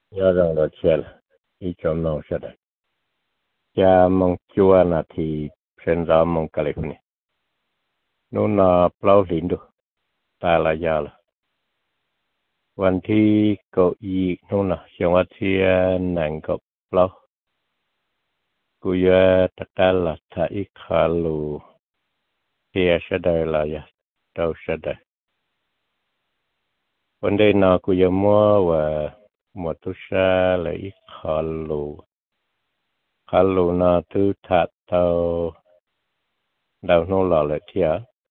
nhớ rằng đó chia là ý trong nông sẽ đấy cha mong chua là thì sinh ra mong California nó là plau lính được ta là giờ làวันที่เก้าอี้นู่นน่ะเชียงวัดที่นั่งกับเรากูจะตะการละถ้าอีกขาลูที่จะได้ละยะเราจะได้วันเดียนกูจะมัวว่ามัวตุชาเลยอีกขาลูน่ะตุทัดเตาดาวนู่นละเลยเทีย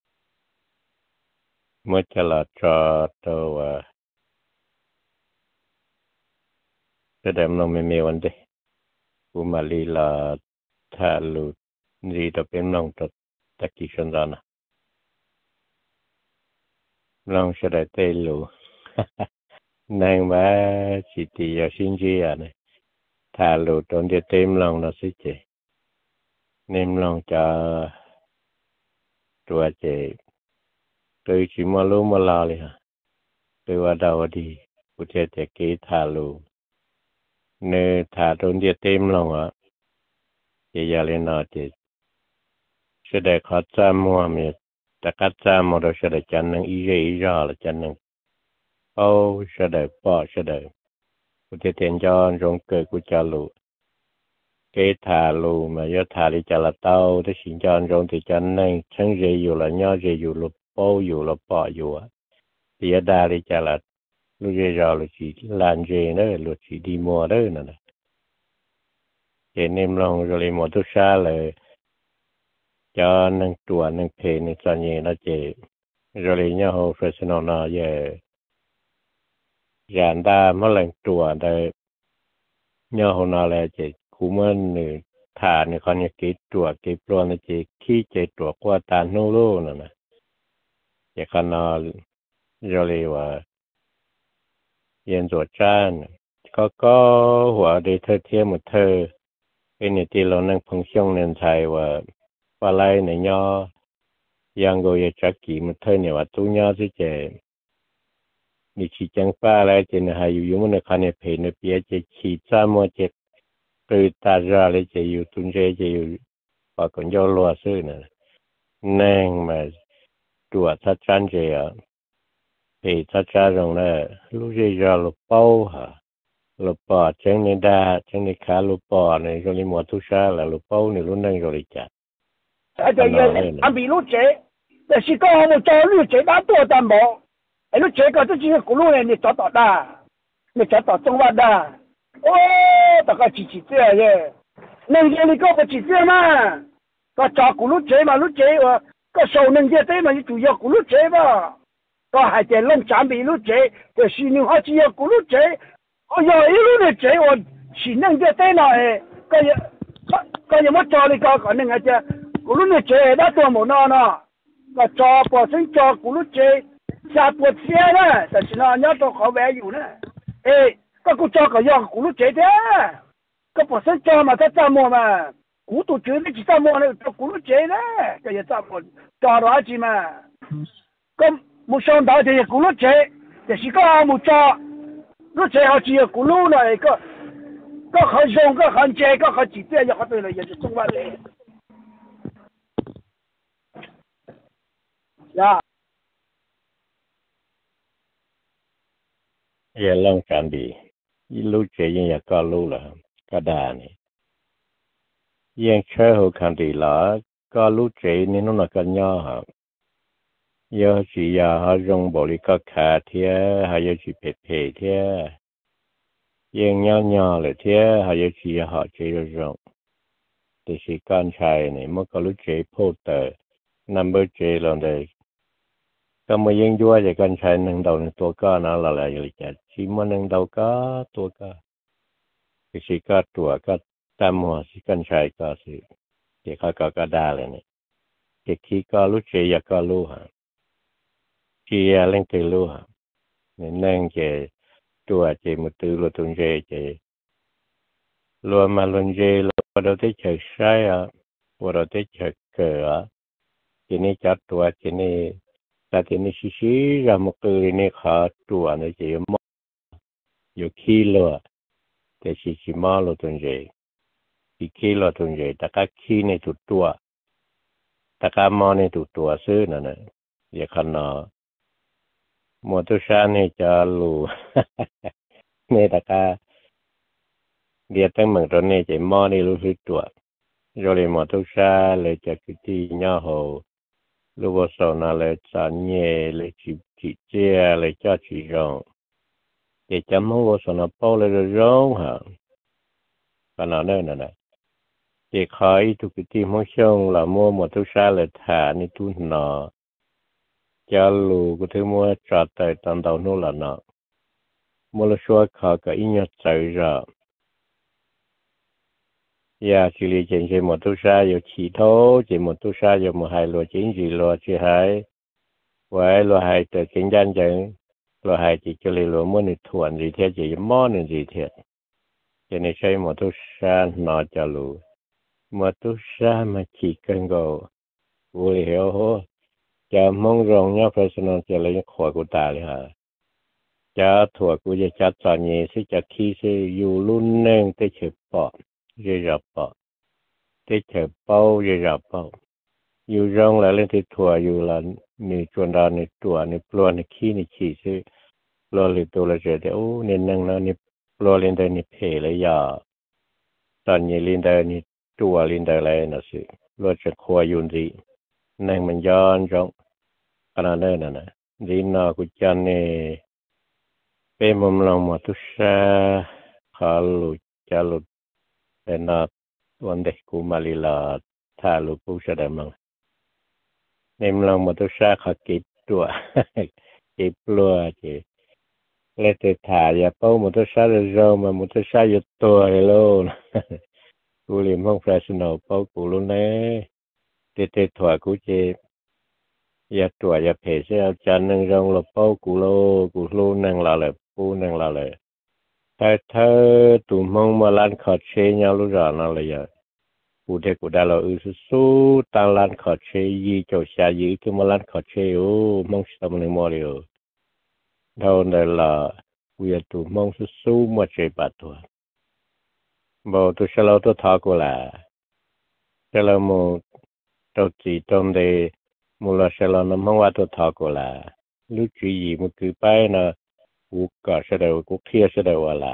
เมื่อจะละจอตัวจะได้มันไม่มีวันเดียกูมาลีละถ้าลูนี่จะเป็นน้องตัวตะกี้ชนจานะน้องจะได้เตลู nàng bà chỉ thì giờ sinh chi à này thà lụt trong địa tim lòng nó sẽ chị nem lòng cho chùa chị từ chỉ mà lu mà lo đi hả từ vào đầu đi cụ thể thì cái thà lụt nơi thà trong địa tim lòng á chị giờ lên nó chị sẽ để khó cha mua mà ta cắt cha mua rồi sẽ để chân năng ý ra là chân năng ô sẽ để bỏ sẽ để cụ thể tiền cho trong cơ của cha lụt cái thà lù mà do thà đi chả là tao để xin cho anh rồi thì cho anh này chẳng dễ dù là nhau dễ dù là bao dù là bỏ dù á thì ở đây đi chả là lúc dễ rồi là chỉ làm gì nữa là chỉ đi mua đó nè cho nên lòng rồi mua thuốc xa là cho nên chùa nên phê nên cho nhẹ nó chỉ rồi nhau hồ professional nó về dàn ta mới lần chùa đây nhau hồ nó là chỉ cũng mình thàเนี่ยเขาเนี่ยกี่ตัวกี่ปลอนเนี่ยขี้เจตัวกว่าตาโนโลนั่นนะจะขนาดเราเรียกว่าเย็นตัวจ้านก็หัวได้เธอเทียมหมดเธอเป็นเนี่ยที่เรานั่งพังช่องเนินไทยว่าปลาไหลเนี่ยย่อยังก็ยังจักกี่หมดเธอเนี่ยว่าตู้ย่อที่เจมีชีจังป้าอะไรเจเนี่ยหาอยู่มันเนี่ยคันเนี่ยเพนเนี่ยเปียเจชีจ้ามัวเจtừ ta ra lấy chỉ yêu tuân chế chỉ yêu và còn do loa sư nữa nên mà chùa thắt chăn gì à thì thắt chăn rồi nè lúc gì ra lục bao hả lục bò chân này đa chân này khá lục bò này rồi đi mua thuốc xa là lục bao này lúc này rồi đi chặt anh bị lúc chếแต่สิก็เอาใจลูกเจ๊ด้าตัวตามบอกไอ้ลูกเจ๊ก็จะจีกูรู้เลยนี่จอดต่อได้นี่จอดต่อจังหวัดได้โอ้แต่ก็จีจีเจ้าเย่นั่งเจนี่ก็ไปจีเจ้ามาก็จอกูรู้เจ๊มารู้เจ๊ว่าก็โซนั่งเจเต้มาอยู่要กูรู้เจ๊ป่ะก็หายใจลงจานไปรู้เจ๊แต่สินึงเขาจี要กูรู้เจ๊โอ้ยอีรู้เลยเจ๊ว่าสินั่งเจเต้หน่อยก็ยังไม่จอเลยก็นั่งอาจจะกูรู้เนี่ยเจ๊ได้ตัวหมดเนาะก็จอปอซึ่งจอกูรู้เจ๊ชาปวดเสียนะแต่ฉันเนี่ยตัวเขาแวอยู่นะเอ้ก็กูจอก็ยอกูรู้เจ๊เด้ก็ปอซึ่งจอมาถ้าจำมัวมากูตัวเจ๊ไม่จีจำมัวเลยตัวกูรู้เจ๊นะก็อย่าจำมัวจอร้อยจีมาก็มุชอนดาวเจ๊กูรู้เจ๊แต่สิก็เอามุจอรู้เจ๊เขาจีกูรู้หน่อยก็เขายงก็เขาเจ๊ก็เขาจีเจ๊要เขา对了也是中外的呀。 giờ lòng chán đi lúc chếยังก็รู้ละก็ได้นี่ยังเชื่อหัวคันดีละก็รู้เจนี่นู่นก็ย่อฮะยอจียาหาจงบริก็ขาเทียหายจีเพ่เทียยังย่อเลยเทียหายจีหาเจจงแต่สิการใช้นี่มันก็รู้เจโพเตอร์นัมเบอร์เจลงเลยก็มายังด้วยจากการใช้หนึ่งดาวตัวก็นั่นอะไรอย่างเงี้ยชิมันหนึ่งดาวก็ตัวก็สิก็ตัวก็ตามหัวสิการใช้ก็สิเด็กเขาก็ได้เลยนี่เด็กที่ก็รู้เจอยากก็รู้ฮะที่เล่นก็รู้ฮะนี่นั่งเจตัวเจมุตือรู้ตุนเจรวมมาลุนเจเราได้เฉยใช่อ่ะเราได้เฉยเกิดทีนี้จัดตัวทีนี้แต่ทีนี้ชี้ๆเรามาเกิดนี่ขาตัวนี่เจมอยู่ขี้เลย để chỉ mò lo tuần gì chỉ khi lo tuần gì ta cái khi này tụt tua ta cái mò này tụt tua xứ nè giờ khăn nó mua tu sa này cho lù này ta cái dia tăng bằng rồi này chỉ mò này lù hít tua rồi lại mua tu sa lại cho cái gì nhau hồ lúc vào sau nó lại chán nhẹ lại chỉ chia lại cho chỉ rong để chấm mong vào sau nó bao lại rồi rong hả cái nào nữa nè để khỏi tụi cái team mong xong là mua một thứ xa là thả ni tu nọ cho lù cái thứ mua trả tới tận đầu nó là nọ mua là xóa khỏi cái ý nhật chạy ra ya chỉ lý chỉ một thứ xa有chỉ thấu chỉ một thứ xa有một hai loại chính gì loại chỉ hai vậy loại hai từ kinh doanh chẳng loại hai chỉ cho lý loại mua ni thuận gì thế chỉ món gì thế cho nên xây một thứ xa nọ cho lù một thứ xa mà chỉ cần go vô hiểu hô cha mong rong nhau personal cha lấy khỏi của taเลยฮะ cha thua của cha chọn nhẹ sẽ cha khi sẽ yêu luôn nên tới chợ bỏ dễ dàng bỏ tới chợ bao dễ dàng bao yêu rong là lên tới thua yêu là ni chuẩn ra ni tua ni plua ni khi ni chỉ sẽ lo lên tôi là giờ ô nên năng nó ni plua lên đây ni phê lấy ya chọn nhẹ lên đây ni tua lên đây lại nó sẽ loจะครัวยุ่นดีนั่งมันย้อนจงขนาดนั้นนะดีน่ากุจันนี่เป็นมุมลองมาทุกชาขาลุจะลุเป็นนัดวันเด็กกูมาลีลาท่าลุกูจะได้มั้งในมุมลองมาทุกชาขาเก็บตัวเก็บลัวเจเล่แต่ถ่ายอย่าเป้ามาทุกชาเรื่องมามาทุกชาอยู่ตัวเลยโลกูเรียนห้องแฟชั่นอลเป้ากูรู้แน่เตถอยกูเจอย่าตัวอย่าเพเสียจันนึงรองละเป้ากูโลนั่งละเลยปูนั่งละเลยแต่เธอตุ่มองมาล้านขอดเชยnhauรู้จักนั่นเลยอ่ะกูเด็กกูได้เราสู้ตั้งล้านขอดเชยยี่เจ้าชายยี่คือมาล้านขอดเชยโอ้มองสำนึกมอเลยเท่านั้นละกูอยากตุ่มองสู้มาเชยปัดตัวบอกตัวเชลล์ตัวทากูละเชลล์มึงตัวจีตรงเดมูลเชลล์น้ำมันว่าตัวทากูละลูกจียี่มันคือไปนะกูก็เสด็จกูเที่ยวเสด็จว่าละ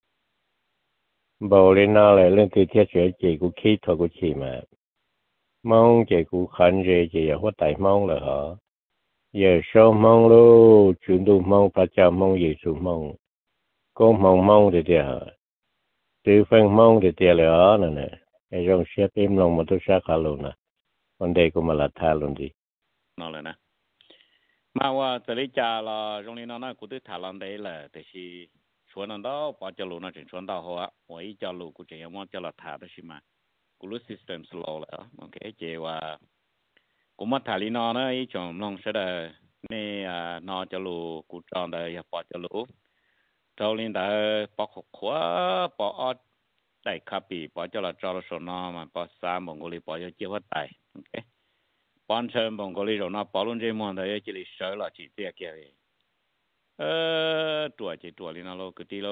บอกเลยนะเลยเรื่องที่เที่ยวเฉยจีกูคิดทอกูชีมามองจีกูขันเจจีอย่าหัวใจมองเลยเหรออย่าชอบมองลูกจุดดูมองพระเจ้ามองเยซูมองก็มองเดียวตื่นฟังมองเดียวเลยอ๋อนั่นแหละไอ้เรื่องเสียเป็นลงมาตัวชาคาลุนะวันเด็กกูมาละทาลุนดีนั่นเลยนะมาว่าจะได้จ่าละตรงนี้นั่นนะกูได้ถามลังได้แหละแต่สิชวนนั่นดอกพอจะรู้นะถึงชวนดอกหัวไว้จะรู้กูจะยังว่าจะละถามได้ใช่ไหมกูรู้ system slow แล้วโอเคเจว่ากูมาถามลีนอนะไอ้จอมลองเสด็จนี่นอจะรู้กูจองได้อย่าพอจะรู้เราลินได้ปอกขวาปออดได้คาปีปอจะละจอละสนอมาปอสามบงกุลีปอจะเจียวว่าตายโอเคปอนเชิญบงกุลีเราหน้าปอลุนเจมันได้จะลิเสือละจีเตียเกี่ยวตัวจีตัวลินาโลกุติโล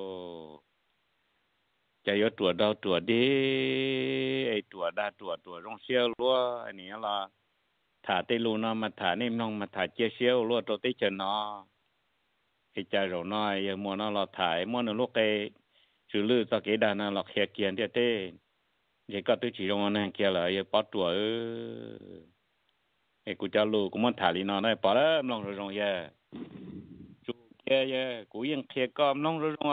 จะยตัวดาวตัวดีไอตัวดาตัวร่องเชี่ยวรัวอันนี้ละถ่าเตลูนะมาถ่านิ่มน้องมาถ่าเจียเชี่ยวรัวตัวเตเจนเนาะไอใจเราน้อยยังมัวน่าเราถ่ายมัวนึกลูกไอชื่อลือตะเกียดานะเราเขียเกียนเต้ยังก็ตัวจีรงนั่นเกี่ยวเลยยังปอตัวไอกูจะรู้กูมันถ่ายลีนอได้ปอแล้วน้องรงเย่จูเกี่ยกูยังเขียก็น้องรง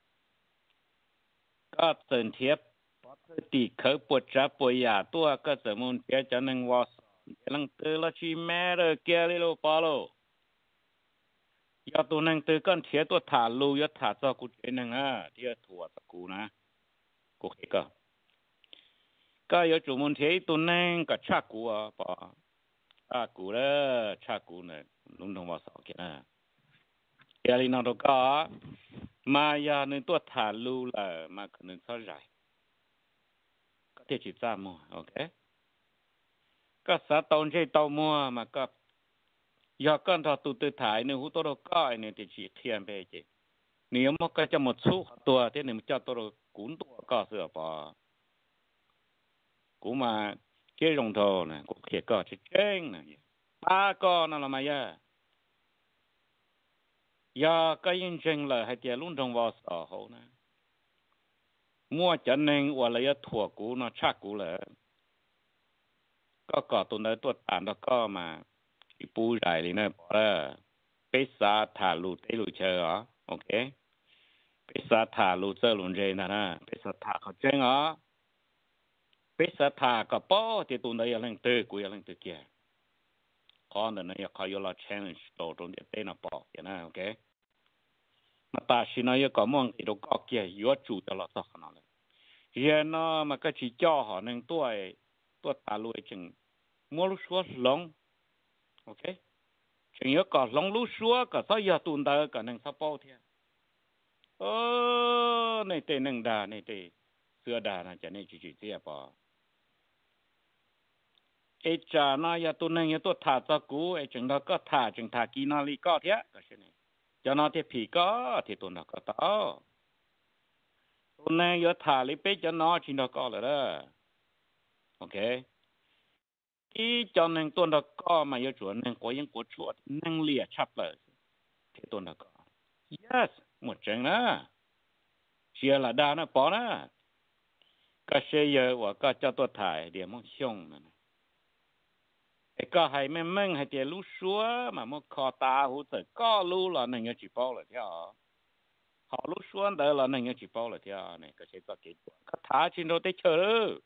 ก็เตือนเทียบปอตีเขาปวดจับปวดยาตัวก็สมุนเกี่ยจะนั่งวอสลังเตอละชีแม่เลยเกี่ยเลยโลปอโลยาตัวนั่งเตอก้อนเทียตัวถ่าลูยาถ่าจอกูเจนังที่ถั่วตะกูนะกูเห็นก็ยาจุมุนเทียตัวนั่งกับชากูปอกูเลยชากูเนี่ยลุงทองวอสเกี่ยเกี่ยลีนอตัวก็มายาในตัวถ่าลูละมาคนหนึ่งเท่าไรก็เที่ยวจีจ้ามัวโอเคก็สะตอนใจเตามัวมาก็ยากันทอตุตถ่ายในหูตัวก็ไอเนี่ยที่จีเทียนไปจี nếu mà cái cho một số tua thế nên cho tôi cuốn tua có sửa bỏ cũng mà cái rồng thổ này cũng kia có chỉ trên này ba con nó là mà giờ cái yên chừng là hay tiền luôn trong vào sở hậu này mua chân nên hoặc là thua cũ nó chắc cũ là có tụi nó tuột tàn đó có mà cái bù dài thì nó bỏ ra bây giờ thả lụt tế lụt chơi đó ok bây giờ thả lụt chơi lụt chơi nè bây giờ thả họ chơi đó bây giờ thả có bao thì tụi nó lên từ cuối lên từ kia còn là nó có là challenge đồ trong địa tế nó bỏ vậy nè ok mà ta chỉ nói có mong thì đâu có kia yếu chủ cho là sao nó lại hiện nó mà cái chỉ cho họ nên tuổi ta lùi chừng mua lúc số long ok chừng yếu có long lúc số có sao giờ tuần tới có nên sao bao thế này tên nên đà này tên xưa đà là cho nên chỉ thế bỏ ấy cha nó giờ tuần này giờ thả cho cũ ấy chừng đó có thả chừng thả kỹ năng lý có thế cái này cho nó thì phí có thì tuần đó có tao tuần này giờ thả lý bé cho nó chỉ nó có rồi đó ok ý cho nên tuần đó có mà giờ chuẩn nên có những cuộc chuột năng liệt chấp lại thì tuần đó có yes một chuyện đó chia là đa nó bỏ đó cái xe giờ và cái cho tôi thải để mong xong này cái hay mình hay để lú xúa mà một kho ta hỗ trợ có lú là nên chỉ bao là theo họ lú xúa đó là nên chỉ bao là theo này cái xe cho cái thả trên đó tới chờ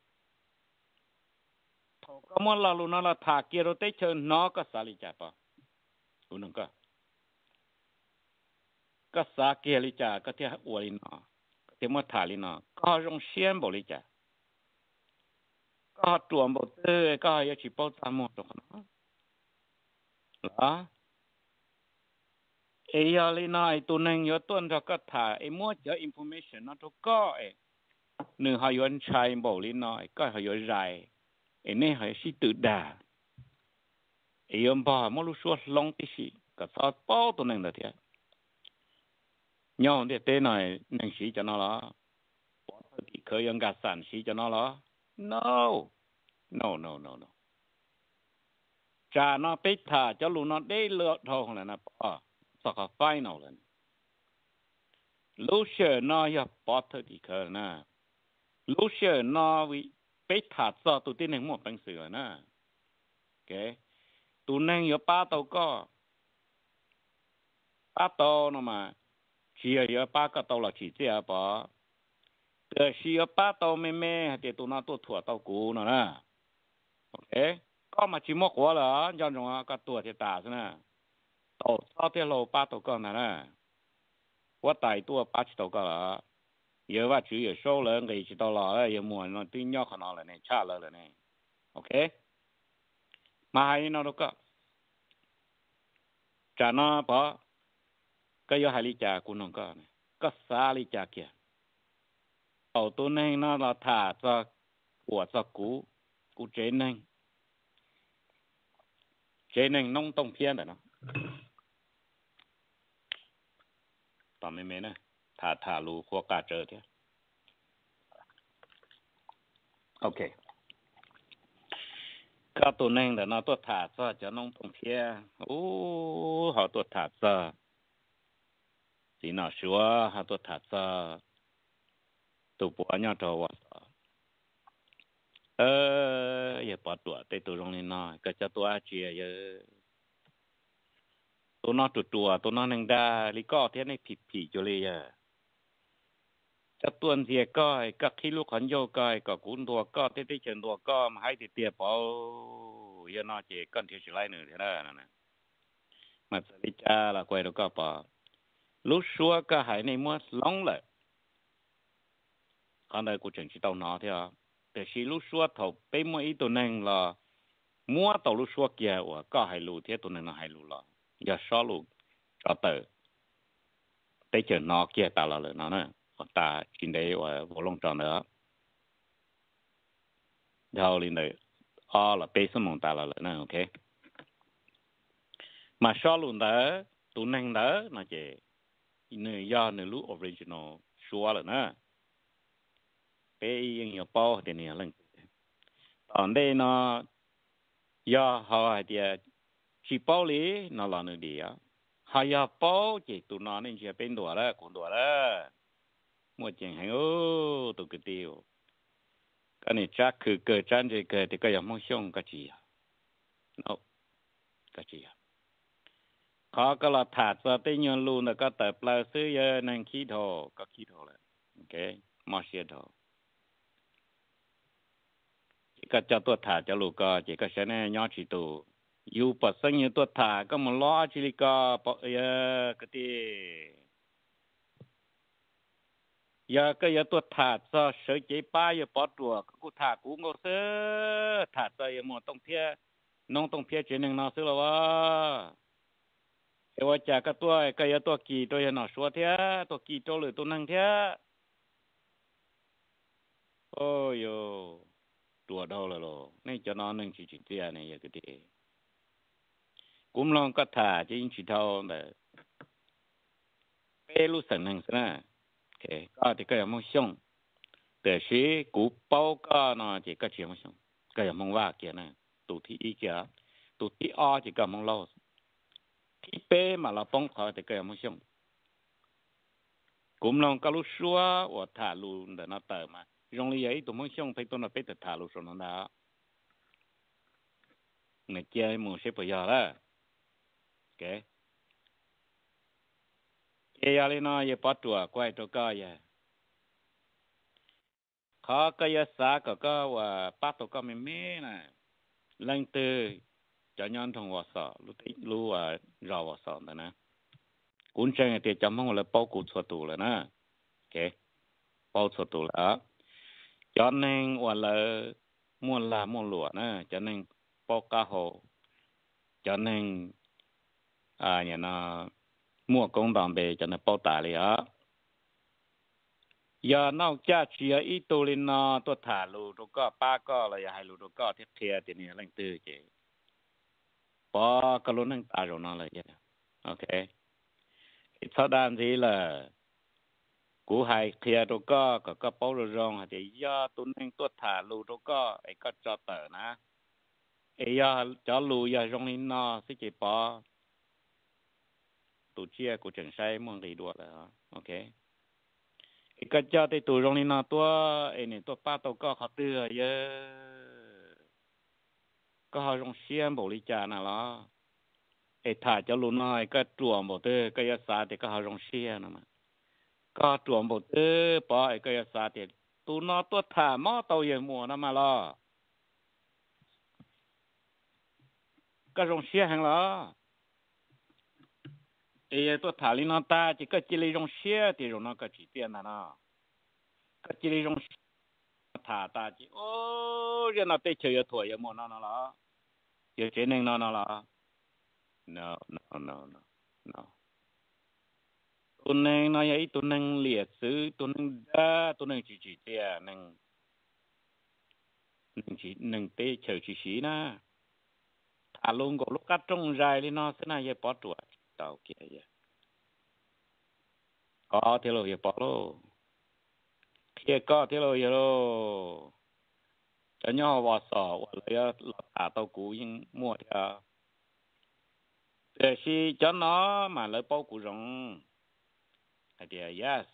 có một là lú nó là thả kia đó tới chờ nó có sao lý chả bao đúng không cái sao kia lý chả cái theo uổng lý nó cái theo một thả lý nó có rong xiên bảo lý chả có tuồng bảo tư có chỉ bao tam một đó đó ấy giờ lý nói tụi nên nhớ tuần cho cái thả ấy mua cho information nó cho có ấy nửa hai yuan chai bảo lý nói có hai yuan dài ấy nên hai sĩ tự đà ấy ông bà mua lúc suốt long tí sĩ cái sao bao tụi nên là thế nhau để tên này nên sĩ cho nó là bỏ thì khởi ông gạt sản sĩ cho nó là no cha nó biết thà cho luôn nó để lựa thôi là nó bỏ sao có final là lúc xưa nó ya bỏ thì khởi nè lúc xưa nó vì biết thà cho tụi tin nên một bằng sự nè ok tụi nên ya ba tàu nó mà chỉ ya ba cái tàu là chỉ thế bỏ từ khi ya ba tàu mẹ thì tụi nó tụi thua tàu cũ nữa nè ok có mà chỉ một quả là cho nó cái tuổi thì tả thế nè tàu sau thì lâu ba tàu con nè我大多八十多个了，有话只有少了，我知道了，有么那对鸟可能了呢，差了呢，OK， mà hay nó đâu có, chả nó bỏ, cái yêu hai lý trà cũng không có này, có xa lý trà kia, ở tôi này nó là thả cho của cho cũ chế nên nông tông phiên rồi nó. Tao mới nè thả lù khoa cả trời thế ok các tụi nên là nó tôi thả cho nông thôn kia họ tôi thả cho chỉ nó sửa họ tôi thả cho tụi bỏ nhau trâu giờ bỏ tuổi tụi trong này nó cái cho tôi chia giờ tụi nó tụi nó nên đa lý có thế này phì cho li à cho tuần thì coi các khi lúc hắn vô coi có cuốn đùa có thế chuyện đùa có mà hay thì tiệp bảo giờ nó chỉ cần thiếu lại nữa thế đó nè mà sẽ đi cha là quay được có bảo lúc xưa cái hải này mua lóng lại còn đây của trường chỉ tàu nó thế à để khi lúc xưa thầu bây mua ít tụi nên là mua tàu lúc xưa kia và có hải lù thế tụi nên là hải lù là giờ số lù cho tới tới chuyện nó kia ta là nó nè ta trên đây và vô long tròn nữa rồi lên đây là bê sông mông ta là nè ok mà số luôn đó tụi năng đó nó chỉ nơi ya nơi lúc original xóa rồi nè bé yên nhiều bao thì nè lần còn đây nó ya họ thì chỉ bao lý nó là nơi đi á họ ya bao chỉ tụi nó nên chỉ bên đùa đó cũng đùa đó mua chuyện hay ô tụi cái tiêu cái này chắcคือเกิดจันจะเกิดแต่ก็ยังไม่ช่องก็จีอ่ะเนาะก็จีอ่ะเขาก็ละถาดจะได้ยินรู้นะก็แต่เปล่าซื้อเยอะนั่งขี้โถก็ขี้โถเลยโอเคมาเสียโถก็จะตัวถาดจะรู้ก็จะก็ใช้ในย้อนชีตัวอยู่ปัสสาวะตัวถาดก็มันล้อชิลิก็ปะก็ที่ยาก็ยาตัวถาดซะเสยใจป้ายปอตัวกูถาดกูงอเสือถาดซะยังหมดต้องเพียน้องต้องเพียเจนึงนอซื้อแล้วว่าเอว่าจากก็ตัวก็ยาตัวกี่ตัวยังนอชัวเทียตัวกี่ตัวหรือตัวนั่งเทียโอ้ยตัวเท่าเลยหรอนี่จะนอนหนึ่งสี่เทียนี่ยก็ดีกุมลองก็ถาดจะยิ่งสี่เท่าแต่เปรู้สันหนึ่งซะนะโอเคก็ที่ก็ยังไม่ช่องแต่สิกูเป้าก็น่ะจะก็เชียงไม่ช่องก็ยังมองว่าเกี่ยนะตัวที่อีเกี่ยตัวที่อ้อจะก็มองเล่าที่เป้มาเราป้องเขาแต่ก็ยังไม่ช่องกุมลองก็รู้ชัวว่าถาลูนแต่น่าเติมมาโรงเรียนตัวไม่ช่องไปตัวน่ะไปแต่ถาลูส่วนนั้นนะเนี่ยเกี่ยหมู่เชฟปยาละโอเคเกี่ยอะไรเนาะอย่าปัดตัวกวยตัวก็อย่าเขาก็ยาสาก็ว่าปัดตัวก็ไม่น่ะลังเตอจะย้อนทางวสรู้ว่าเราวสแต่นะกุญแจเดี๋ยวจำห้องเลยเป้ากูชัวตัวเลยนะโอเคเป้าชัวตัวแล้วจอนนึงว่าเลยม้วนหลวนะจอนนึงเป้ากะโหจอนนึงเนี่ยนะมั่วกงดองเบจอนนึงเป้าตาเลยอ่ะอย่านอกจากเชียอีตัวลินนอตัวถาลูตัวก็ป้าก็เลยอย่าให้ลูตัวก็เทียทีนี้ลังตื้อเจพอกระลุ้นนั่งตาโรนอเลยเจ้าโอเคเท่าด้านนี้ล่ะกูให้เทียตัวก็เป้าร้องให้ย่าตัวนึงตัวถาลูตัวก็ไอ้ก็จอเตอนะไอ้ย่าจอลูย่าตรงลินนอสิเจปอตัวเชียกูจึงใช้มองดีด้วยแล้วโอเคก็จะได้ตัวตรงนี้นะตัวไอ้นี่ตัวป้าตัวก็เขาเตือเยอะก็เขาตรงเชียนบริจาคน่ะล่ะไอ้ถ่ายจะรู้น้อยก็ตรวจบ่เตอก็ยาสาแต่ก็เขาตรงเชียนนะมันก็ตรวจบ่เตอปอไอ้ก็ยาสาแต่ตัวนอตัวถ่ายหม้อตัวอย่างมัวนะมาล่ะก็ตรงเชียนหังล่ะไอ้ตัวถ่ายลินอตาจิก็จิเลยตรงเชียที่ตรงนั้นก็จีเตียนนะนะก็จิเลยตรงถ่ายตาจิโอ้ยน่าเตะเฉยถอยอย่างมัวนั่นล่ะเดี๋ยวเจนึงนั่นล่ะnoตัวนึงน้อยไอ้ตัวนึงเลียซื้อตัวนึงด้าตัวนึงจีเตียนึงเตะเฉยชีนะถ้าลงก็ลูกกัดตรงใจเลยเนาะเสนาเยปอตัวเต่าเกี่ยก็เทโลเยปอโลเกี่ยก็เทโลเยโลจะย่อวอสอว่าเลยหลับตาเต่ากูยังมั่วเถอะแต่สิจะเนาะมาเลยเป้ากูรงไอเดีย yes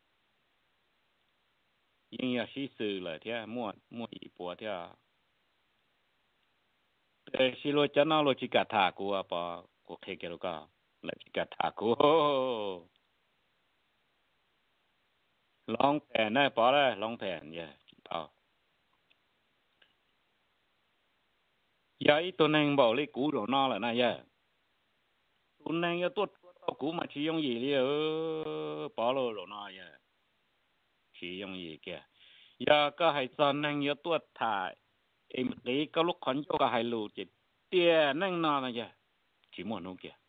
ยิ่งอยากชี้สื่อเลยเถอะมั่วอีปัวเถอะแต่สิโลจะเนาะโลจิกาถากูอ่ะปอกูเคเกลูก็โลจิกาถากูลองแผนได้ปอได้ลองแผนอย่าเอาอย่าอีตัวนึงบอกเลยกูโดนนอแล้วนะอย่าตัวนึงอย่าตัวกูมาชี้ยงยี่เลยปอโลโดนนออย่าชี้ยงยี่แกอย่าก็ให้ตอนนึงอย่าตัวถ่ายเอ็มตีก็ลูกขอนโยก็ให้ลูจิตเตี้ยนั่งนอนนะอย่าchỉ muốn nó kìa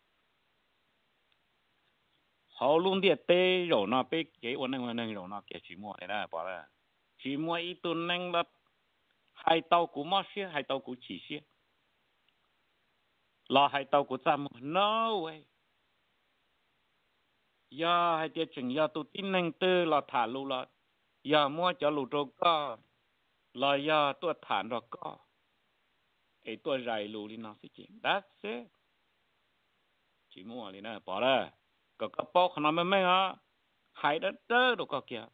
họ luôn đi tê rồi nó bị cái vấn đề rồi nó kìa chỉ muốn này là bảo là chỉ muốn ít tuần năng là hai tàu của mất xí hai tàu của chỉ xí là hai tàu của trăm no way giờ hay tiệt chừng giờ tụi tin năng tư là thả lù là giờ mua cho lù trâu có là giờ tôi thả rồi có ấy tôi rải lù đi nó sẽ chỉ that's it chỉ mua đi nè bỏ ra có cái bóc nó mới á hay đất đỡ đồ có kia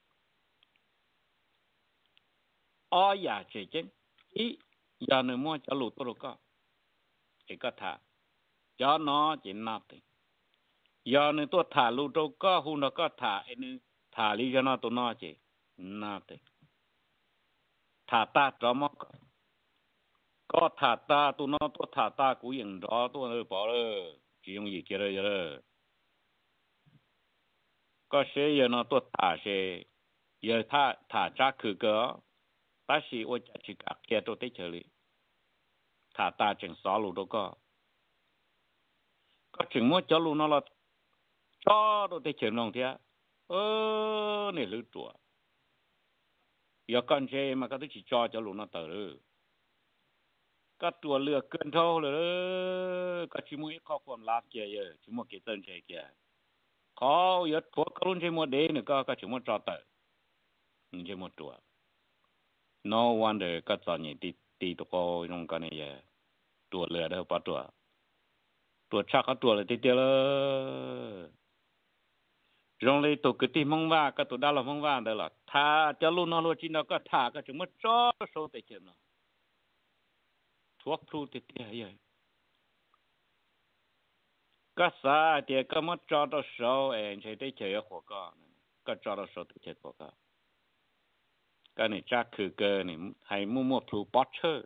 giờ chỉ chứ ý giờ người mua cho lù tôi rồi có ấy có thả cho nó chỉ nothing giờ người tôi thả lù trâu có hôn nó có thả ấy thả lý cho nó tôi nó chỉ nothing thả ta cho móc có thả ta tôi nó tôi thả ta cũngอย่างđó tôi bỏ rồi chỉ dùng gì kia rồi có些giờ nó tôi thả些giờ thả chắc cứ có ta chỉ tôi chỉ cả kia tôi tới chơi đi thả ta chừng sáu lù đâu có chừng mua cho lù nó là cho tôi tới chơi nông thế này lư chùa giờ con chơi mà cái chỉ cho lù nó tờ rồi các chùa lừa cơn thâu rồi các chỉ mua có còn lát kia giờ chỉ mua cái tên chơi kia khó giờ thuốc các luôn chơi mua đế nữa các chỉ mua cho tờ chơi mua chùa no wonder các trò nhỉ đi tụi cô trong cái này giờ chùa lừa đâu bắt chùa chắc các chùa là tí tiêu rồi trong này tụi cái tìm mong va các tụi đã là mong va đây là thà cho luôn nó luôn chỉ nó có thà các chúng mất cho số tiền chuyện nó thuốc phu thì tiếc vậy các xã thì các mất cho đó số em chơi tới chơi ở khu có các cho đó số tới chơi khu có cái này chắcคือcái này hay mua phu bớt chơi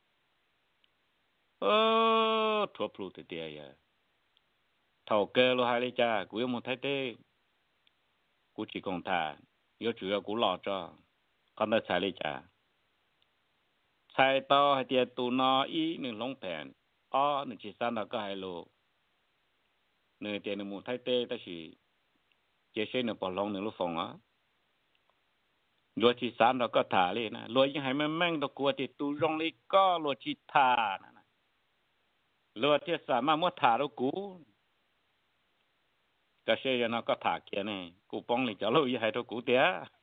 thuốc phu thì tiếc vậy thầu cơ lo hay đi cha cũng muốn thấy thế cú chỉ còn thà yếu chủ yếu cú lo cho con đã xài đi chả xài to hay tiền tụ nó ý nương lông phèn nương chỉ san đó có hai lô nương tiền nương muốn thay tê ta chỉ chế xây nương bỏ lông nương lúc phòng á lúa chỉ san đó có thả lên nè lúa những hai mang đó của thì tụ rong đi có lúa chỉ thả nè lúa thì sao mà muốn thả đâu cú cái xe nó có thả kia này, cụ bông thì cháu lâu hay thôi cụ tía,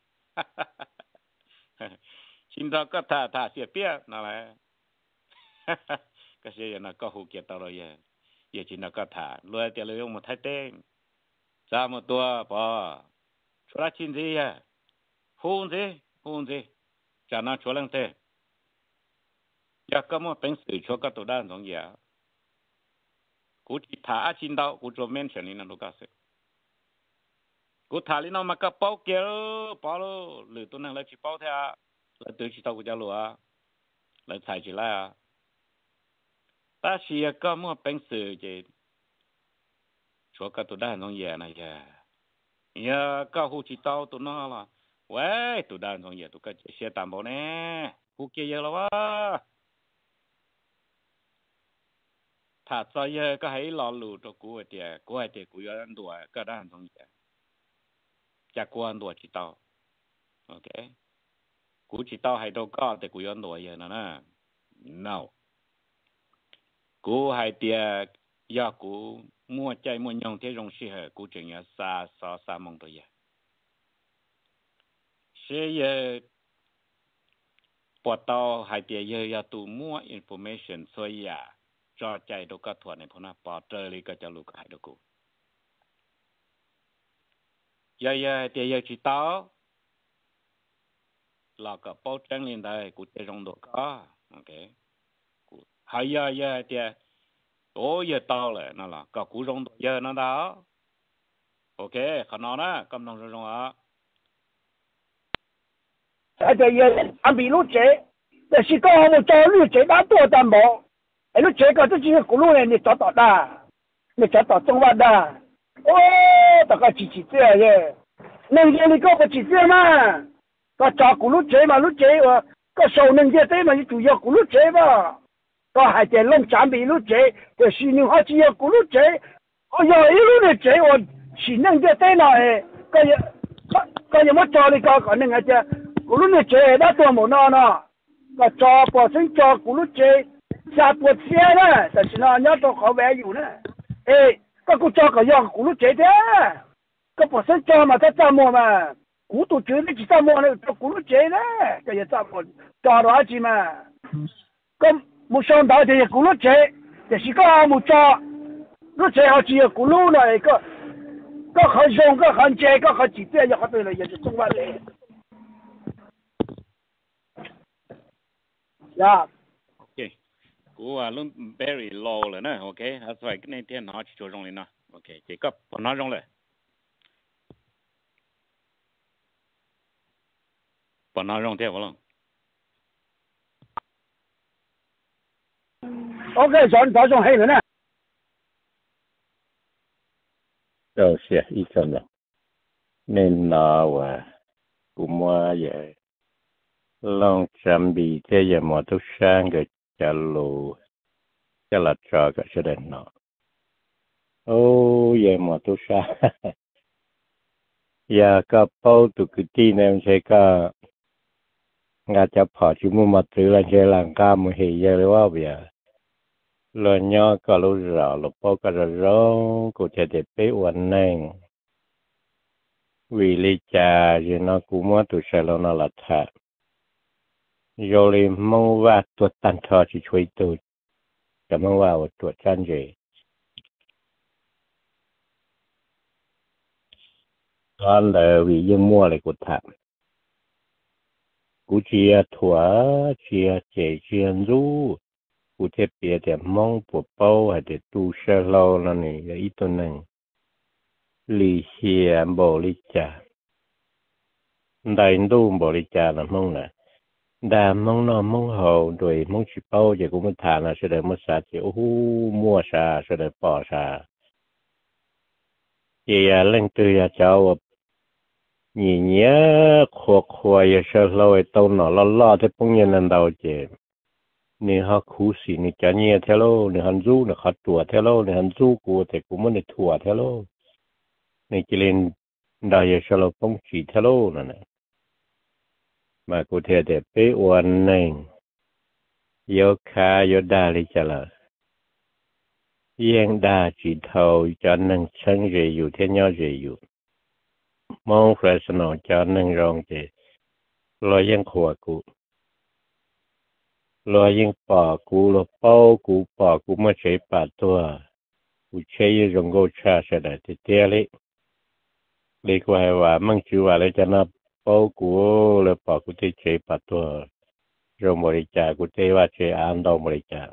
xin đó có thả xe bia, nó là, cái xe nó có hụt kia tao rồi giờ chỉ nó có thả, lùi tiền lùi một thái tên, ra một tua bỏ, cho ra chín gì hôn gì, cho nó cho lăng thế, giờ có một bệnh sử cho các tổ đàn giống vậy, cụ chỉ thả chín đâu, cụ cho men chuyện này nó có sự cú thả lên nó mà cái bao kia bao lo lừa tôi năng lấy chỉ bao thế à lấy từ chỉ tao của cháu lừa lấy xài chỉ lại à ta chỉ có mua bánh sữa chứ cho cái tôi đã nông nghiệp này giờ có hồ chỉ tao tôi nó là喂tôi đã nông nghiệp tôi cái xe tạm bảo nè hồ kia giờ là quá thả cho giờ cái hay lo lừa cho cú ấy thì cú giờ ăn đùa cái đã nông nghiệp chắc quan đồ chỉ tao, ok, cú chỉ tao hay đâu có để cú yên đồ vậy nè, no, cú hay tiệt, giờ cú mua trái mua nhông thế rong xí hở, cú chừng ya sa mong đồ vậy, sẽ bắt tao hay tiệt giờ tu mua information xôi ya, cho trái đâu có thuận này, phun à, bắt trời đi cái cho lục hay đâu cú. giờ thì chỉ tao là cái bao trang lên đây cụ thể trong đó có ok hay giờ thì giờ tao lại nó là cái cụ trong đó giờ nó đó ok khả năng đó cầm đồng trong đó giờ anh bị lút chếแต่是刚好我找绿chế đã多担保绿chế个这些轱辘呢你找到的你找到中万的大概几这耶能见你搞不几这嘛个找轱辘chế嘛轘chế个手能见对嘛你主要轱辘chế嘛个还得弄产品轘chế个是你好只要轱辘chế有一路的chế我是能见对了诶个有么找你搞个那个这轱辘的chế đã多么那呢个找保证找轱辘chế下多些了但是呢你要找好玩有呢哎个找个要轱辘chế的 cái bộ sinh cho mà cái cha mua mà cú tụ chữ nó chỉ cha mua này cho cú nó chế đấy cái gì cha mua cho đó gì mà cái một số đó thì cú nó chế thì chỉ có một cho nó chế họ chỉ cú nó này có很凶个很chế个很几点也好对了也是中外的呀。 OK cú luôn very low rồi nè OK that's why cái này thì nó chỉ cho rong lên nè OK chỉ có bọn nó rong lên bọn nó rong theo vào luôn OK chọn早上黑人呢 đâu sẽ ít hơn là nên nó và cũng mua vậy long chuẩn bị thế giờ mà tôi sang cái chả lù chả là cho cái sự đến nó ô giờ mà tôi sang giờ có bao tụ cái tin em sẽ có ngã chấp họ chỉ muốn mà tự là chơi làm ca mà hiểu giờ đó bây giờ lo nhỏ có lúc rõ lúc bao cái rõ của trẻ để bé uốn neng vì lý cha thì nó cũng muốn tụi sẽ lo nó là thật rồi mongว่าตัวตันทอจะช่วยตัวจะมองว่าตัวจันเจตอนเลยวิยังมั่วเลยกูทำกูเชียถั่วเชียเจเชียรู้กูเทเปียแต่มองปวดเป้าให้แต่ตูเชลโลนั่นนี่อีตัวหนึ่งลีเชียบริจาได้ดูบริจานะมองนะđà mong nó mong hậu rồi mong chỉ bao giờ cũng thà là sẽ để mất sát thì mua sa sẽ để bỏ sa chị lên từ cháu nhìn nhớ khua giờ sẽ lâu tàu nó lo thế phong nhân lần đầu chị nè họ khú xì nè chả nhẹ theo lô nè hắn du nè khát tua theo lô nè hắn du của thì cũng muốn nè thua theo lô nè chỉ lên đại giờ sẽ lâu phong chỉ theo lô nè mà cụ thể để bé uốn neng yêu khá yêu đa lý trả lời yên đa chỉ thầu cho nâng chân dễ dụ thế nhau dễ dụ mong phải sẵn cho nâng rong chế lo yên khỏa cụ lo yên bỏ cụ lo bao cụ bỏ cụ mà chế bà tua cụ chế yêu rong gô cha sẽ đại thì tê lý lý của hai hòa mong chú hòa lấy cho nó bao của là bỏ của thế chế bắtตัวrồi một trả của thế và chế ăn đâu một trả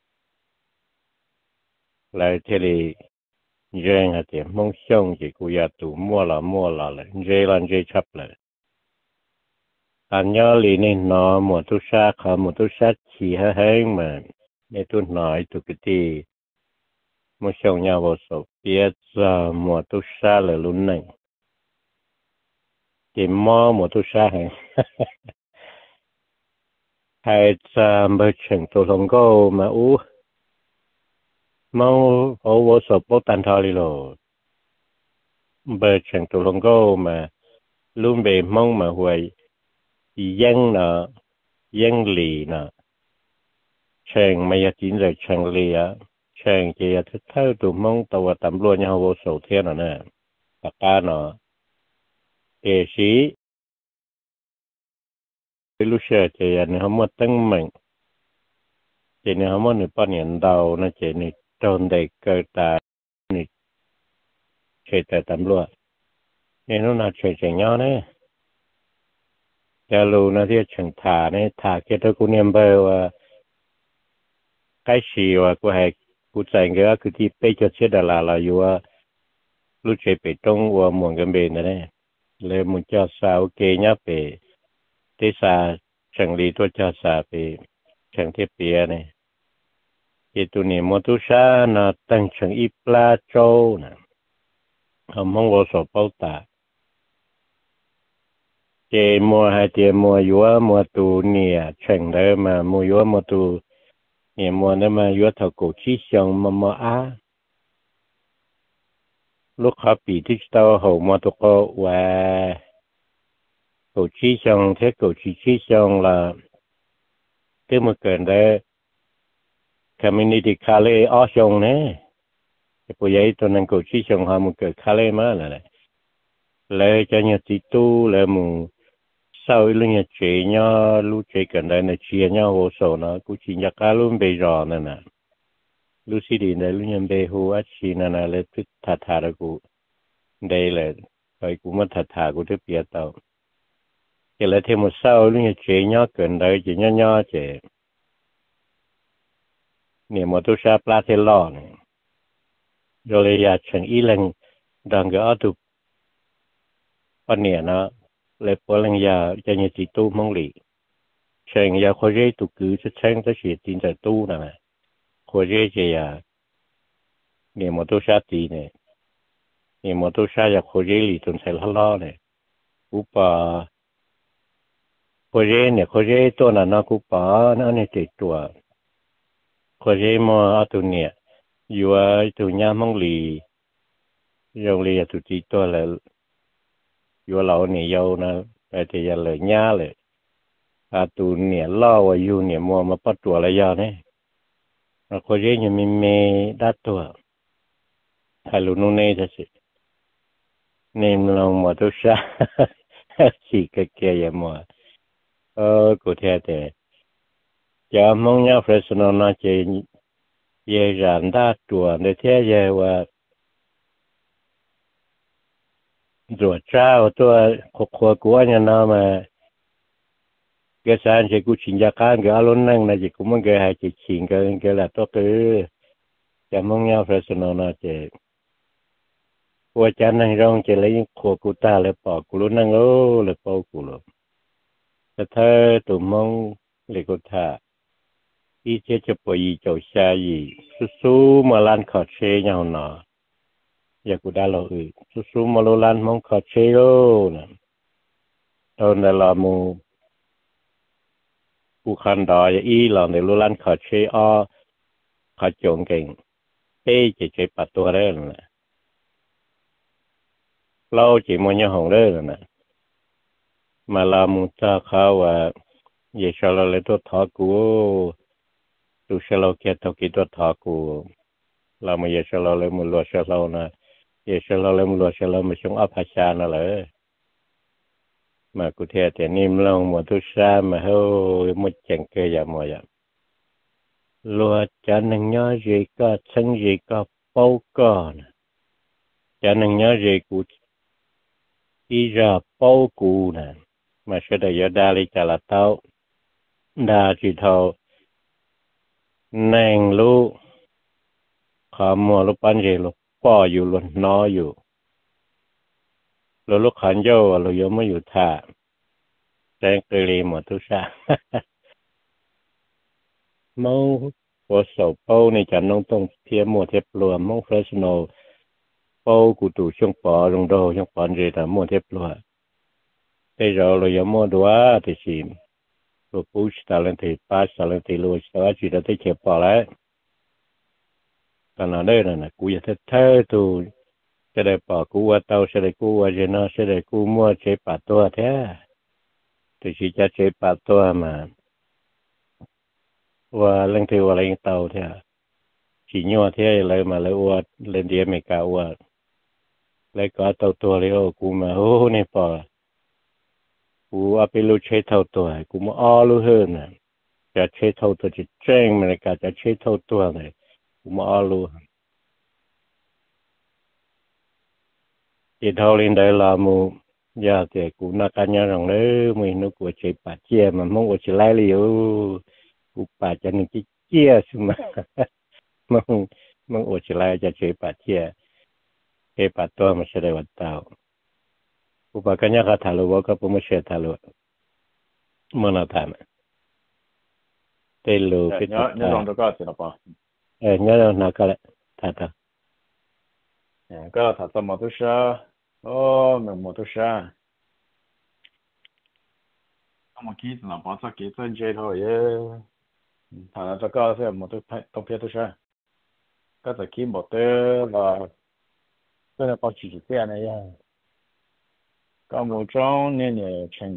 lại thế thì riêng là thế mong xong chỉ của nhà tụ mua là dễ chấp lại anh nhớ lý nên nó một tu sa không một tu sa chỉ hơi mà để tu nói tu cái gì một xong nhà vô số biết giờ một tu sa là luôn này chỉ mò một tu sa hay hay bơ chừng tu long go mà mau vô số bố tan thọ đi rồi bơ chừng tu long go mà luôn bị mong mà huề dân lì nè chừng mà giờ chín giờ chừng lì á chừng chỉ thức thâu tụ mong tàu tạm luôn nhau vô số thiên rồi nè tất cả nó kể sĩ lúc xưa thì anh không có tăng mạnh thì anh không có được bao nhiêu đầu nó chỉ được tròn đầy cơ tài được chơi tại tầm luôn nên nó là chơi nhau đấy giờ lúc nó thì chẳng thả này thả cái đó cũng niệm bơ cái gì và của hệ của chạy cái cái thì bây giờ chết là yêu lúc chơi bị trong và muốn cái bên nàyเลยมุจสาวเกยเนี่ยไปที่สาเชิงลีตัวจะสาไปเชิงเทียเปียเนี่ยที่ตัวนี้มตุชานะตั้งเชิงอีปลาโจนะเขามองว่าสอบเป้าตาเจมัวให้เจมัวยัวมัวตูเนี่ยเชิงเดิมมามัวยัวมัวตูเนี่ยมัวเนี่ยมายัวเท่ากูชี้ชงมัวอาlúc họ bị thích tao hậu mà tụi cô và cầu chi xong thế cầu chi xong là cái một cái đó community college ở xong nè bây giờ tụi nên cầu chi xong họ một cái college mà là lấy cho nhà tí tu lấy mù sau lúc nhà chế nhau lúc chế gần đây này chia nhau hồ sổ nó cũng chỉ nhà cá luôn bây giờ này nè lúc xí đi này lúc nhà bây hồ á chỉ nè lấy tức thà thà đó cũng đây là cái cũng mất thà thà cũng được biết tao chỉ là thêm một sau lúc nhà chế nhau gần đây chỉ nhau nhau chế niệm một tu sa pla thế lo này rồi lấy ya chẳng ý lần đang cái ở tu bên này nó lấy bỏ lần ya cho nhà tí tu mong lì chẳng ya khó dễ tu cứ sẽ chẳng tới chuyện tin tại tu nè khó dễ gì ya niệm một tu sa tí này niệm một tu sa ya khó dễ lì tuần sẽ lo này cú bà khó dễ này khó dễ tôi là nó cú bà nó này chỉ tuổi khó dễ mà ở tu này dù tu nhà mong lì rồi lì tu chỉ tôi là dù lão này giàu nè thì giờ lời nhàเลยtuเนี่ยล่อว่าอยู่เนี่ยมัวมาปัดตัวอะไรอย่างนี้เราควรจะยังมีดัดตัวฮัลโหลนู่นนี่จะสิเนี่ยเราหมดทุกชาสิกเกี่ยมัวกูเท่แต่จะมองเนี่ยเฟรชโนน่าจะเยี่ยนดัดตัวในเท่เยี่ยว่าตัวเจ้าตัวขวกูเนี่ยนะมาcái sáng chỉ cũng chỉnh ra cái alon năng này chỉ cũng muốn cái hai chỉ chỉnh cái là tốt cứ chả mong nhau phải sửa nó chỉ qua cha năng rong chỉ lấy khổ cụ ta lấy bỏ cụ luôn năng ô lấy bỏ cụ luônแต่ถ้าตัวมองเลยก็ท่าอีเจจะปล่อยเจ้าชายสู้มาล้านขอเชยเอาหนออยากกูได้เราสู้มาล้านมองขอเชยโอ้นะตอนนั้นเรามูกูคันดอยอีหลังในลุลันขอเชยอ้อขอจงเก่งเฮ้จะเจ็บปัดตัวเรื่องนะเราจีมันยังหงเรื่องนะมาลามุตาเขาว่าเยชเราเลยตัวทอกูดูเชลเราเกตกิตัวทอกูเราไม่เยชเราเลยมุลวเชเรานะเยชเราเลยมุลวเชเราไม่ชงอัพพชานะเลยมากูเทียแต่นิ่มลงหมดทุกชามาเฮาหมดจังเกยหมดลัวจะนั่งย้อนจีก็ชั้นจีก็เป้าก่อนจะนั่งย้อนจีกูอีจะเป้ากูนะมาเสด็จยาดาลิจาลาเต้าดาจีเท่านั่งลูกขามัวลูกปันจีลูกป้ออยู่ล้วนน้ออยู่ลูกขันโย่ลูกยมไม่อยู่ท่าแจ้งเกลีหมดทุกชาเมาพอสอบเป้าในจันน้องต้องเทียมหมดเทียบรวมมองเฟรชโนเป้ากูตู่ช่วงปอลงโดช่วงปอนจีแต่หมดเทียบรวมแต่เรายมหมดว่าที่สิมลูกผู้ชายลันทีป้าชายลันทีลูกสาวจีแต่ที่เจ็บปอแล้วตอนนั้นเลยนะกูอยากเท่ตัวจะได้ปอกูว่าเต้าจะได้กูว่าเจน่าจะได้กูมั่วเจ็บปากตัวแท้ที่สิจะเจ็บปากตัวมาว่าเรื่องที่ว่าเรื่องเต่าแท้สีนัวแท้อะไรมาแล้วว่าเล่นเดียไม่กล้าว่าแล้วก็เต่าตัวเลยโอ้กูมาโอ้นี่ปอกูเอาไปรู้เช็ดเท่าตัวกูมาอ้อรู้เฮิร์นนะจะเช็ดเท่าตัวจะแจ้งมันก็จะเช็ดเท่าตัวเลยกูมาอ้อรู้ที่เท่าเล่นได้ละมูยาแต่กูนักการงานรังเลยมึงนึกว่าเจ็บปากเจี๊ยมันมองว่าจะไล่เลยกูปากจะนึกเจี๊ยใช่ไหมมึงว่าจะไล่จะเจ็บปากเจี๊ยเจ็บปากตัวมันจะได้วัดเต้ากูปากกันยากทะลุว่าก็ผมไม่เชื่อทะลุมันน่าทำเตลูพิจารณาลองดูก็เสร็จแล้วป่ะเนี่ยเราหนักก็เลยท่าก็ถ้าสมมติว่าโอ้เหมือนมติว่าถ้ามาคิดนะภาษาคิดเป็นเจ้าเย่ถ้าจะก็เสียมติต้องเพียรตัวใช่ก็จะคิดหมดเลยว่าก็จะพอจีบเสียนะยังก็มุ่งตรงเนี่ยเช่น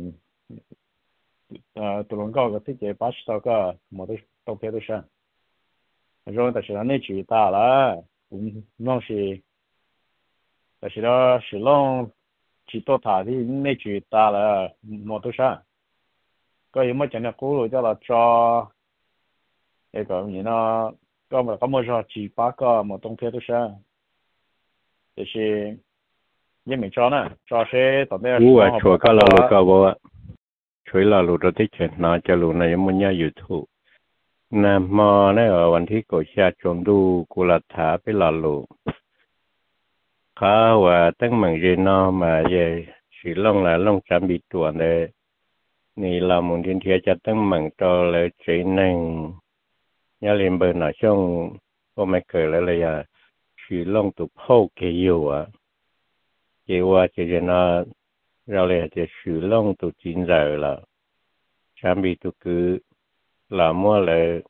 ตัวลงก็ที่จะภาษาก็หมดต้องเพียรตัวใช่然后但是那句大了，弄是，但是呢是弄 chỉ tốt thả thì nên chỉ ta là một thứ sao có gì mới chẳng là cũ rồi cho là cho cái gì nó có một giờ chỉ ba cái một tông phía thứ sao thì nhưng mình cho nè cho sẽ tận đây à chùa cái là cái bộ chuối là lụt rồi tích chuyện nó cho lụt này muốn nhá YouTube nam mô này ởวันที่ก่อชาชมดูกุลธาไปละลข้าว่าตั้งมังเจนอมาเยสิลงละลงจำบิตัวเลยนี่เรามุนทินเทียจะตั้งมังโตเลยเจนึงยาเลียนเบอร์หน่ะช่วงก็ไม่เคยแล้วเลยอ่ะสิลงตุพ่อเกอยู่อ่ะเกว่าเจนอเราเลยจะสิลงตุจินใจละจำบิตุคือlà mua lại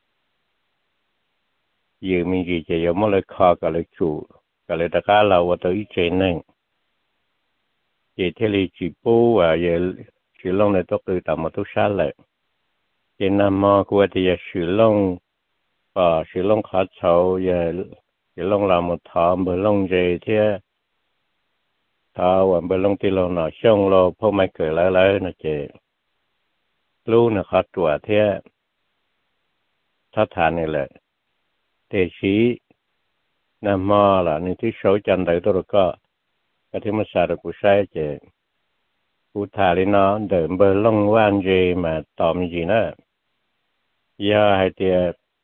giờ mình chỉ giờ mua lại kho cả lại chủ cả lại tất cả là vào tới trên này giờ thế là chỉ bố và giờ sử dụng này tốt từ tầm một chút xa lại trên năm mà của thì giờ sử dụng và sử dụng khá sâu giờ sử dụng là một thợ bờ lông gì thế thợ và bờ lông thì lo nó xong lo phô mai cười lại nó chỉ luôn nó khá tuổi thế thắt thàn này lại để chỉ nằm mơ là những thứ số chân đấy tôi có cái thứ mà sao được cũng sai chứ cụ thà lên nó đợi bờ lông quan gì mà tóm gì nữa giờ hay thì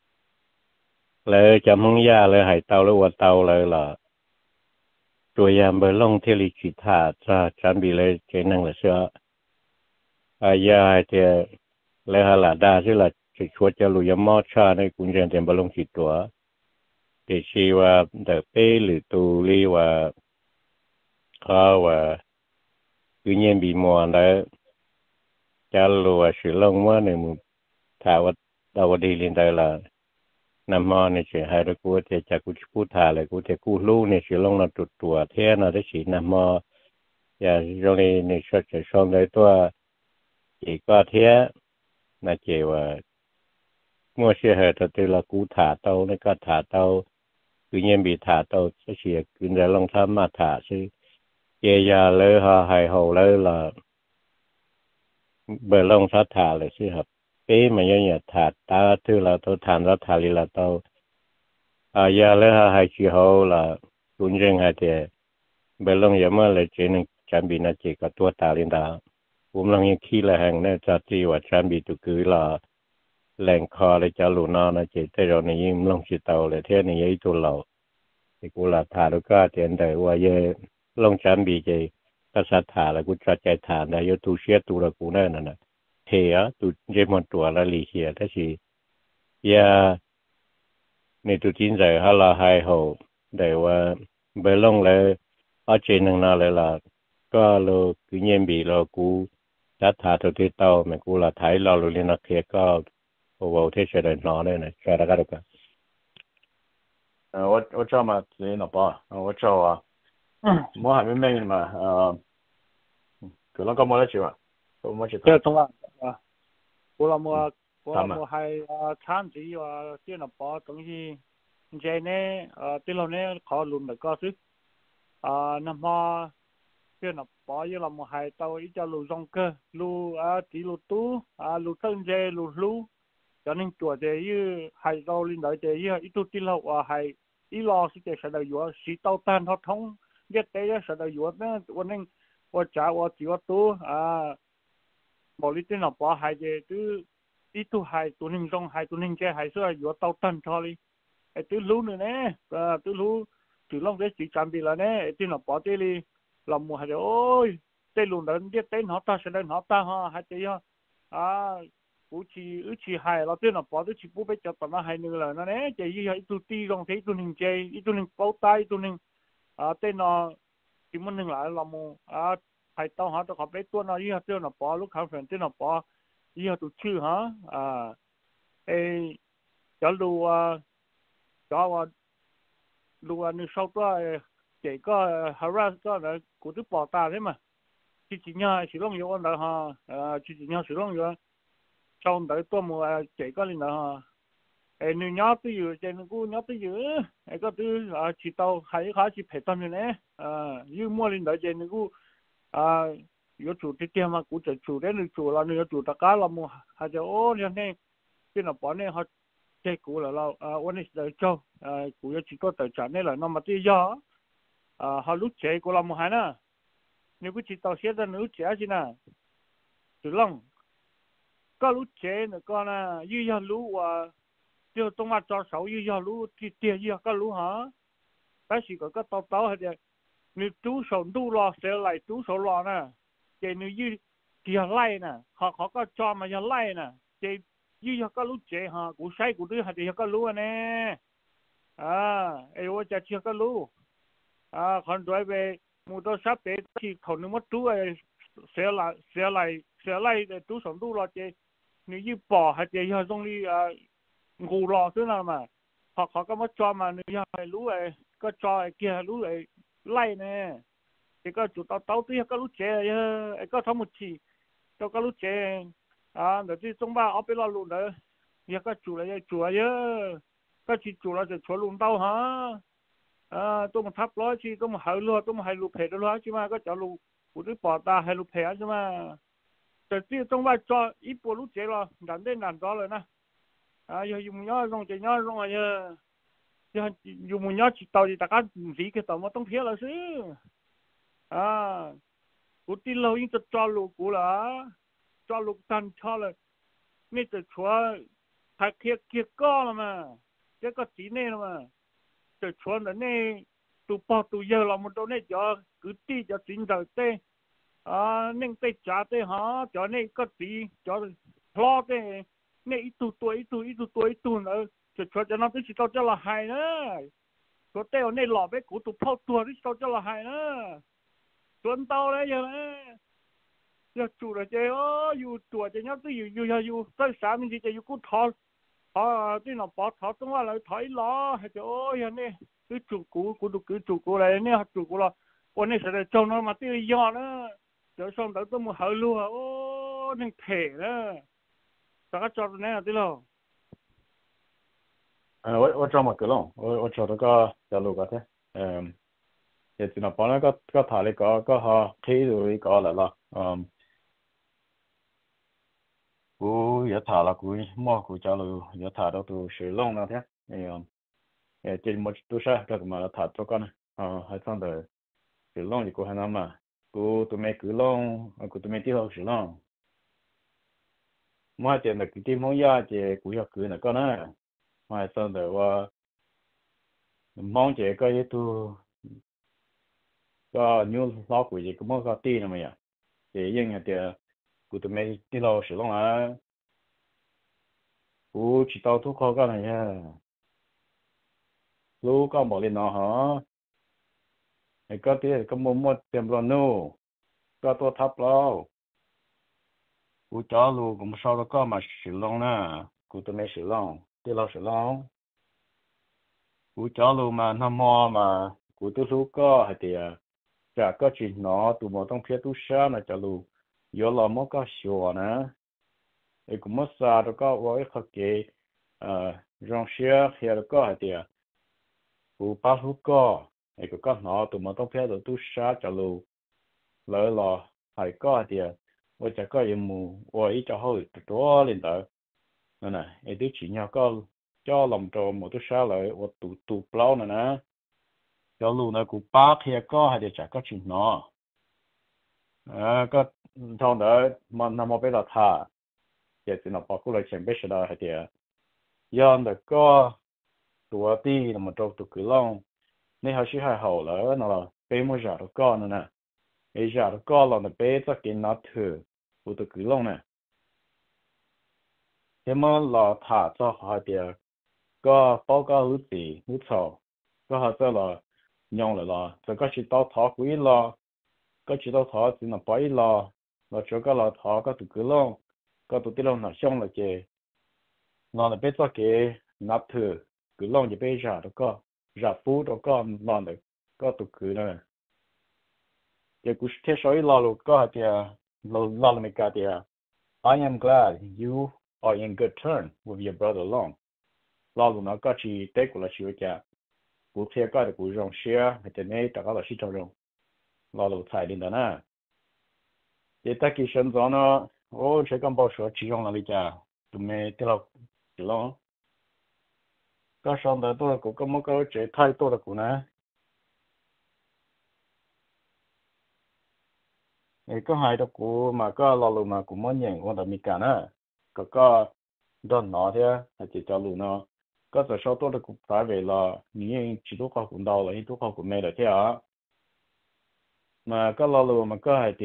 lấy chấm hông ya lấy hay tàu lấy qua tàu lấy là tuổi yam bờ lông theo lịch chỉ thà cho chuẩn bị lấy cái năng là sao giờ hay thì lấy là đa chứ là chỉ chuột cho lùi mò cha này cũng chẳng tiền bờ lông chỉ tuổi thì khiว่าแต่เป้หรือตูรีว่าเขาว่าคือเย็นบีมัวแล้วจะรู้ว่าสิลงว่าในมือถ้าว่าดาวดีลินได้ละน้ำมันเนี่ยจะให้เรากูจะกูพูดถ่ายเลยกูจะกูรู้เนี่ยสิลงเราตัวเท่านั้นได้สิน้ำมันอย่าตรงนี้เนี่ยชดจะช่องได้ตัวอีกก็เท่าน่าจะว่าเมื่อเชื่อเหตุที่เรากูถ่าเต้าในก็ถ่าเต้าคือยังbị thả tàu sẽ chỉ cứ để long tham mà thả chứ giờ giờ lỡ họ hay hậu lỡ là bờ long sát thả lại chứ hợp bé mà như thả ta thứ là tôi thả ra thả đi là tàu giờ lỡ họ hay chỉ hậu là cũng riêng hay thì bờ long giờ mà lại chỉ nên chuẩn bị nó chỉ có tua thả lên đó cũng là những khi là hàng này cho chỉ và chuẩn bị tụ cứ làแหล่ง คอ เลย จะ หลู นอ นะ เจ แต่ เรา นี่ ยิ่ง ลง สิ เตา เลย เท่า นี้ ไอ้ ตัว เรา ที่ กู ละ ถา แล้ว ก็ เตียน ได้ ว่า เย ลง จัน บี เจ ก็ สัต ถา แล้ว กู จะ ใจ ถา ได้ อยู่ ตู เชีย ตู ละ กู นั่น น่ะ เทีย ตู เจ หมด ตัว ละ ลี เชีย ถ้า สิ ยา ใน ตู จิน ใจ ฮะ ละ ให้ โห ได้ ว่า ไป ลง เลย เอา เจ นึง น่ะ เลย ล่ะ ก็ เรา คือ เย็น บี เรา กู จัด ถา ตัว ที่ เตา แม่ กู ละ ไถ เรา เลย นะ เทีย ก็我这些人拿来呢，晓得个个。 我找嘛自己那包，我找啊，我还没买嘛，可能搞没得去嘛，我没去。 这懂了啊，我还产地这那包东西，这呢对了呢考虑那个是那么这那包有那么还到一家路上个路地路多路登这路。cho nên chùa để như hay đâu lên đợi để như ít tu tin lâu hay ít lo sự sẽ được vừa sĩ tàu tan họ thông nhất đấy sẽ được vừa nữaวันนึงว่าจ่าว่าจีว่าตัวบอกลิtin là bỏ hay về cứ ít tu hay tu ninh trong hay tu ninh che hay số vừa tàu tan thôi đi từ lú nữa nè từ lú từ long đấy chỉ chạm bị là nè tin là bỏ thế đi làm một hay ôi tê luôn đó nhất đấy họ ta sẽ được họ ta ha hay thế cú chỉ hay là tên là bỏ tới chỉ bố bé cho tao nó hay nữa là nó nè chỉ như vậy tôi ti trong thấy tôi hình chơi tôi hình bao tay tôi hình tên nó chỉ muốn hình lại là một hay tao hả tao học bé tôi nó như tên là bỏ lúc khám phá tên là bỏ như tôi chưa hả cho lu như sau đó chỉ có hara có là cú tôi bỏ ta thế mà chỉ nhớ sử dụng nhiều đó ha chỉ nhớ sử dụng nhiều trong đấy tôi mua chỉ có lên đó nếu nhớ tới giờ trên cũng nhớ tới giờ có thứ chỉ tàu hay khá chỉ phải tâm như này như mua lên đó trên cũng 有主的店嘛，古在主的你主了，你有主的家了么？还就哦，你那，这那帮呢，他这古了了，我那是做，古有几多在站呢了，那么这呀，他录这古了么还呢？你不知道现在录这是呢，就啷，个录这那个呢，又要录啊，就东马抓手又要录，这这又个录哈，但是个刀刀还的，你读手读了，谁来读手了呢？cái nữ như kia lại nè họ có cho mà giờ lại nè cái như có lúc chế ha cú sai cú đứa hạt thì có lúc nè ai ơi cha chưa có lúc còn đối về một đôi sắp tới thì thằng nó mất chú sẽ lại để chú sống chú lo chế nữ như bỏ hạt thì giờ trong đi ngủ lo thế nào mà họ có mất cho mà nữ giờ lúc ấy có cho kia lúc ấy lại nè thì có chủ tàu thì có lúc chế có thằng một chỉ cho có lúc chế rồi thì trong ba ở bên luôn đó giờ có chủ là chủ ấy có chỉ chủ là chủ luôn tàu hả tôi mà thắp lối chỉ tôi mà hở luôn tôi mà hay lụp hết luôn chứ mà có cho lụp của đứa bỏ ta hay lụp hết chứ mà rồi thì trong ba cho ít bộ lúc chế rồi đàn đến đàn đó rồi nè giờ dùng nhớ rong chế nhớ rong rồi giờ dùng nhớ chỉ tàu thì tất cả gì cái tàu màต้องเพี้ย là chứกูตีเรายิ่งจะจอลูกกูละจอลูกทันชอเลยนี่จะชัวถ้าเคียก้อละมาเจ้าก็จีเน่ละมาจะชัวแต่นี่ตูปอตูเยอะเรามันโดนนี่จอกูตีจะจินเดอเต้นึ่งเต้จ่าเต้ฮะจอนี่ก็ตีจอพลอเต้นี่อีตัวเนอะจะชัวจะนับที่สิเราจะละหายนะตัวเต้เอานี่หล่อไปกูตูพ่อตัวที่เราจะละหายนะtuần tàu đấy giờ này giờ chủ là chơiอยู่ตัวจะnhớ tớiอยู่tới sáng mình chỉอยู่thọที่nó bỏ thọ trong là thổi lò hay chứ ôi giờ này cái chủ cũ được cái chủ cũ này nè chủ cũ là con này sẽ là trâu nó mà tiêu giò nữa rồi xong tới tôi một hơi luôn ô nên thể đó sao cho này là tí lo 我找嘛个咯，我找到个小路个噻，也只能帮那个塔里个哈推入一个来了，กู也塔了กู莫กู家路也塔到都水浪那天，这么都是这个嘛塔做个呢，还上的水浪一个还那嘛，กู都没个浪，กู都没地方水浪，我这那个地方呀，这กู要个那个呢，我还上的我忙这个也都。ก็นิ้วล้อกุยก็มันก็ตีนะมั้ยเดี๋ยวยังเดี๋ยวกูตัวไม่ที่เรา使用啊กู知道ทุกข้อก็นะเนี่ยรู้ก็บอกเลยเนาะฮะไอ้ก็ที่ก็มัวเต็มร้อนนู่ก็ตัวทับเรากูจ้าลูกกูไม่ชอบแล้วก็มา使用นะกูตัวไม่使用ที่เรา使用กูจ้าลูกมาทำมอมากูตัวรู้ก็ให้เดี๋ยวจากก็จีนอตัวมันต้องเพียรตุชานะจะรู้ยอมมันก็ชัวนะไอ้กุมสาแล้วก็ว่าไอ้ข้าเกยรองเชียเฮียแล้วก็เดียวกูป้าลูกก็ไอ้ก็หนอตัวมันต้องเพียรตุชาจะรู้เลยรอไอ้ก็เดียวว่าจะก็ยังมูว่าไอ้จะเอาตัวเล่นเตอนั่นน่ะไอ้ตัวจีนก็cho lòng trò một chút sao lại và tụ bao nè cho luôn là cụ ba kia có hay để trả các chuyện nó có thằng đó mà nằm ở bên là thà giờ thì nó bảo cụ lại chẳng biết sao hay để giờ nó có tụi đi là một trâu tụi cứ long nên họ sẽ hay hậu là nó là bé mua giả được con nữa nè bây giả được con là nó bé cho cái nó thử của tụi cứ long nè thế mà là thà cho họ để có báo cáo hữu gì hữu thọ có họ cho là nhong là cho có chỉ tao thọ quý là có chỉ tao thọ chỉ là bảy là cho có là thọ có tụi cứ long có tụi long là xong là chè nó là biết cho cái nạp thừa cứ long thì bây giờ đó có giả phú đó có nó được có tụi cứ này cái cú thế soi lo có thì lo mình cả thì I am glad you are in good turn with your brother Long lo nó có chỉ tế của là chịu cả cụ thể có được cụ rong share hay thế này tất cả là chỉ trong rong lo lo thay đến đó nè để ta kỳ sinh cho nó ô sẽ còn bao số chỉ trong là đi chả tụi mẹ tiếp tục chỉ lo có xong đó tôi cũng có một cái chế thay tôi là cũng nè này có hai đó cũng mà có lo luôn mà cũng muốn nhận quan điểm mình cả nè có đơn nó thế hay chỉ cho luôn nó có giờ sau tôi là cũng phải về là những chỉ tốt học cũng đau là những tốt học cũng mẹ được thế à mà có lo luôn mà có hai thì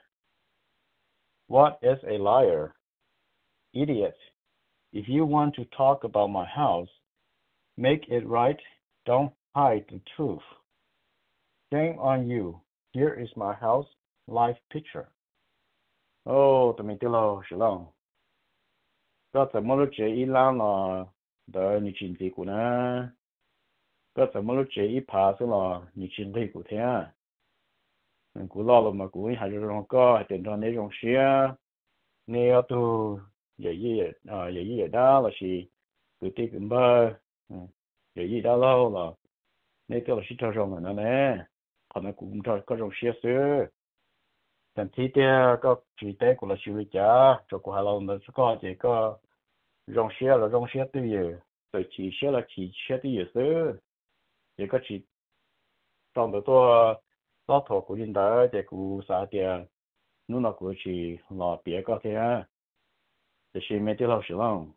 what is a liar idiot if you want to talk about my house make it right don't hide the truth shame on you here is my house live picture oh tụi mình tiêu lâu xử lòng có thể mỗi lúc chế ý lan là đợi những chuyện gì của nó có thể mỗi lúc chế ý phá sẽ là những chuyện gì của thế à mình cũng lo là mà cũng hay rồi có tiền cho nên trong xe nếu tu vậy đó là gì cứ tiếc cũng bơ vậy đó lâu là nếu tôi là sĩ cho rồi nó nè còn nó cũng cho có trong xe xưa thậm chí có chỉ tế của là xử lý trả cho của hai lần nó có chỉ có rong xe từ giờ rồi chỉ xe là chỉ xe từ giờ xưa chỉ có chỉ trong đó tôi lo thuộc của nhân đó để của xã tiền nó là của chỉ là别个thế à để xem mấy tiêu học sử lòng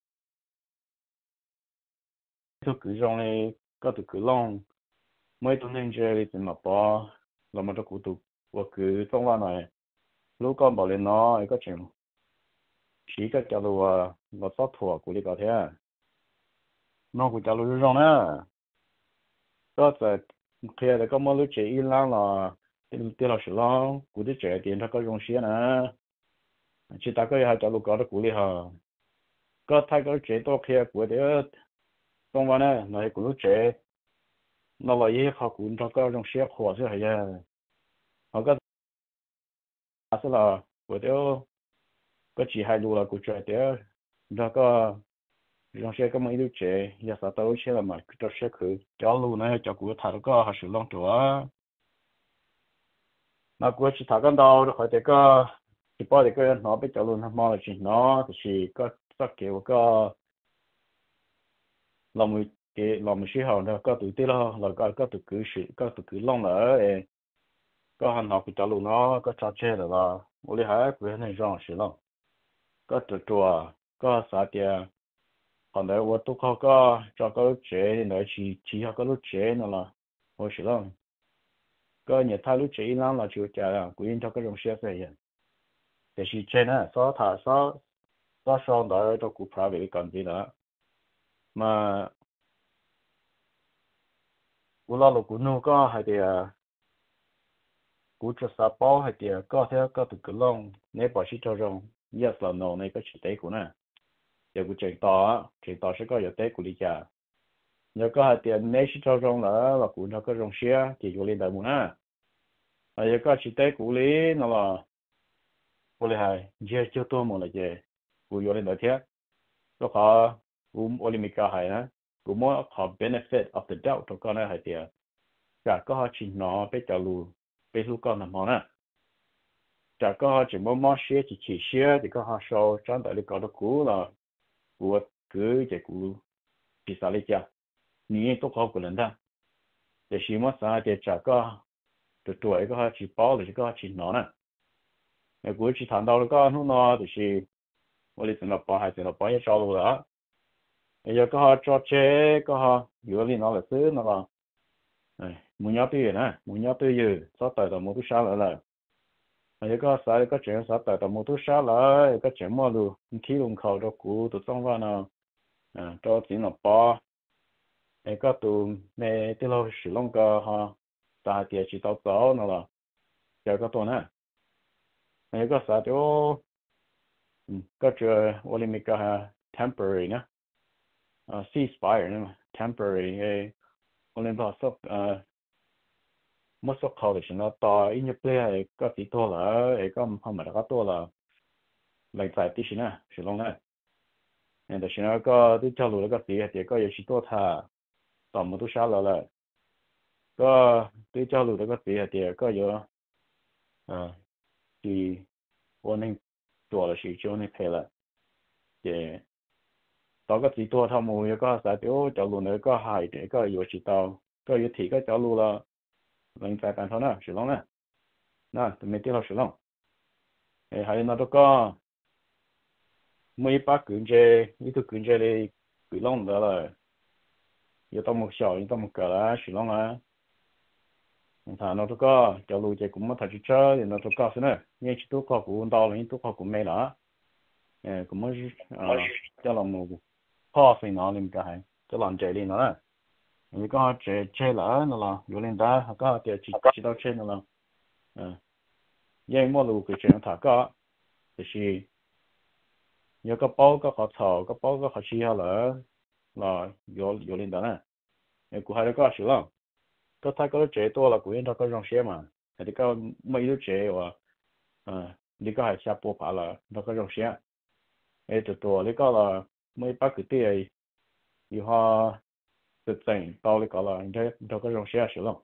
tôi cứ rong này có tôi cứ long mấy tuần này chơi thì mà bỏ làm mà tôi cũng tụ và cứ trong vào này lúc con bảo lên nó có chuyện chỉ cái cho tôi là sót thuộc của đi cả thế à nó cũng cho tôi rong nữa có thể khi là có mấy lúc chơi lang là tiêu học sử lòng của đi chơi tiền nó có rong xe nè chỉ ta có hai cho tôi có được của đi hả có thay cái chơi tôi khi của đấy trong vào này này của lúc chơi nó là gì họ cũng cho có rong xe khổ chứ hay à họ có sẽ là của đấy có chỉ hai lúa là của chơi đấy nó có rong xe có mấy đứa chơi giờ sao tao chơi là mà cho xe khử cho lúa này cho của thằng có họ sử dụng chúa mà của chỉ thằng con đâu họ thì có chỉ bảo thì cái nó biết cho luôn nó là chỉ nó thì chỉ có sắc kiểu có lòng sĩ hậu nó có tự tin là có tự cứ long nữa có hành học cho luôn nó có trò chơi rồi là ô lý hải của này rong sĩ long có tự chùa có xã tiền còn đấy tôi tụ họ có cho có lúc chế nữa chỉ họ có lúc chế nữa là ô sĩ long có nhiều thay lúc chế lắm là chịu trả là của cho cái rong xe vậy để chỉ chế nữa số xong đó cho cụ private còn gì nữa mà cú lo là cú nu có hay thì cú cho sa bao hay thì có theo có từ cái long nếu bỏ chỉ cho rong yes là no này có chỉ tế của nè giờ cú chuyển tỏ sẽ có giờ tế của đi chả nhớ có hai tiền nếu chỉ cho rong là cú nó có rong xe thì cú lên đại muốn nè giờ có chỉ tế của lý nó là cú lý hay giờ chưa tôi một là giờ cú vô lên đại thiết nó có cú Olympic hay nè cú muốn có benefit of the doubt cho con này hay thì chả có họ chỉ nó bây giờ luôn bây giờ con làm món nè chả có họ chỉ muốn món xe chỉ xe thì có họ sau trong tại có được cũ là của cứ chỉ cũ chỉ sao lấy chả nhiều tốt khó của lần đó để xí mất sao thì chả có từ tuổi có họ chỉ bảo thì có họ chỉ nó nè nếu của chỉ thằng đâu có nó thì xí我哋成日擺係成日擺一咗路啦，有個họ cho chế có họ vừa lên nó là xứ nó là muốn nhớ tới nè muốn nhớ tới gì sao tại tao mua thuốc sao lại mà có sao có chuyện sao tại tao mua thuốc sao lại có chuyện mua luôn khi luôn khẩu cho cụ tụi trong vào nào cho tiền nó bỏ có tụi mẹ tiêu lâu sử dụng cái họ ta tiền chỉ tao tao nó là giờ có tuần nè có sao cho có chuyện Olympic temporary nè ceasefire nè temporary Olympic sắp mất số khẩu thì nó to ít nhất là có tí to là có không mà có to là lại phải tí xíu nè sử dụng nè nên là nó có tí cho lúa có tí thì có gì to thà tầm một chút sao là có tí cho lúa có tí thì có gì thì bọn nên chùa là sự cho nên thế là để đó cái gì tua thao mù có sai tiêu cho luôn nữa có hại để có yếu chỉ tao có yếu thì có cho luôn là mình phải bàn thao nè sử dụng nè tụi mình tiêu học sử dụng hay nó có mấy bác cưỡng chế những thứ cưỡng chế đi cưỡng lòng đó là yếu tao một sợi yếu tao một cỡ là sử dụng à thà nó có cho luôn chơi cũng mất thời chơi thì nó có thế này nhưng chỉ tôi có cũng đau lên tôi có cũng mê đó cũng mới cho lòng một khó phải nó lên cái cho lòng chơi đi nó nếu có chơi lỡ nó là vô lên đó có tiền chỉ đâu chơi nó là nhưng mà lúc cái chuyện thà có thì nhớ có bao có khó thở có bao có khó chi lỡ là vô lên đó nè cũng hay có sự lắm có thấy có chế to là cũng có rong xe mà thì có mấy đứa chế và đi có hay xa bộ phá là nó có rong xe từ to đi có là mấy bác cái tiền thì họ tự tỉnh tao đi có là nó có rong xe sự lắm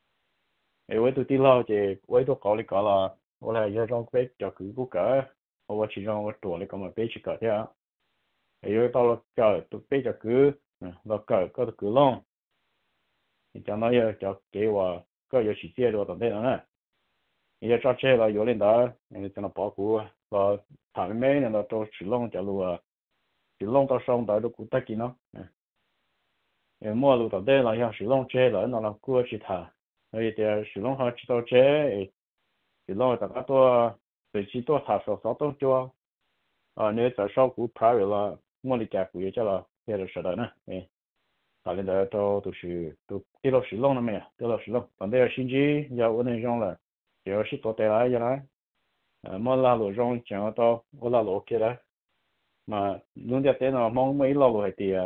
với tôi tin lo thì với tôi có đi có là我来要让别叫佢不个，我去让我做了个嘛别去搞掉，有到了搞都别叫佢，到搞到佢咯。将来要叫给我个有时间了等等呢，也抓车了有领导，在那保护了，他们每年都吃弄叫路啊，吃弄到上到都顾得紧咯，末路等等了要吃弄车了，那了过去他，所以点吃弄好知道车，吃弄大家多，随时多他少少都做，你在少股 private 了，我的家股也叫了，也就是的呢，他领导都是都跌到十弄了没有？跌到十弄，反正星期要我那种了，要是多带来一来，莫拉路上讲到我拉路去了，mà luôn đẹp thế nào mong mấy lo rồi thì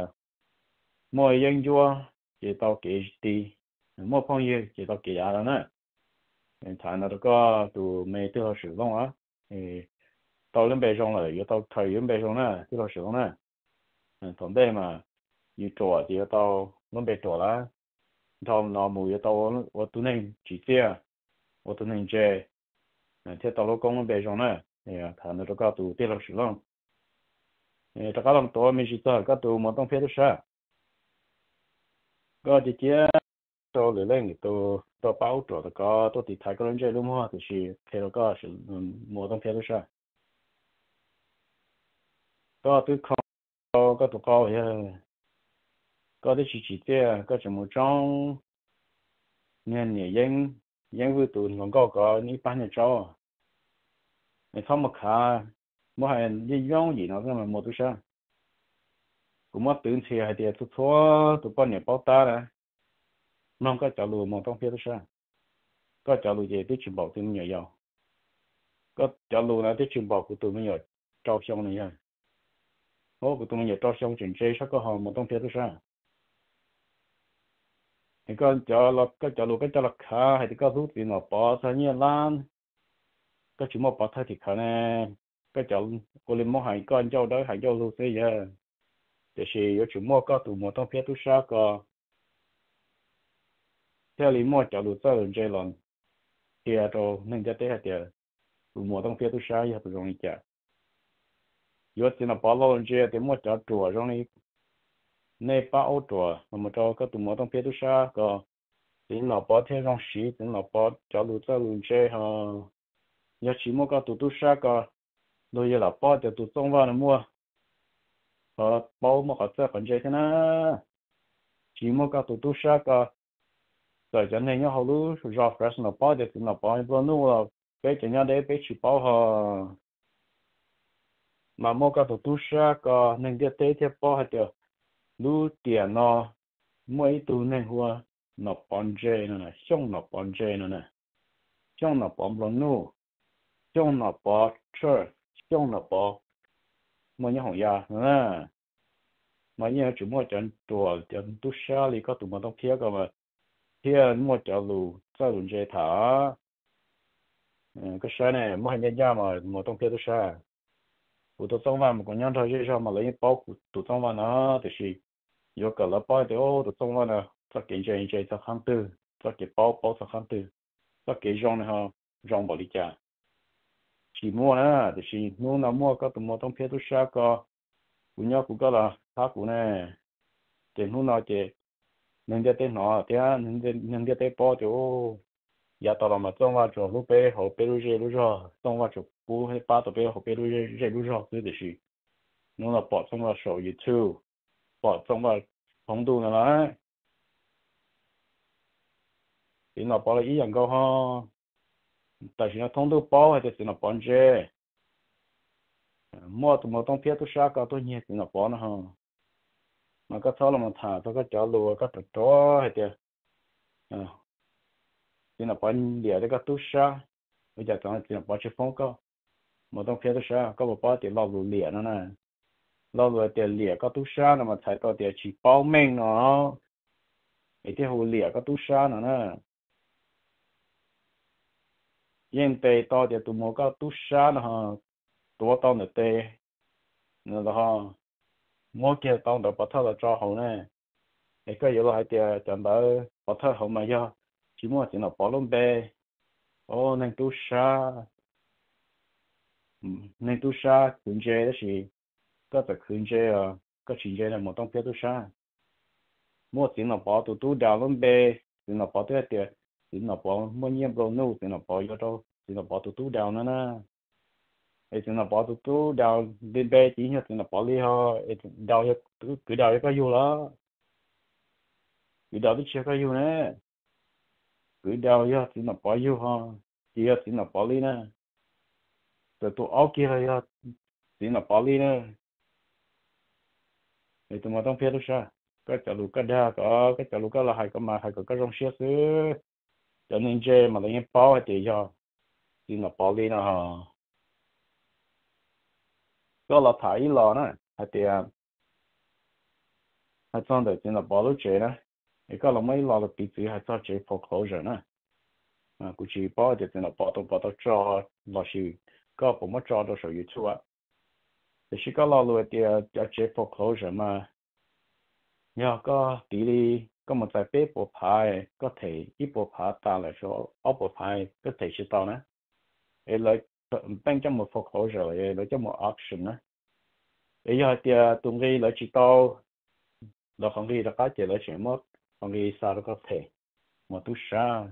mỗi dân chúa chỉ tao kể đi mỗi phong yêu chỉ tao kể ra nữa thà nó có tụ mấy thứ sử dụng á thì tao lên bề trong rồi tao thời lên bề trong nè thứ sử dụng nè còn đây mà như trò thì tao lên bề trò lá tao nó mùi tao tôi nên chỉ tiêu tôi nên chơi thế tao lúc công lên bề trong nè thì thà nó có tụ thứ sử dụng tất cả làm tổ mình chỉ tao có tụ một tông phép sao có thì kia tôi lấy lên tôi bảo trợ tôi thì thấy cái vấn đề luôn thì theo có sự một tông phép sao có tôi không có tụ có vậy có thì chỉ thế có chỉ một trong nên nhiều dân vui tụ còn có ní bán nhà cho mình không một khá mỗi hai đi giống gì nó cái mà một thứ sao cũng mất tưởng thì hay thì tụi con nhà bao ta này nó có trả lời một trong phía sao có trả lời gì tới chuyện bảo tụi mình nhiều giàu có trả lời là tới chuyện bảo của tụi mình nhiều trao xong này nha của tụi mình nhiều trao xong chuyện chơi sao có họ một trong phía sao thì có trả lời cái trả lời khá hay thì có rút tiền nó bỏ sao như lan có chuyện một bỏ thay thì khá nè cái trả cô lên mua hàng con châu đó hàng châu luôn thế giờ để xem có chuyện mua có tụi một trong phía sao có theo lý mua trả lời sao rồi chơi lần thì rồi nên cho tới thì tụi một trong phía sao giờ tụi rồi chả yếu thì nó bỏ lâu chơi thì mua trả chùa rồi này này bao chùa mà cho có tụi một trong phía sao có thì nó bỏ theo trong sĩ thì nó bỏ trả lời sao rồi chơi ha giờ chỉ mua có tụi sao có rồi giờ là bỏ cho tụi trong vào nó mua bao mà họ sẽ còn chơi thế nào chỉ mua có tụi sao có rồi cho nên nhau họ lúc rồi fresh nó bỏ để tụi nó bỏ vào nuôi là bé cho nhau để bé chỉ bỏ họ mà mua cái tụi sa có nên để tế thì bỏ hết được lúc tiền nó mỗi tụi nên hoa nó bón dê nữa này xong nó bón dê nữa này xong nó bón vào nuôi xong nó bỏ chơi xong nó bỏ mỗi nhà hàng ya nữa mỗi nhà chúng mua chân đồ chân tụi sa thì có tụi mà đông kia cơ mà kia mua cho lù cho lù dê thả cái sa này mua hàng nhà mà mua đông kia tụi sa tụi trong văn một con nhân thôi chứ sao mà lấy bao tụi trong văn nó thì gì có cả là bao thì tụi trong văn là các cái chơi cho kháng tư các cái bao cho kháng tư các cái rong này ha rong bảo lý cha chỉ mua nữa thì chỉ mua nào mua có tụi mua trong phía tôi xa có cũng nhớ cũng có là thác cũng nè thì lúc nào thì nên đi tên nó thì nên đi tên bao chỗ giờ tao làm mà trong vào chỗ lúc bé học bé lúc rồi trong vào chỗ cũ hay ba tụi bé học bé lúc rồi cứ thì chỉ nó là bỏ trong vào sổ YouTube bỏ trong vào phong độ nữa thì nó bỏ là ý dạng câu ha tại vì nó thông độ bỏ hay thì nó bỏ chơi mua tụi mua trong phía tôi xa có tôi nhẹ thì nó bỏ nó ha mà có tháo là mà thả tôi có cho lùa có tự cho hay thì thì nó bỏ địa cái tôi xa bây giờ tao thì nó bỏ chế phong có mà trong phía tôi xa có một bỏ thì lo lùa địa nó nè lo lùa tiền địa có tôi xa nó mà thay tao thì chỉ bao mình nó thì hồ địa có tôi xa nó nè yên tây tao thì tụi mua có tôi xa nó ha tụi tao nữa tây nữa là ha mua kia tao được bắt thao là cho hậu nè cái yếu là hai tia chẳng đỡ bắt thao hậu mà do chỉ mua chỉ là bỏ luôn bê ô nên tu sa nên tu sa khuyên chế đó thì có thể khuyên chế có chỉ chế là một trong phía tu sa mua chỉ là bỏ tu đào luôn bê chỉ là bỏ tới tia chỉ là bỏ mua nhiễm đồ nô chỉ là bỏ vô đâu chỉ là bỏ tu đào nữa nè chỉ là bỏ tu đào bên bê chỉ là chỉ là bỏ đi ho đào cứ đào cái vô đó cứ đào cái chưa có vô nè cứ đào vô chỉ là bỏ vô ho chỉ là bỏ đi nè rồi tụi áo kia là chỉ là bỏ đi nè thì tụi mà trong phía đó sao cái chợ lúa cái đa có cái chợ lúa cái là hay có mà hay có cái rong xiết xứ cho nên chơi mà lấy bao hay thì do chỉ là bỏ đi nè ha có là thải lò nè hay thì hay xong rồi chỉ là bỏ lúa chơi nè thì có là mấy lò là bị chỉ hay cho chơi foreclosure nè cũng chỉ bỏ thì là bỏ tao cho là gì có bộ mất cho đâu sở hữu chua thì chỉ có lo luôn thì cho chế foreclosure mà nhờ có tỷ lệ có một vài bé bộ phái có thể ít bộ phái ta lại số ở bộ phái có thể sẽ tao nè để lấy bán cho một foreclosure lấy cho một auction nè để giờ thì tụi người lấy chỉ tao là không đi là cái chỉ lấy chuyện mất không đi sao nó có thể mà tu sa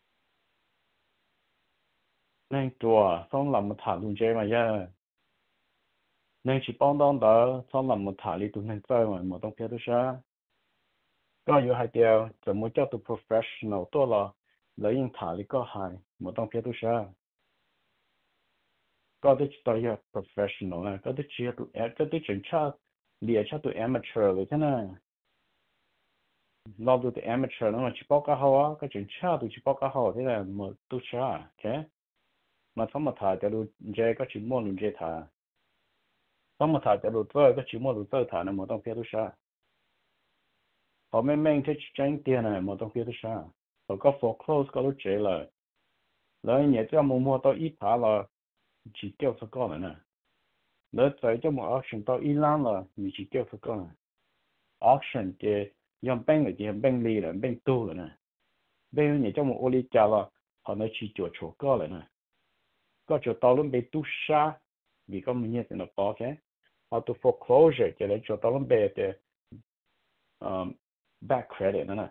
nên chùa xong làm một thằng luôn chơi mà giờ nên chỉ帮当的xong làm một thằng đi tụi nên chơi mà một trong phía tu sa có nhiều hai điều怎么叫做 professional 多了lấy những thằng đi có hai một trong phía tu sa có đứa tao giờ professional này có đứa chia tụi có đứa chỉnh cha lìa cha tụi amateur vậy thế này lo tụi amateur nó mà chỉ báo cáo hậu á cái chỉnh cha tụi chỉ báo cáo hậu thế là một tu sa ok mà xong một thằng cho tụi chơi có chỉ mua luôn chơi thằng xong một thằng cho tụi chơi có chỉ mua luôn chơi thằng này một trong phía tu sa họ mấy thích tranh tiền này một trong phía tu sa họ có foreclose có lúc chơi lại lấy nhẹ cho mua tao ít thả là chỉ kêu số con này nè nếu tới cho một auction tao ít lắm là mình chỉ kêu số con này auction thì dùng bánh là chỉ bánh lì là bánh tu rồi nè bây giờ trong một ô ly trà là họ nói chỉ chỗ chỗ con này nè có chỗ tao luôn bị tu sa vì có mình nhớ thì nó có cái họ tu foreclosure cho nên chỗ tao luôn bị thì back credit nữa nè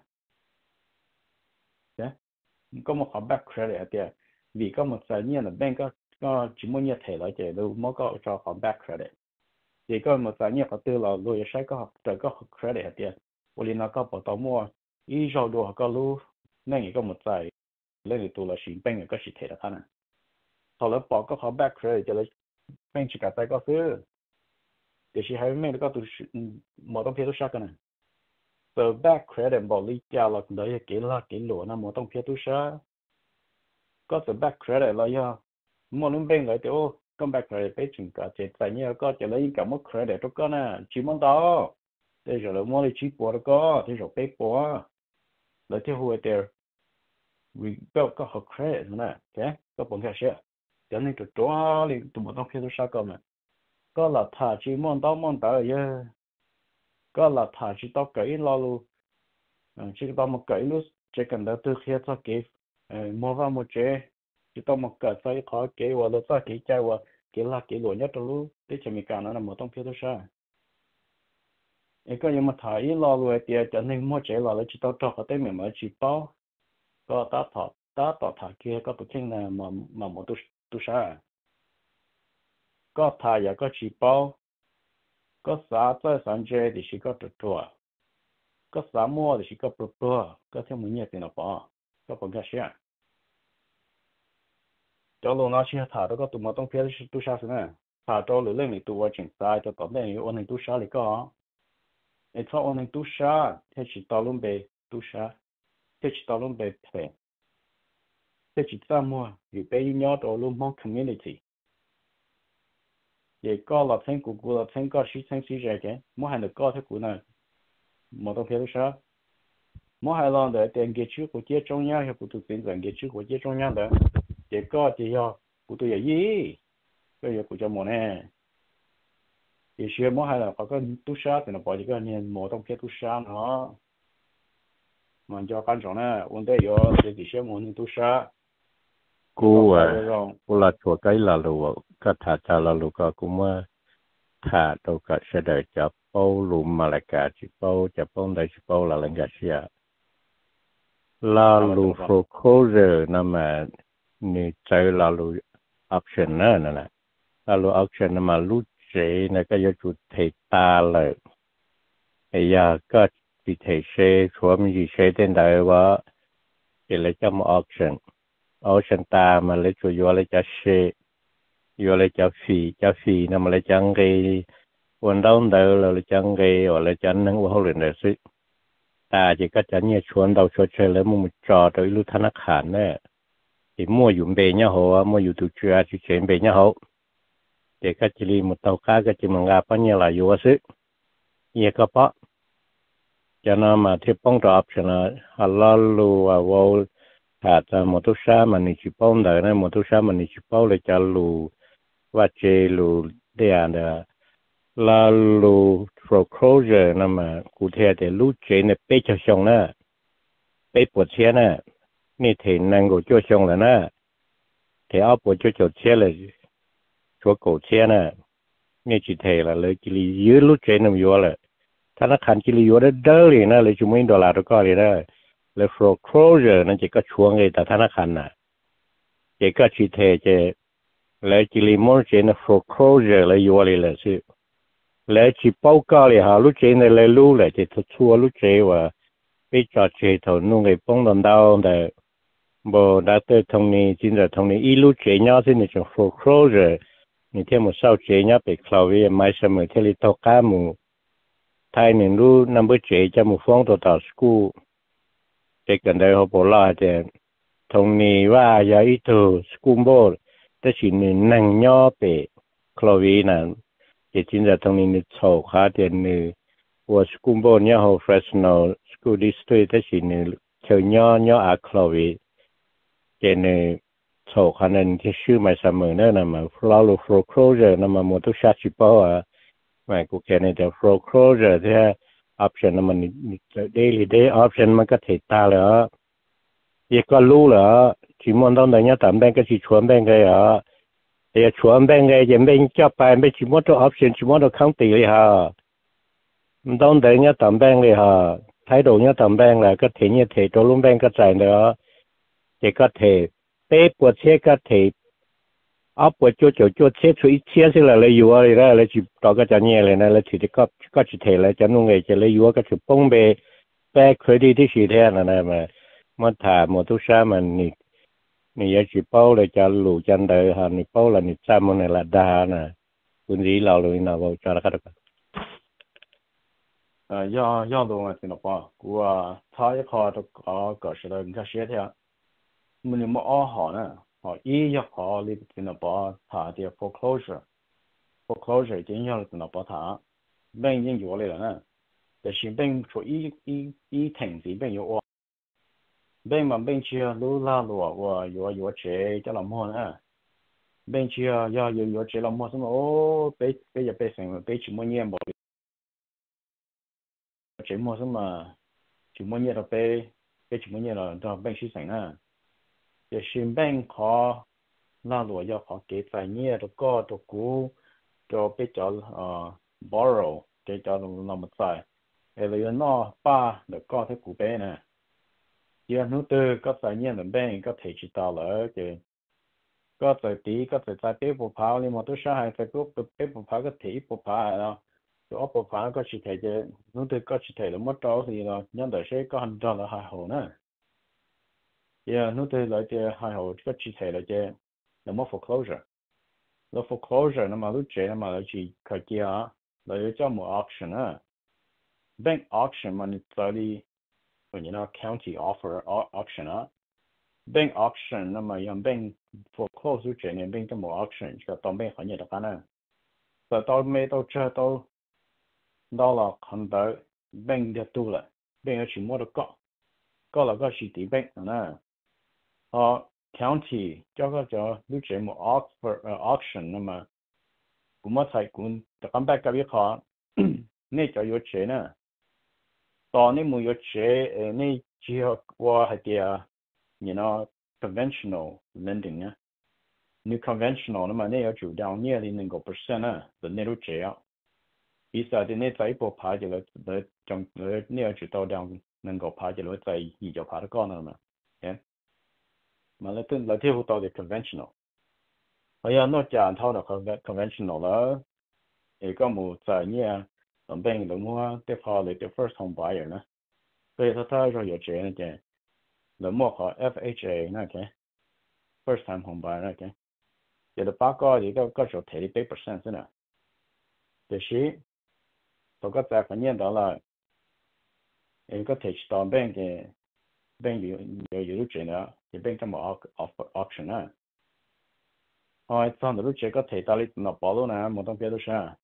có một họ back credit thì vì có một vài như là bank có chỉ muốn như thế lại chỉ đâu mới có cho họ back credit thì có một vài như họ tư là lùi sai có trời có credit thì vì nó có bảo tao mua ý rồi đồ có lu nên có một vài lên tụ là xin bank có chỉ thế là khăn họ lấy bỏ có họ back credit cho lấy bank chỉ cả tay có thứ thì chỉ hay mấy có tụ một trong phía tôi cái này từ back credit bảo lý cho là đấy cái lúa nó một trong phía tôi có từ back credit là do mua luôn bên lại tiểu con back credit bây chừng cả chết tại như có chỉ lấy cả một credit đó có nè chỉ món đó để rồi là mua lấy chỉ bỏ đó có thì rồi bé bỏ lấy theo hồi there we built có học credit nè ok có bốn cái xe cho nên tụi đó liền tụi một trong phía tôi sao cơ mà có là thà chỉ món đó giờ có là thà chỉ tao kỹ lo luôn chỉ tao một kỹ luôn chỉ cần đầu tư khi cho kịp mua vào một chế chỉ tao một cái sai khó kế và nó sai kế chạy và kế là kế lỗi nhất trong lúc để cho mình cả nó là một trong phía đó sao ấy có nhưng mà thấy lo rồi thì cho nên mua chế là chỉ tao cho cái tên mình mới chỉ bao có ta thọ kia có tổ chức là mà một tu sa có thà ya có chỉ bao có xã tới sản chế thì chỉ có được tua có xã mua thì chỉ có được tua có theo mình nhớ thì nó bỏ có phần cái xe cho luôn nó chỉ thà đó có tụi mà tông phía tu sa nữa thà cho lưỡi lên thì tụi chỉnh sai cho tóm đây ôn hình tu sa thì có ấy cho ôn hình tu sa thế chỉ tao luôn về tu sa thế chỉ tao luôn về thế thế chỉ tao mua vì bây giờ đó luôn mong community vậy có là thành cụ là thành có sĩ thành sĩ ra cái mỗi hai được có thế cụ này một tông phía tu sa mỗi hai lần để tiền cái chữ của chế trong nhà hay cụ thực hiện rằng cái chữ của chế trong nhà đó chỉ có chỉ do cụ tôi gì cái giờ cụ cho một nè thì xưa mỗi hai là có cái tu sa thì nó bỏ chỉ cái nên một trong cái tu sa nó mà cho căn trọng nè vấn đề yo thì xưa một tu sa cú cú là chùa cái là lù cái thà cha là lù cái cũng mà thà đâu cái sẽ đợi cho bao lù mà lại cả chỉ bao cho bao đây chỉ bao là lên cái gì là lù foreclosure nè mà ni chơi là lù option nè nè là lù option mà lù chế nè cái yêu chuột thầy ta là bây giờ có bị thầy xe chúa mình gì xe đến đây và chỉ lấy cho một option ta mà lấy cho vô lấy cho xe vô lấy cho phí nè mà lấy cho cái quan đông đâu là lấy cho cái hoặc lấy cho năng vào liền đấy chứ ta chỉ có cho nhiều chuẩn đầu cho chơi lấy một trò tới lúc thằng khán nè thì mua dùng bề nhau hồ mua dùng tụ chưa chỉ chuyện bề nhau hồ để cái chỉ một tàu cá cái chỉ mang bao nhiêu là vô sức nhiều cái bao cho nên mà thì bông trọ option là halalu và vô hạt một số sa mà mình chỉ bông đời này một số sa mà mình chỉ bông để cho lù và chế lù để là là lù foreclosure nè mà cụ thể để lù chế này bê cho xong nè bê bột xe nèนี่thì năng của cho xong là nè thì áo bột cho xe là chỗ cổ xe nèนี่chỉ thể là lấy chỉ dưới lù chế nằm vô làธนาคารจิริโยได้เดิเลยนะเลยจุ่ม$1แล้วก็เลยนะเลย foreclosure นั่นจะก็ช่วงไอ้แต่ธนาคารน่ะจะก็ชิเทจะเลยจิริมอนจะนะ foreclosure เลยอยู่อะไรเลยสิเลยจิเป้าก็เลยหาลูกเจนเลยรู้เลยจะทั่วลูกเจว่าไปจอดเจถนนไอ้ป้องดาวแต่บ่ได้เตอตรงนี้จริงๆตรงนี้อีลูกเจเนี่ยสิเนี่ยจะ foreclosure นี่เที่ยวมันเศร้าเจเนี่ยไปคลาวไม้เสมอที่ลิตก้ามูไทยเนี่ยรู้นับเจจะมุ่งฟ้องต่อสกูเด็กกันได้เขาบอกว่าจะตรงนี้ว่าอย่าอีตัวสกูโบแต่สิ่งนี้นั่งย่อไปคลอวีนั่นจะจริงๆตรงนี้เนี่ยโฉกขาเดียนนี่ว่าสกูโบเนี่ยเขาเฟรชโนสกูดิสตรีแต่สิ่งนี้เชียวย่ออาคลอวีจะเนี่ยโฉกขานั้นที่ชื่อไม่เสมอเนี่ยนะมาเราลูกโฟล์คโรเจอร์นะมาหมดทุกชาติชิปอ่ะไม่กูแค่ในแต่ foreclosure ที่ option มัน daily option มันก็ถิดตาเลยอ่ะยังก็รู้เหรอชิมอนต้องแต่เนี้ยตามแบงก์ก็ชิชวนแบงก์เลยอ่ะแต่ชวนแบงก์เลยยังแบงก์จะไปไม่ชิมอนตัว option ชิมอนตัวข้างตีเลยฮะมันต้องแต่เนี้ยตามแบงก์เลยฮะไทยโดนเนี้ยตามแบงก์เลยก็เทเนี้ยเทตัวลุ่มแบงก์ก็ใจเลยอ่ะยังก็เทเป๊ะปวดเช็คก็เทเอาปวดโจเช็ดช่วยเช็ดสิละเลยอยู่อะไรได้เลยจีต่อก็จะเนี่ยเลยนะแล้วทีนี้ก็จะเทเลยจะนุ่งไงจะเลยอยู่ก็จะป้องเบแบกเครดิตที่สีแทนนะมันถามหมดทุกชามันนี่ยังจีเป้าเลยจะหลู่จันเดอร์ฮะนี่เป้าละนี่จำมันละดานะคุณรีเราเลยนะว่าจะรักกัน要的话听了吧我他一考都搞是了你看谁的没你们熬好呢一要好你听了吧他的 foreclosure 今要听了吧他病已经有来了呢但是病说一停止病有病嘛病去路拉路我有这叫什么呢病去要有这什么什么被也被什么被什么年没这么什么什么年了被什么年了到病死神啊 để xin bên họ là lúa do họ kế tài nhẹ đồ có đồ cũ cho bây giờ borrow cái cho nó một sai rồi nó ba được có thế cũ bé nè giờ nó từ có tài nhẹ là bên có thể chỉ tao là cái có tài tí có tài tài bé bộ pháo nhưng mà tôi sẽ hay phải có bé bộ pháo có thể bộ pháo đó rồi bộ pháo có chỉ thể chứ nó từ có chỉ thể là mất trâu thì nó nhân đời sẽ có hành đó là hai hồ nữa giờ nó từ lại chứ hai hồ có chỉ thể là chứ là mất foreclosure the foreclosure nó mà lúc trẻ nó mà chỉ cái kia là cho một auction á bank auction mà nó đi county offer auction á bank auction nó mà dùng bank foreclose lúc trẻ này bank cho một auction cho tao bank họ nhận được cái này rồi tao mấy tao chơi tao đó là không tới bank được tu lại bank chỉ mua được có là có chỉ tỷ bank nữa county cho lúc trẻ một auction nó mà cũng mất thời cũng cảm giác cái việc họ nên cho yếu chế nè tao nên mua yếu chế nên chỉ qua hay kia conventional lending á như conventional nó mà nên ở chủ đạo nearly 9% á là nên yếu chế á ý sao thì nên tại bộ phá thì là trong nên ở chủ đạo đạo 9% thì là tại gì cho phá được con nữa mà mà là theo tao thì conventional bây giờ nó chả thao được conventional đó thì có một vài nhà làm bên là mua tiếp họ là the first home buyer nữa bây giờ thay rồi chế này chứ là mua họ FHA này chứ first time home buyer này chứ giờ được báo cáo thì có chỗ thể 8% thế nào thì tôi có tài khoản nhận đó là có thể start bên cái bên nhiều chuyện nữa thì bên cái một auction á xong rồi chế có thể ta lấy nó bỏ luôn nè một đồng tiền đó sao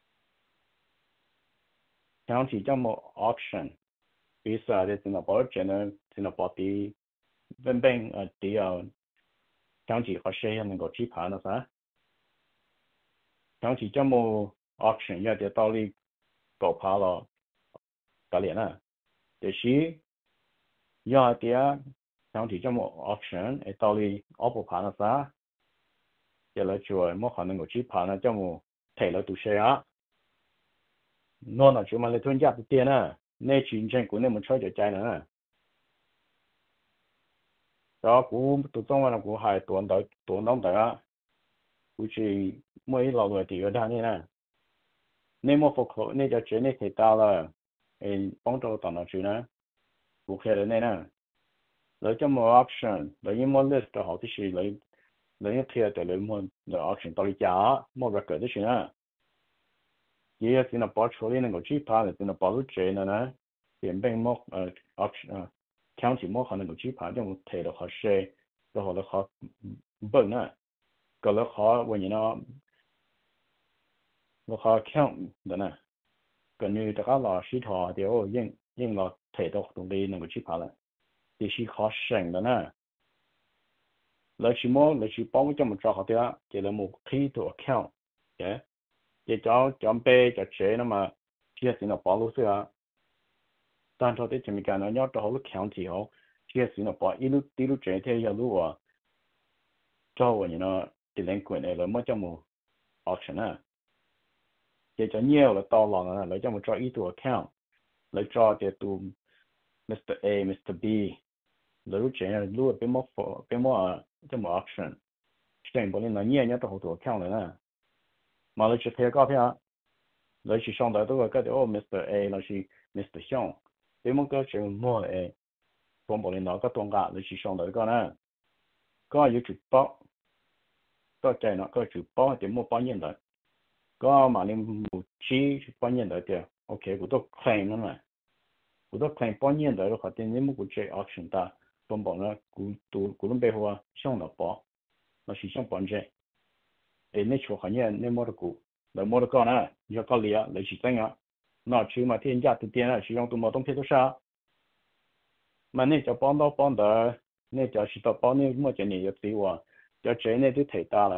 county cho một auction bây giờ thì nó bỏ chuyện thì nó bỏ đi bên đi county họ sẽ nên có chỉ phá nó sao county cho một auction giờ thì tao đi cổ phá lo cả liền à để giờ thì county cho một auction để tao đi ốp phá nó sao giờ là chuột một khả năng có chỉ phá nó cho một thể là tụ xe á nó là chúng mà lấy thuần giá tiền à nên chuyện trên của nên mình chơi chơi nữa đó cũng tụi trong là cũng hay tuần đông đó cũng chỉ mấy lâu rồi thì ở đây nè nên một phục hồi nên cho chuyện này thì tao là帮助tao nó chuyện nè cũng khéo đấy nè lấy cho một option lấy những món list họ thì lấy những thiệt để lấy một option tao đi trả một record đấy chuyện nè giờ thì nó bỏ chỗ này nó chỉ phá thì nó bỏ lúc chế nè tiền bên một option county một khả năng có chỉ phá cho một thể được họ share rồi họ được họ bận nè cái là họ when nó họ count đó nè gần như tất cả là sĩ thọ thì ô nhưng là thể được đồng đi nó có chỉ phá lại thì sĩ họ sang đó nè lấy chỉ bao cho một trò họ thì chỉ là một key to account để cho bé cho chế nó mà chia sẻ nó bảo lúc xưa但係啲前面講呢，要到好多 county 好，其實呢，把一路整體一路啊，做完呢，delinquent 咧，咁就冇 auction 啊，亦就nhiều là to lòng à, lấy cho một cho ít tu account, lấy cho để tu Mr. A, Mr. B, lấy lúc chuyện là lúc bên một cho một auction, chuyện bọn nó nhiều nhất tu account nữa, mà lấy cho theo có phải à, lấy chỉ xong đó tôi cái đó Mr. A là chỉ Mr. Xiong. Nếu muốn có chuyện mua lại, bọn bọn nó có tôn cả để chỉ xong đấy con nè, có yêu chụp bao, có chạy nó có chụp bao thì mua bao nhiêu đấy, có mà nên một chi bao nhiêu đấy thì ok, của tôi claim nữa mà, của tôi claim bao nhiêu đấy rồi họ tiền nếu muốn của chơi auction ta, bọn bọn nó của nó bây giờ xong nó bao, nó chỉ xong bao nhiêu, nên chỗ họ nên mua được của, để mua được con nè, giờ có lìa lấy chỉ tính á. Nó chỉ mà thiên gia từ tiền là sử dụng tụi mò đông phía sao mà nên cho bán đó nên cho chỉ tao bán nên mua cái này được tiêu à cho chế này tôi thấy ta là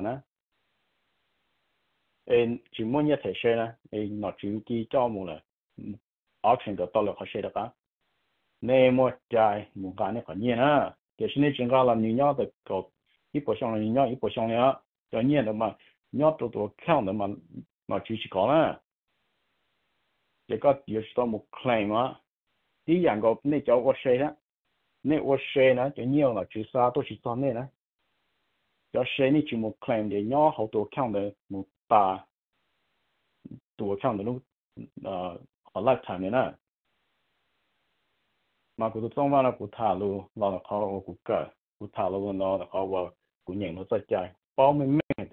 nè chỉ muốn như thế xe nè nó chỉ đi cho mua là auction được tao là khó xe được á nên mua trái mua cái này phải nhiên á cái xin chuyện ra là nhiều nhau được có ít bộ xong là nhiều nhau ít bộ xong nữa cho nhiên là mà nhau tụi count mà chỉ có là chỉ có điều số một claim á tí dạng có nên cho我谁呢nên我谁呢就nhiều là chỉ sao tôi chỉ cho nên đó cho谁你chỉ một claim để nhau hậu tụi count được một ta tụi count được lúc họ lifetime này nè mà cụ trong vào là cụ thả luôn là họ cụ cỡ cụ thả luôn nó là họ vào cụ nhận nó rất dài bao nhiêu mấy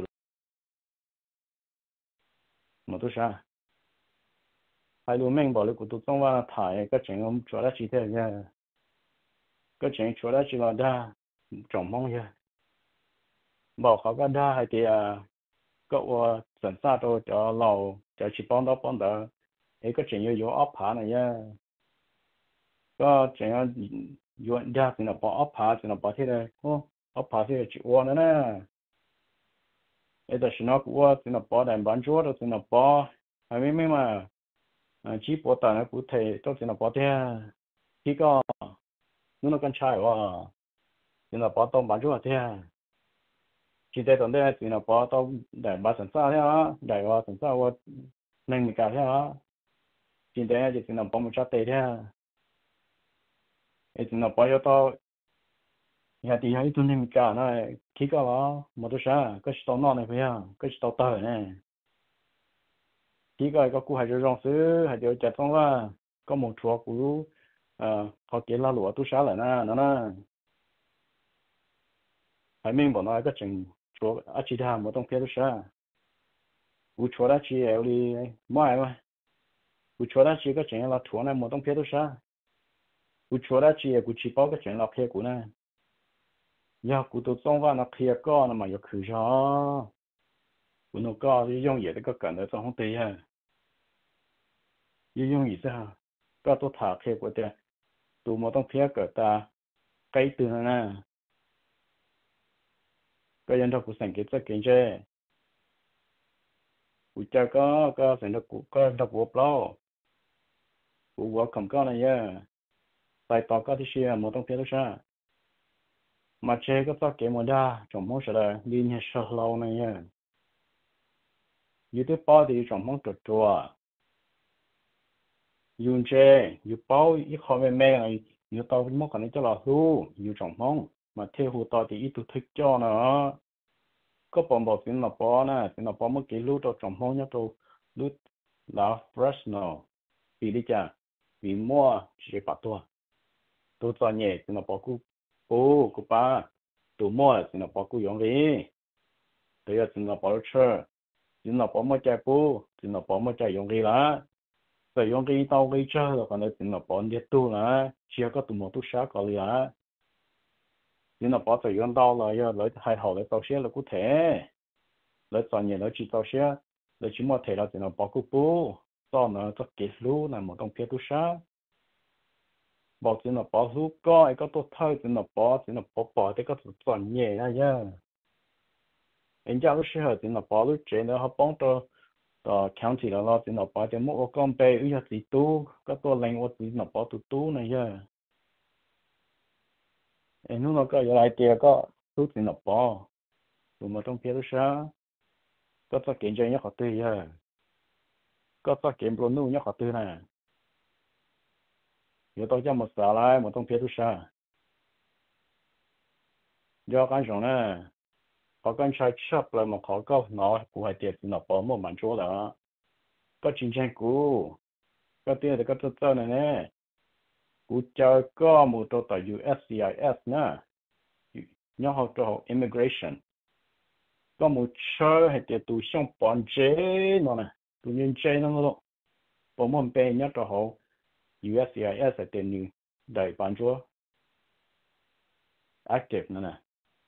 mà tôi sao hai luôn mình bảo là cụ trong vào là thả cái chuyện ông cho ra chỉ thế nha cái chuyện cho ra chỉ là đa trồng mong nha bảo họ cái đa hay thì cậu sản xuất đồ cho lầu cho chỉ bán đó cái chuyện yêu áp phá này nha có chuyện yêu đa thì nó bỏ áp phá thì nó bỏ thế này ô áp phá thì chỉ uống nữa nè cái đó thì nó uống thì nó bỏ đàn bán chúa rồi thì nó bỏ hay mấy mà chỉ bỏ tàn nó cụ thể đó thì nó bỏ thế khi có nó con trai quá thì nó bỏ tôm bán chúa thế chỉ để tận đây thì nó bỏ tôm để bán sản xuất thế á để vào sản xuất nên mình cả thế á chỉ để thì nó bỏ một chút tiền thế thì nó bỏ cho tao nhà thì hay tuân mình cả này khi có đó một đứa sáng cái tao non này phải không cái tao tờ này khi có cú hay rong sứ hay điều chặt xong là có một chỗ cú họ kể là lúa tu sáng lại nè nó hay mình bảo nói cái chuyện chỗ chỉ tham một trong kia tu sáng cú chỗ đó chỉ ở đi mai mà cú chỗ đó chỉ cái chuyện là chỗ này một trong kia tu sáng cú chỗ đó chỉ bảo cái chuyện là kia cú này giờ cú tu xong vào nó kia có nó mà giờ khử cho cú nó có thì dùng gì để có cần ở trong không tì ha dùng gì sao có tôi thả kia của tôi tụ một trong kia cỡ ta cái từ này cái dân đó cũng sản xuất kinh tế cũng cho có sản xuất cũng có đọc bộ bao cũng có cầm cao này nhá tại tao có thì xưa một trong phía đó sao mà chơi có tao kiếm một đa trong món sao là đi nhà sao lâu này nhá như thế bao thì trong món trộn trộn dùng chơi dùng bao ít khó về mẹ này như tao món cái này cho là hú dùng trong món mà theo hú tao thì ít tu thích cho nó có bọn bảo xin là bỏ nè xin là bỏ một cái lúa cho trồng hoa nhá tôi lúa là fresh nó vì đi chả vì mua chỉ bắt tôi cho nhẹ xin là bỏ cô ba tôi mua xin là bỏ cô dùng đi tôi giờ xin là bỏ chơi xin là bỏ một trái xin là bỏ một trái dùng đi lá rồi dùng đi tao đi chơi rồi còn lại xin là bỏ đi tu lá chỉ có tụi một tu sáng có gì á nhưng mà bỏ thời gian đâu là lấy hai hậu lấy tàu xe là cụ thể lấy toàn nhiều lấy chỉ tàu xe lấy chỉ một thể là thì nó bỏ cụ bù do nó cho kết lú là một trong kia tu sao bỏ thì nó bỏ lú có cái tôi thôi thì nó bỏ thì có toàn nhiều ra nhá anh cháu lúc xưa thì nó bỏ lúc trẻ nó họ bóng cho county là lo thì nó bỏ thì mỗi con bé ư gì tu cái tôi lên ô thì nó bỏ tu này nhá em nó có lại tiền có chút tiền nó bỏ tụi mà trong kia đó sao có tất kiện cho nhớ họ tư ya có tất kiện luôn nu nhớ họ tư này giờ tôi cho một xả lại một trong kia đó sao do cái genre này có cái sai chấp là một khó có nó của hai tiền nó bỏ một mảnh chỗ đó có chiến tranh cũ có tiền thì có tốt này nè cú chơi có một tổ tại USCIS nè nhớ họ cho immigration có một chơi hay là tụi xong bọn chế nó nè tụi nhân chế nó đó bọn mình bên nhớ cho họ USCIS hay tiền như đại bản chúa active nữa nè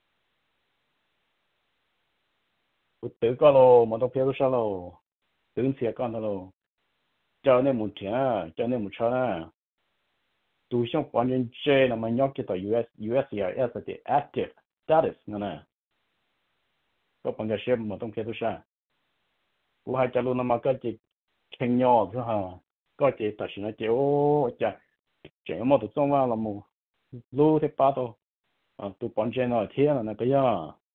tự có lô mà đâu phải sao lô tự xe con đó lô cho nên một chuyện cho nên một chơi nè tụi xong bọn nhân chế là mà nhớ cái tụi USCIS hay active status nữa nè có bằng cái xem mà trong kia tôi sao của hai cha luôn mà có chỉ khen nhỏ thôi ha có chỉ tại sao nó chỉ ô chả chỉ một tụi xong vào là một lô thế ba thôi tụ bọn trên nó thiên là nó cái gì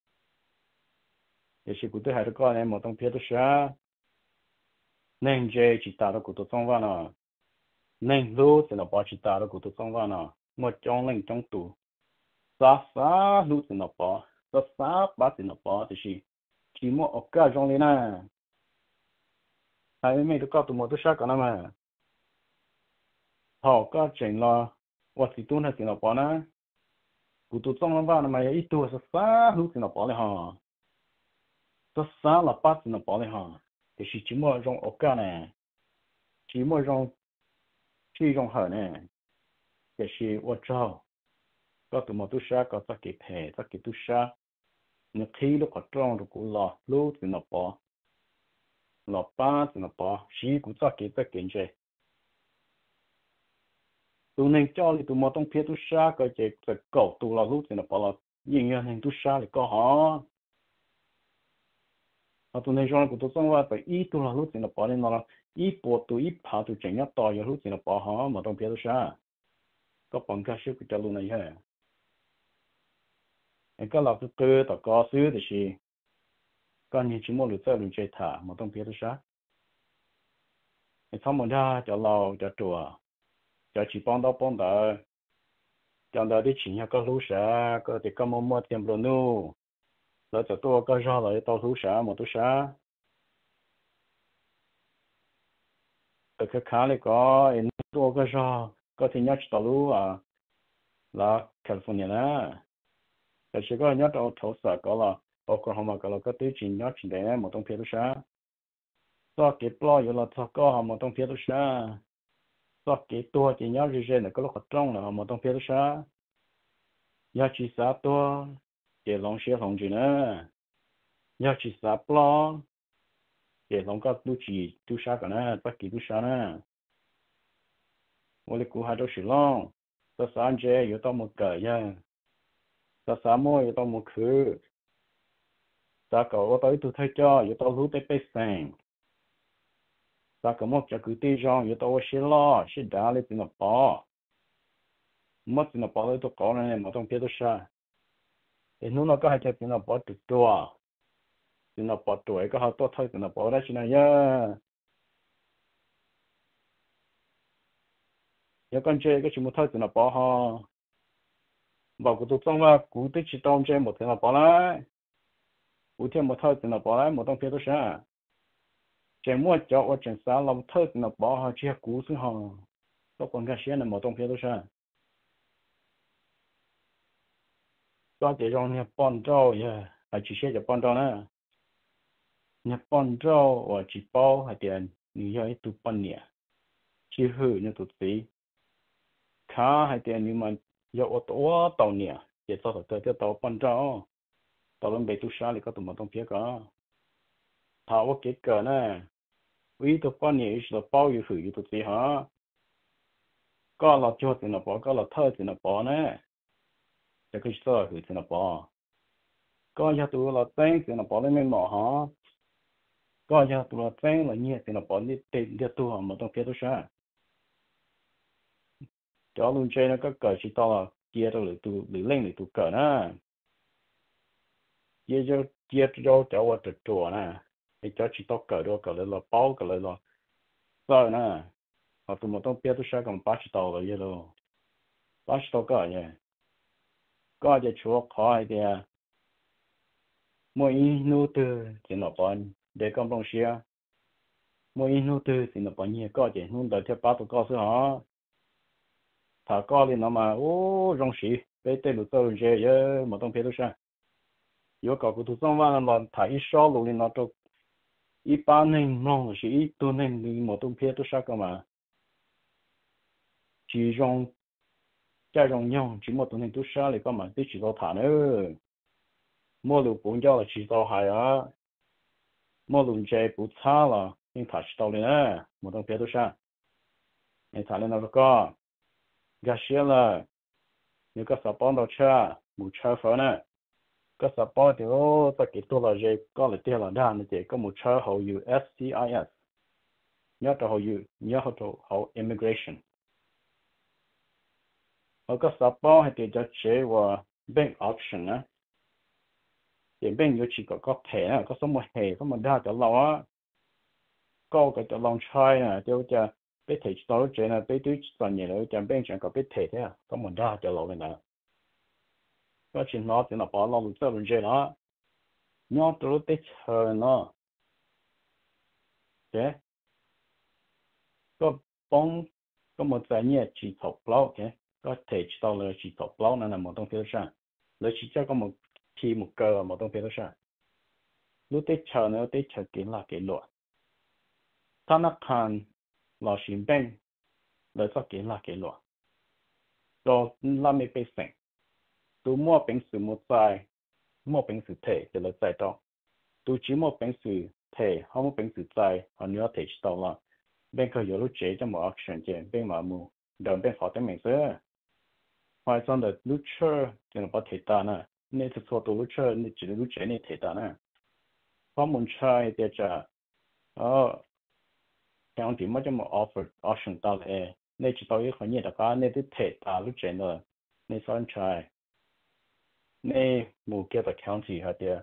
để chỉ cụ tôi hai đứa con này một tông phía tôi sẽ nên chơi chỉ tạo ra cụ tôi xong vào nó nên lúc thì nó bỏ chỉ tạo ra cụ tôi xong vào nó một trong lên trong tụ xa lúc thì nó bỏ xa ba thì nó bỏ thì chỉ một ở cái trong này nè hai mấy đứa con tụi một tôi sẽ còn mà họ có chuyện là vật thì tôi hay thì nó bỏ nè cụ tôi xong vào nó mà ít tuổi xa lúc thì nó bỏ lại họ xa là ba thì nó bỏ lại họ thì chỉ một trong ở cái này chỉ một trong chỉ trong hở này thì我知có tụi một tôi sẽ có tất cả hệ tất cả tôi sẽ nếu khi lúc có trong rồi cũng lo lúc thì nó bỏ lo ba thì nó bỏ chỉ cũng tất cả gì tụi nên cho thì tụi một trong phía tôi sẽ có chỉ cái cầu tụi lo lúc thì nó bỏ lo nhưng nên tôi sẽ thì có họ tụi nên cho của tôi xong qua phải ít tụi lo lúc thì nó bỏ nên nó ít bộ tụi ít phá tụi chẳng nhất to lúc thì nó bỏ họ mà trong phía tôi sẽ có bằng cái sức cái luôn này ha cái là tôi tao có xứ thì con như chỉ một lượt chơi chơi thả một trong phía tôi sát xong một ra cho lâu cho chùa cho chỉ bón đó cho đó đi chỉ nhà có lúa sả có thì có mua tiền đồ nu rồi cho tôi có ra lại tao lúa sả một tôi sả cái khá này có tôi có ra có thì nhớ tao lúa là California nèแต่chỉ có nhớ tao thấu sợ có là Oklahoma có là có tí chỉ nhớ chỉ để một trong phía tôi sả do cái plo rồi là thọ có một trong phía tôi sả do cái tua chỉ nhớ gì là có lúc trong là một trong phía tôi sả nhớ chỉ sát tua để lòng xe lòng gì nữa nhớ chỉ sát plo để lòng có tu chỉ tu sả cái này bất kỳ tu sả nè我哋估下都是咯，这三者有到冇个呀，这三么有到冇去，这个我到度睇咗有到路得被成，这个么就佢地上有到我寫咯，寫打你邊度跑，乜邊度跑你都講咧，冇當別都晒，你นู่นก็ให้จะ邊度跑多多，邊度跑多個好多睇邊度跑得先呀。有con chơi cái chuyện một thời thì nó bỏ ho bảo của tôi trong là cụ tích chỉ trong chơi một thì nó bỏ lại cụ thêm một thời thì nó bỏ lại một trong phía tôi sẽ chơi mua cho ở trên xã làm thời thì nó bỏ ho chỉ cụ xuống ho có còn cái xe này một trong phía tôi sẽ có thể trong nhà bọn trâu ya hay chỉ xe cho bọn trâu nè nhà bọn trâu và chỉ bao hay tiền như vậy tụ bọn nhẹ chỉ hư như tụt tí khá hay tiền nhưng mà do ô tô tàu nhẹ để cho tới tàu ban trâu tàu lên bể tu sa thì có tụi mình trong phía có thảo cái cờ nè vì tụi ban nhẹ là bao nhiêu hử tụi gì hả có là cho thì nó bỏ có là thơ thì nó bỏ nè để cái sơ hử thì nó bỏ có cho tụi là tên thì nó bỏ lên men mỏ hả có cho tụi là tên là nhẹ thì nó bỏ đi tiền đi tu hả mà trong phía tu sa cho luôn chơi nó có cờ chỉ to là kia đâu để tụ để lên để tụ cờ nè kia cho vào từ chùa nè để cho chỉ to cờ đâu cờ là bao cờ là sao nè họ tụ một tông biết tôi sẽ còn bắt chỉ to là gì đâu bắt chỉ to cờ nhỉ có cái chúa khỏi thì mỗi nô tư thì nó bán để công đồng xia mỗi nô tư thì nó bán nhiều có cái nô đợi theo bắt tụ có số hả thà có thì nó mà ô rong xì bây giờ lụt tàu dễ giờ mà tông phía tôi sang yếu cầu của tôi xong vào là thà ít số lụt thì nó cho ít ba nên non chỉ ít tôi nên đi mà tông phía tôi sang cơ mà chỉ rong cái rong nhau chỉ một tôi nên tôi sang thì cơ mà tôi chỉ tao thả nữa mua lụt bốn giao là chỉ tao hại á mua lụt dễ bút xa là nhưng thà chỉ tao lên á mà tông phía tôi sang nên thả lên nó có gà xía là nếu có sạp bón đâu cha mù cha phở nè có sạp bón thì ô ta kỹ tôi là gì có là tiền là đa nên chỉ có mù cha hậu USCIS nhớ cho nhớ hậu immigration ở có sạp bón hay thì cho chế và bank auction á thì bank vô chỉ có thẻ á có số một hệ có một đa cho lâu á có cái cho long trai nè cho biết thẻ đó chế là biết túi toàn nhiều rồi cho bank chẳng có biết thẻ thế à có một đa cho lâu này có chuyện nó thì nó bỏ lâu rồi rồi chế nó nhớ tôi biết chờ nó thế có bông có một cái nhẹ chỉ thọc lâu thế có thể chỉ tao là chỉ thọc lâu là một trong phía sau lấy chỉ cho có một khi một cơ một trong phía sau lúc tết chờ nữa tết chờ kiến là cái luật thà nó khan là xin beng lấy cho kiến là cái luật rồi làm mấy cái sinh tôi mua bánh sứ một trái mua bánh sứ thể thì lấy trái đó tôi chỉ mua bánh sứ thể không mua bánh sứ trái họ nhớ thể chỉ tao là bên có nhiều lúc chế cho một auction chế bên mà mua đồng bên họ tới mình xưa ngoài xong rồi lúc chơi thì nó có thể ta nè nên thực sự tôi lúc chơi nên chỉ lúc chế nên thể ta nè có muốn chơi thì chả theo thì mới cho một offer auction ta là nên chỉ tao ý khỏi nhiều cả nên thì thể ta lúc chế nữa nên xong chơi nên mua kia là county hả thì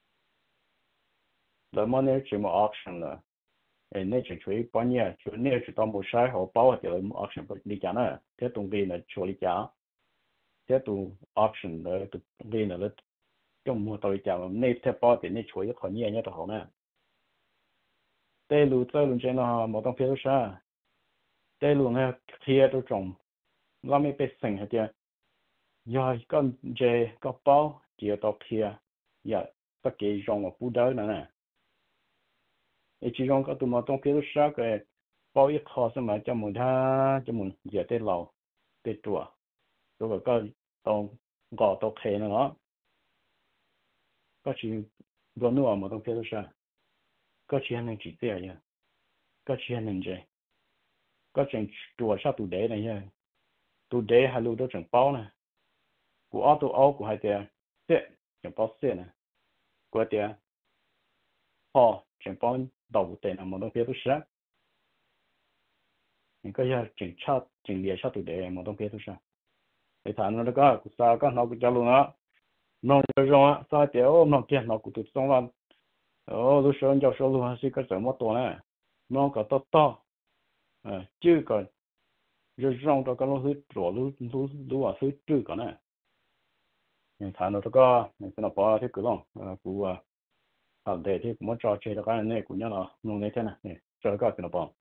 rồi mà nên chỉ một auction nữa nên chỉ chơi bao nhiêu chỉ nên chỉ tao mua sai họ bảo thì là auction đi cả nè thế tụng viên là cho đi cả thế tụng auction là tụng viên là trong mua tôi chào nên thế bảo thì nên chơi khỏi nhiều nhất đó nè tê lù tê lù trên nó một trong phía sau tê lù nghe kia tôi trồng làm mấy cái sinh hết chứ giờ con dê có bao chỉ ở kia giờ tất cả rong ở phụ đỡ nè chỉ rong có tụi một trong phía sau cái bao ít khó xem mà cho mình tha cho mình giờ tê lầu tê chùa rồi có tông gõ tông khe nữa có chỉ có nữa một trong phía sau có chỉ anh chỉ thế à có chỉ anh gì có chuyện chùa sao tụi đế này nha tụi đế hay lưu đó chẳng bao nè của tụi áo của hai tiền thế chẳng bao xe nè của tiền họ chẳng bao đầu tiền ở một trong phía sau những cái chuyện chát chuyện địa sao tụi đế một trong phía sau để thằng nó có sao có nó cũng cho luôn á nó rồi á sao tiểu nó kia nó cũng tụt xong rồi lúc sau cho số luôn hay có什么多呢nó có to chứ còn rồi rong đó có nó hơi rồi lúc à hơi chứ còn nè thằng nó có nó bỏ thế cứ luôn của để thì muốn cho chơi được cái này của nó nó này thế này cho cái nó bỏ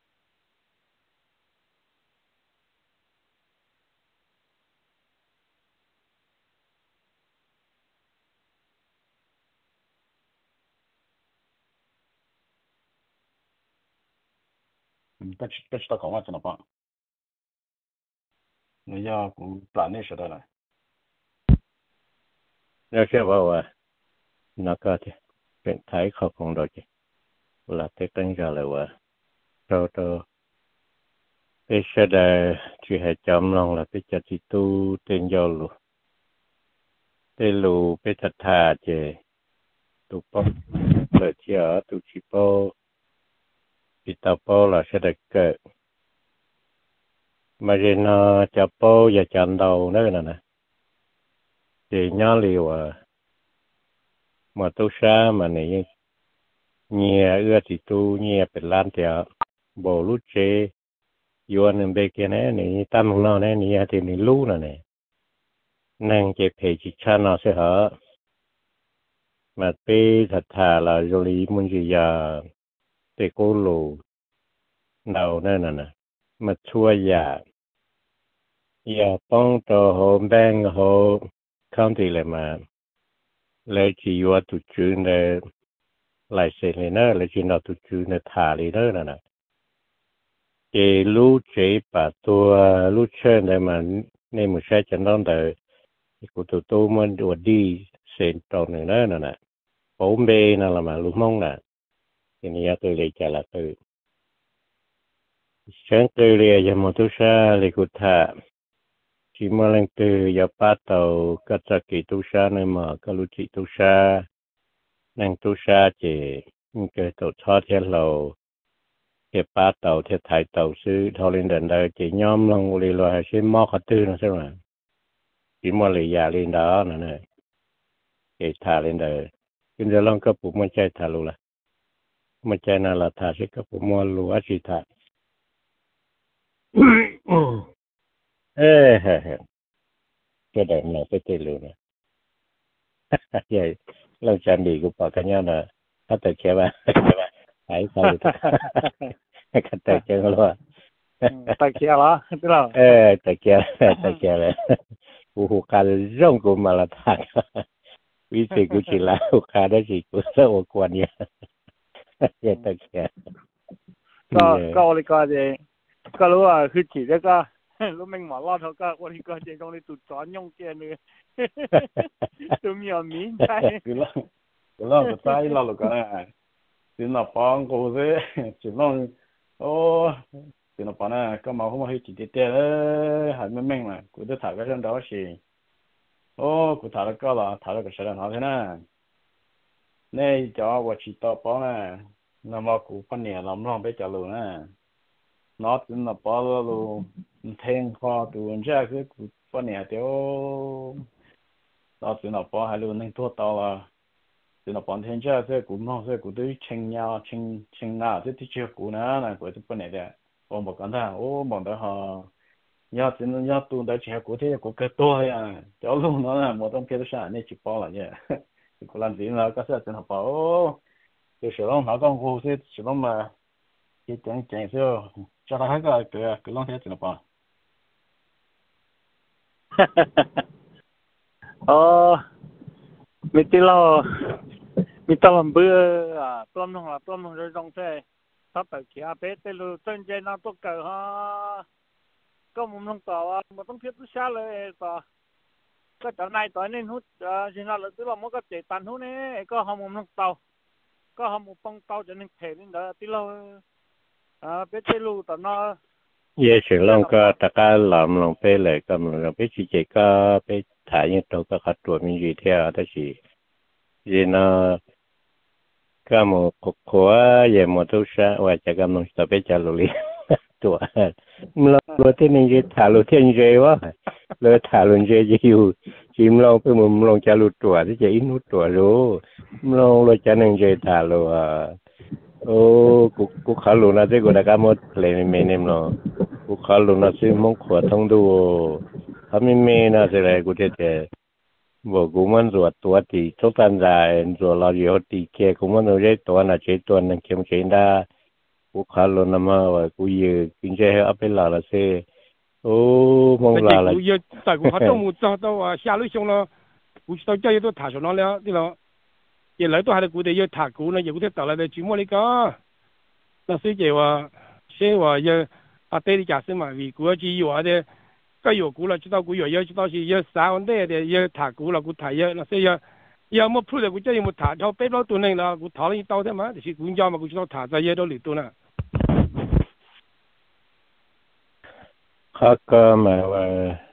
cái tao không cho nó bỏ người ta cũng plan này sẽ đây nếu sẽ bảo à nó có thì bên thái khó không được chứ là tết đánh ra là và cho bây giờ là chỉ hệ chấm lòng là bây giờ chỉ tu tên giao luôn tên lù bây giờ thà chứ tu bao lời chia tu chỉ bao bị tao bao là sẽ được cái mà giờ nó chả bao giờ chạm đầu nữa nè thì nhớ liều mà tu sa mà này nhẹ ưa thì tu nhẹเป็นล้านเดียวบ่รู้เจอยู่อันนึงเบกเนี่ยนี่ตามของเราเนี่ยนี่ที่นี่รู้น่ะเนี่ยนั่งเจ็บเพจิชาเนาะเสียเหรอมาเปถัดทาละโยลีมุนจิยาเตโกโลเราเนี่ยน่ะมาช่วยอย่าต้องต่อโฮมแบงโฮคันที่เลยมาเลยจีว่าตุจูนเลยหลายเซนเลยเนอะเลยจีนเราตุจูนถาเลยเนอะน่ะเจรู้เจป่าตัวรู้เชิญเลยมันในมือใช้จะต้องแต่กูตัวมันดูดีเซนตรงนึงเนอะน่ะผมเบนั่นละมาลูกมองน่ะทีนี้ตัวเลยจะละตัวฉันตัวเลยจะมาตุชาเลยกูท่าchỉ mà lên từ giờ bắt đầu các gia kỳ tu sa này mà các lũ chị tu sa năng tu sa chỉ cái tổ cho theo lầu cái bắt đầu theo thái tàu sư thôi lên đến đây chỉ nhóm lòng lì loài sẽ mò khát tư nó sao mà chỉ mua lấy già lên đó nữa này để thả lên đời bây giờ long cấp một chai thả luôn là một chai nào là thả sẽ cấp một mua lúa chỉ thả ê cái đẹp này cái tên luôn nè vậy long trang bị của bà cái nhau là hết tài chế ba hãy sao được cái tài chế luôn tài chế đó tức là tài chế này u khá rong của mà là thằng vì thế cũng chỉ là u khá đó chỉ của sao quan nhỉ vậy tài chế có lý có gì có lúc à khi chỉ đấy có lúc mình mở lót thôi có lý có gì trong này tụt chó nhông kia nữa tụi nhiều miếng trái cái lo cái trái lo cái này chỉ là băng cô thế chỉ là ô thì nó bảo là cái màu không hay chỉ để đấy hay mình mà cứ để thả cái trong đó thì ô cứ thả cái là thả cái sản phẩm thế này này cho tôi chỉ tao bảo này nó mà cứ phân nhẹ làm lòng bé trả luôn nè nó chỉ là bảo luôn thêm khoa tụi ra cái cứ phân nhẹ theo nó chỉ là bảo hay luôn nên thua tao là chỉ là bọn thêm ra cái cũng nó cái cũng đối chênh nhau chênh nào cái chưa cũng nữa là của cái phân nhẹ đấy ô một cái thằng ô bọn đó họ nhớ chỉ nhớ tu đó chỉ có thế có cái tôi à cháu luôn nó là một trong cái sản này chỉ bao là nhỉ có làm gì là các sản học bảo cái sử dụng nó công cụ sẽ sử dụng mà cái chẳng sao cho nó hết cái long thế chỉ là bảo mình tin làm bữa à tôm nông rồi trong xe sắp tới kia bé tới lúc chân chơi nó tốt cỡ ha có một nông tàu mà tông thiết rất xaเลยต่อก็จากนายต่อนี่หุ่นสินะเราตัวมันก็เจตันหุ่นนี่ก็หอมนองเตาก็หอมปองเตาจะนึงเทนี่เด้อที่เราเป็ดเตลูต่อเนาะเย่เสียงลองก็ตะการหลอมลงไปเลยก็มันก็ไปจีเจก็ไปถ่ายยังตัวก็ขัดตัวมีอยู่เท่าแต่สิเย่นะก็มันขวาเย่มันตัวช้าว่าจะกำลังจะไปจัลุลีตัวเราที่นี่จะถ่ายเราที่นี่จะว่าเราถ่ายเราจะอยู่จิมเราไปมุมลงจะรู้ตัวที่จะอินุตัวรู้เราจะนั่งจะถ่ายเราโอ้กูขาลุนะที่กูได้การหมดเลยไม่เนมเรากูขาลุนะซึ่งมองขวดทั้งดูทำไม่เมนะสิเลยกูจะบอกกูมันรวดตัวตีทุกท่านใจรวดเราอยู่ตีแก่กูมันรู้ใจตัวน่ะใจตัวนั่งเข้มแข็งได้กูขาลุนะมาว่ากูยืนกินใจให้เอาไปหล่อละเซ่โอ้มองหล่อละแต่กูเขาต้องมุดต้องว่า下路上了กูต้องใจ都ถ่าย上了对了原来都还是古代要塔古呢，有古代到来的周末那个，那所以就话，所以话要对的假设嘛，为古只有的，个有古了，知道古要知道是要3万的要塔古了，古塔要那所以要么铺的古这有么塔，到背包多能了，古塔了一刀的嘛，就是古家嘛，古知道塔在也都里多呢。 เขาก็มาว่า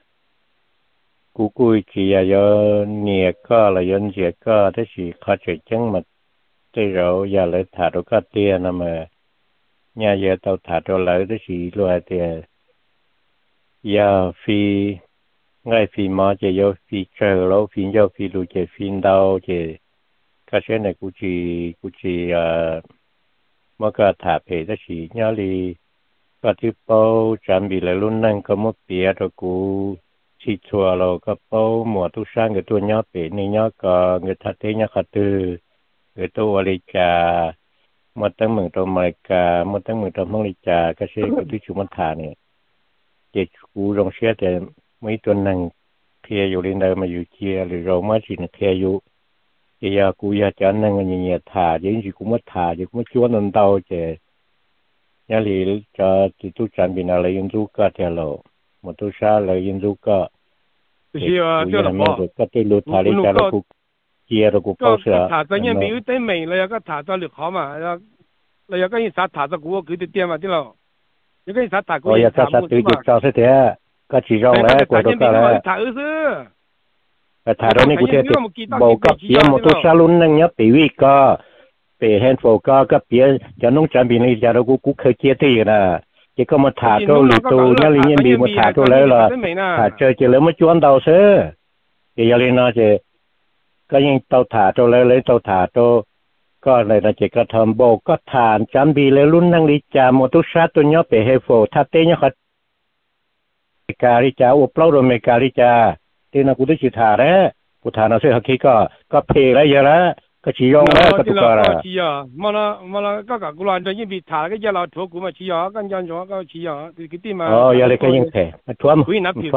กูchỉ là nhẹ có là nhẹ có thế thì khó chịu chẳng mà thế rồi giờ lại thả đồ cá tiền mà nhà giờ tao thả đồ lại thế thì loại tiền giờ phi ngay phi mà chỉ giờ phi chờ lâu phi giờ phi lùi chỉ phi đau chỉ cái chuyện nàyกูchỉ mà cái thả về thế thì nhà li cái thứ bao chuẩn bị lại luôn năng có một bia rồiกูchỉ chùa rồi có bao mùa tu sang người tu nhớ về này nhớ có người thật thế nhớ khát tư người tu ở đây cha một tấm mừng trong mai cả một tấm mừng trong mong đây cha cái xe cái thứ chúng mình thả này chỉ cú rong xe thì mấy tuần năng kiaอยู่lên đây màอยู่kia rồi mới chỉ là kiaอยู่thì giờ cú giờ cho năng nhiều thả chứ chỉ cũng mất thả chứ cũng mất chúa nên đâu chứ nhớ thì cho thì tu chuẩn bị nào là yên du cả theo lộ một tu sa là yên du cả 就是啊，这了嘛， 个对路塔里家了古接了古高是啊， 塔在那边有点美了，个塔在绿好嘛，那要跟啥塔在古给的点嘛，对了，要跟啥塔古。 我要啥对就找些的，个其中来过多个来。 塔二是。 塔到那古些的，冇个别冇tu sa luôn năng nhớ bị vị个，被 handful 个别就弄准备那家了古客接的啦。chỉ có một thả cho lì tu nhớ lý nhiên bị một thả cho lấy là thả chơi chỉ lấy một chuan đầu sơ thì giờ lên nó chỉ có những tàu thả cho lấy tàu thả cho có này là chỉ có thầm bộ có thản chán bị lấy luôn năng đi chả một tu sát tu nhớ bị hệ phổ thắt tê nhớ khát cà đi chả ốp lâu rồi mày cà đi chả thì nó cũng được chỉ thả đấy cũng thả nó sẽ khi có phê lại giờ đó có chỉ用đấy có tụ cà ra chỉ à mà nó các cả cụ làm cho những bị thả cái giờ là thua cụ mà chỉ à cái giờ cho cái chỉ à thì cái gì mà giờ lấy cái những thế thua mà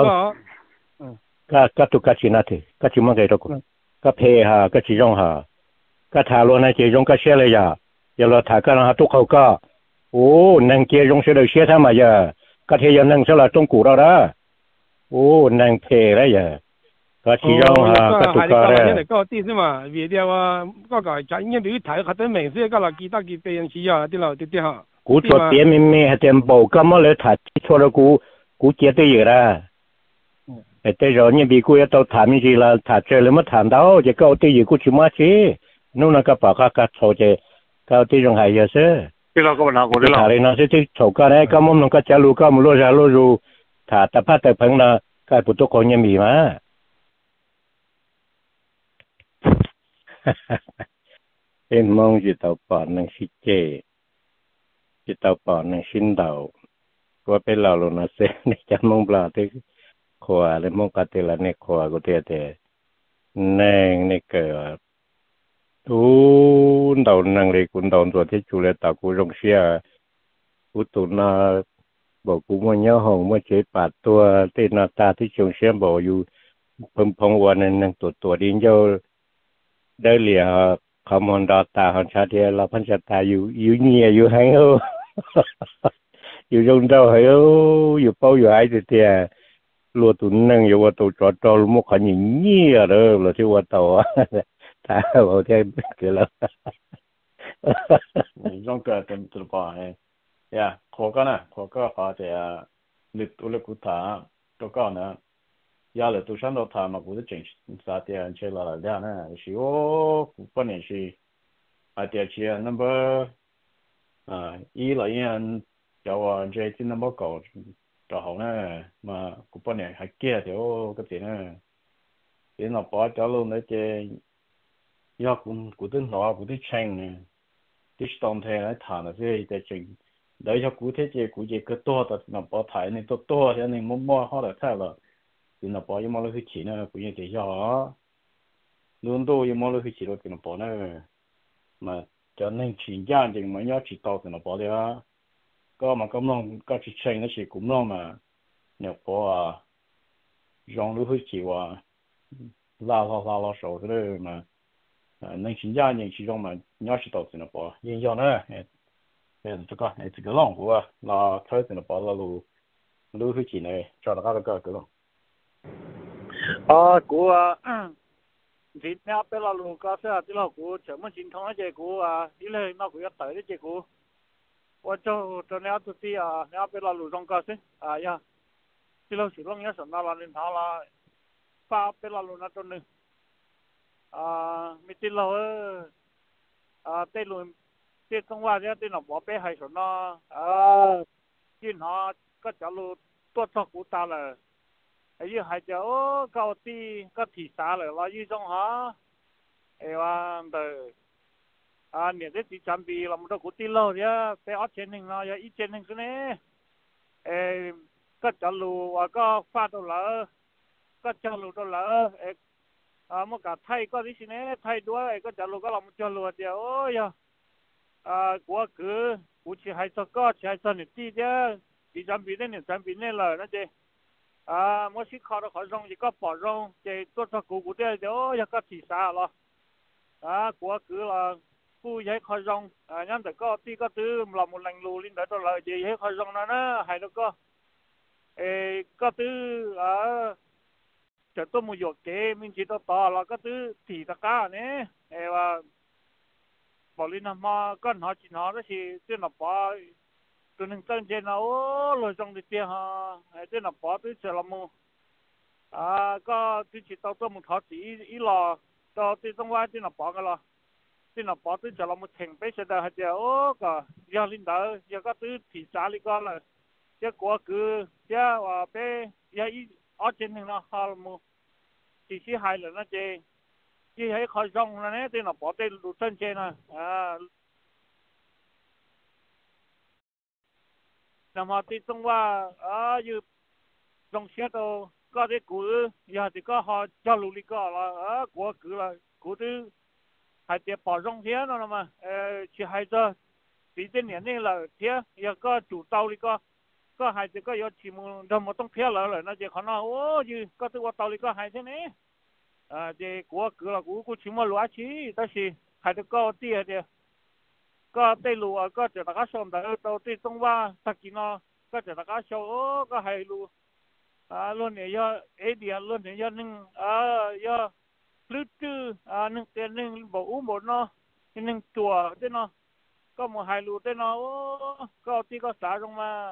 có tụ cái chỉ nào thế cái chỉ mang cái đó cũng có phê ha có chỉ用ha cái thả luôn này chỉ用cái xeเลยgiờ là thả cái nó tụ khẩu có năng kia dùng sẽ được xe tham mà giờ cái thế giờ năng sẽ là trong củ đó năng phê đấy giờ có chỉ dùng cái tụ cái đấy có tí chứ mà vì điều cái chạy những bị thả khát tới mình sẽ cái là kỳ ta kỳ tiền chỉ à thì là thì ha cú cho tiền mình hay tiền bầu cái mà lấy thả cho nó cú chết tới giờ ra thế rồi những bị cú tao thả mình chỉ là thả chơi lấy mất thả đâu chỉ có tới giờ cú chỉ mất chứ nếu nó cái bảo cái thầu chứ cái tới trong hai giờ chứ cái đó có vấn đề của cái thả lên nó sẽ tới thầu cái này cái món nó cái trả lù cái một lô ra lô ru thả tập phát tập phẳng là cái bút tóc con những bị mà em mong chỉ tàu bỏ năng xí chê chỉ tàu bỏ năng xin đầuก็เป็นเราลงนะเส้นจะมองปลาที่ขวาเลยมองกัดที่ละเนี่ยขวาก็เตะแนงเนี่ยเกิดตูนดาวนังเลยคุณดาวตัวที่จุเลยตากูรงเชียกูตุนาบอกกูมันเยอะห้องมันเจ็บปาดตัวที่หน้าตาที่จงเชียบอกอยู่เพิ่มพงวันนั้นตัวดินเยอะได้เหลี่ยคำมันดาตาของชาเทียเราพันชาตาอยู่เงียอยู่ให้เอออยู่ตรงเจ้าเหรออยู่เป้าอยู่ไอ้เตี้ยรัวตุนนั่งอยู่ว่าตัวจอมุกขันอย่างนี้อะเราที่ว่าตัวถ้าเราที่เกิดแล้ว用个跟这把呀，ขอจะลึกตัวเล็กกูถาตัวก็นะยาเลยตัวฉันเราถามากูจะจริงสาเตียนเชลาแล้วนะสิโอ้กูปนสิอาเตียเชียนัมเบอร์อีหลายอย่าง叫我这今天报告就好呢，嘛，古半年还记条个点呢，点老爸走路那些，要古登老古的称呢，啲当天来谈那些在正，你要古天这古这个多的老爸谈呢多，像你摸好了菜了，点老爸又摸了去钱呢，古也这下啊，轮到又摸了去钱了，点老爸呢，嘛，就能钱家定嘛要知道点老爸的啊。ก็มันก็มองก็ชิเชงนั่นสิกุมน้องมาเนี่ยพอยองรู้ที่จีว่าลา手之类嘛能新疆人其中嘛你要是到这了吧人家呢这个浪湖啊那开始了吧那路去几呢找到个了กูทีนี้เป็นเราลูกก็เสียที่เรากูเฉยมันชินทองแล้วเจ้ากูที่เลยนอกกูจะเตะได้เจ้ากูว่าเจ้าเนี่ยตัวที่เนี่ยเป็นเราลูกจงก็สิย่าที่เราสิลงเนี่ยสำนักเราเรียนเท่าไรป้าเป็นเราลูกนั่นตัวหนึ่งมีที่เราเต้ลุยเต้ต้องว่าเนี่ยเต้หนอบอกไปให้สนกินหอก็จะรู้ตัวชอบกูตาเลยไอ้ยี่ให้เจ้าเกาตีก็ถี่สาเลยเรายี่จงหอไอ้ว่าเดเนี่ยได้ตีจำปีเราไม่ต้องกูตีเราเนี่ยไปเอาเชนหนึ่งเราอย่าอีเชนหนึ่งคือเนี่ยก็จะรู้ว่าก็ฟาดตัวละก็จะรู้ตัวละเมื่อกี้ไทยก็ที่สิเนี่ยไทยด้วยก็จะรู้ก็เราไม่จะรู้เดียวโอ้ยกูคือกูชี้ให้สักก็ชี้ให้สักนิดที่เดียวตีจำปีเนี่ยจำปีเนี่ยเลยนะเจ้เมื่อสิเขาเราขอรงอีกก็ปอดรงเจ้ตัวสักกูเดียวอย่าก็ตีสาหรอกูคือเรากูย้ายคอยรงงั้นแต่ก็ตีก็ตื้อเราหมดแรงรูลิ้นเดี๋ยวตัวเราจะย้ายคอยรงนะให้แล้วก็ก็ตื้อจะตัวมือหยกเกมินจีตัวต่อเราก็ตื้อถี่ตะก้าเนี่ยว่าบอกลิ้นมาก้อนหอจีนหอแล้วสิเจ้าหน้าปอตัวหนึ่งตั้งใจนะโอ้ลอยจงดิเตียฮะเจ้าหน้าปอตื้อเจริญมูก็ตื้อจีตัวมือทอจีอีหล่อตัวตื้อต้องว่าเจ้าหน้าปอกันหรอที่น่ะปอตื้อจะเรามาแข่งไปเสด็จเดียวโอ้ก็ยาลินเดอร์ยาก็ตื้อถี่สาลิก่อนเลยยากลัวคือเจ้าว่าไปยาอีออเจนหนึ่งนะฮาลมู chỉ sĩ hai là nó chơi chỉ hay khỏi rong là nè tên là bỏ tên lụt chân chơi nè nằm họ thì trong qua như trong xe đâu có cái cú giờ thì có họ cho lụt đi có là của cứ là cú thứ hai tiệp bỏ rong thế nó mà chỉ hai giờ tí tên này là thế giờ có chủ tàu đi có hai thì có giờ chỉ một tông phía là nó chỉ khó nói ô như có thứ qua tàu đi có hai thế này thì của cứ là của chỉ một loại chỉ đó là hai thì có tiền thì có tây lúa có chỉ là cái sông đó tàu tây sông qua thật kỳ nó có chỉ là cái sông có hai lúa luôn này giờ ấy địa luôn này giờ nâng giờ lướt chứ nâng tiền nâng bộ một nó nâng chùa thế nó có một hai lúa thế nó có tí có xả trong mà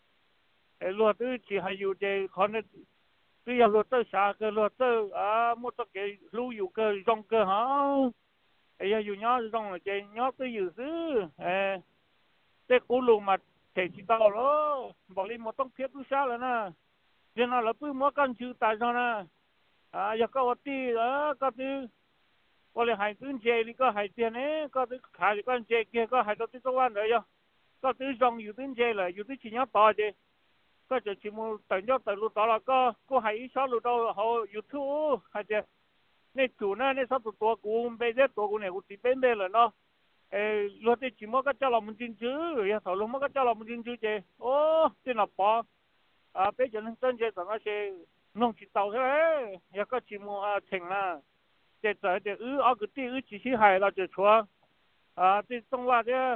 lúa thứ chỉ hai lúa thì khó nên tuy là lúa tới xả cái lúa tới một cái lúaอยู่cái rong cái hả ấy giờ nhớ rong là chơi nhớ tớiอยู่xứ thế cú lúa mà thể chỉ tao đó bảo đi một tông thiết tu xả rồi nè cho nên là cứ mỗi con chữ tại sao nè giờ có tí có thứ có lẽ hai thứ chơi đi có hai tiền ấy có thứ hai con chơi kia có hai thứ số quan đấy có thứ rongอยู่thứ chơi làอยู่thứ chỉ nhớ to chứ có chỉ một tận nhớ tận lúc đó là có hai số lúc đó họ YouTube hay chứ nên chủ này nên sắpตัวกูbây giờตัวกูเนี่ยกูตีเป็นได้เลยเนาะlúcที่chỉ một cái cho làm một chuyện chứ giờ thầu lúc một cái cho làm một chuyện chứ chứ thế nào bỏ bây giờ nên chân chơi tao nói chơi nông chỉ tàu thế đấy giờ có chỉ một thành là để tới để ở cái tí chỉ sĩ hai là chỉ chúa thì trong là thế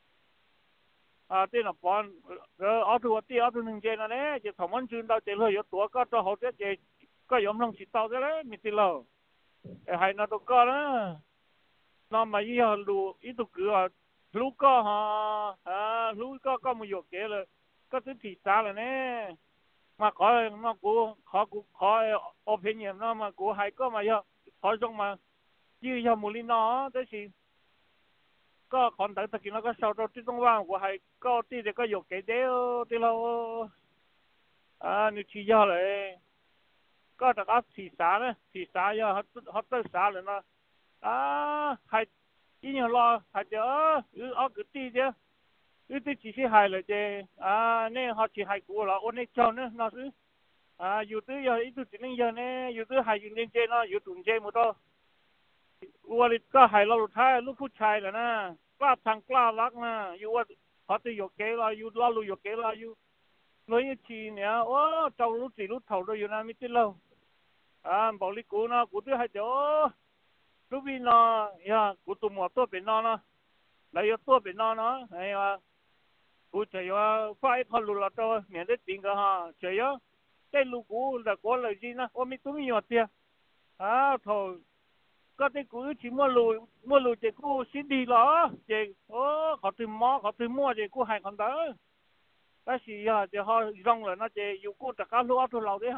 thế là bọn ở thu nương chơi này chỉ thằng anh chuyên đào chơi hơi có tuổi có cho họ thế chơi có giống nông chỉ tàu thế đấy mình tin lâu hay nó đâu có đó nó mà giờ lù ít tụ cửa lù có lù có một vụ kia là có thứ thị xã là nè mà có nó cũng khó opinion nó mà cũng hay có mà giờ hỏi trong mà như giờ một lý nó thế thì có còn tới thời nó có sau đó tí trong vang của hay có tí thì có dục cái đéo tí lâu nếu chỉ giờ lại có đặc áp thị xã nữa thị xã giờ họ tới xã là nó hay ý nhiều lo hay chứ ở cái tí chứ tí chỉ hay là chứ nên họ chỉ hay của là ôn này cho nữa nó chứ dù từ giờ ít chỉ nên giờ nè dù từ hay nên chơi nó dù tuần chơi một đóว่าก็ให้เราท้ายลูกผู้ชายแหละนะกล้าทางกล้ารักนะอยู่ว่าเขาจะอยู่เกล้าอยู่เราอยู่เกล้าอยู่เลยชีเนี่ยโอ้เจ้ารู้สิรู้เท่าเราอยู่นะมิติเราบอกลิกูนะกูตัวให้เจ้าลูกวินอย่ากูตัวหมวดตัวเป็นนอนนะแล้วยตัวเป็นนอนนะไอ้ว่ากูเฉยว่าไฟพอรู้ละตัวเหมือนได้จริงก็ฮะเฉยได้ลูกกูแต่กูเลยจีนะว่ามีตัวมีหยดเดียโถcó cái cú chỉ mua lùi chỉ cú xin đi đó chỉ họ tìm mua chỉ cú hay còn đó cái gì thì họ rong là nó chỉ yêu cú tất cả lúa thôi lâu đấy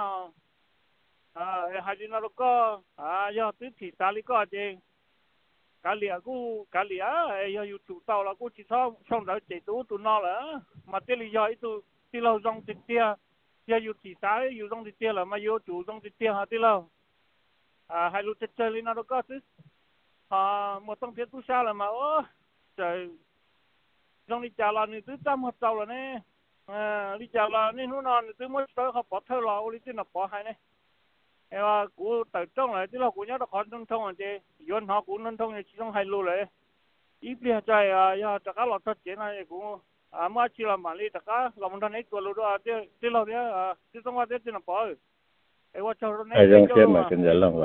ha hay đi nó có giờ tới thì ta đi có chỉ cả lìa giờ yêu chủ tàu là cú chỉ xong đó chỉ tụ nó là mà tới lý do itu tí lâu rong tí tia giờ yêu thì ta yêu rong tí tia là mà yêu chủ rong tí tia ha tí lâu hai lũ chơi lên nó có chứ một tông thiết tu sa là mà trời trong đi chào là người tứ trăm hợp tàu là nè đi chào là nên nó nè tứ mới tới họ bỏ thơ là đi trên là bỏ hai nè em của từ trong này tí là của nhớ nó khó nâng thông là gì dân họ cũng nâng thông chỉ trong hai lũ này ít bia trời giờ tất cả lọt thật chế này cũng mới chỉ là mà đi tất cả làm thân ấy của lũ đó tí lâu đấy tí trong qua tí trên là bỏ ai rong xe mà cần giải lòng vậy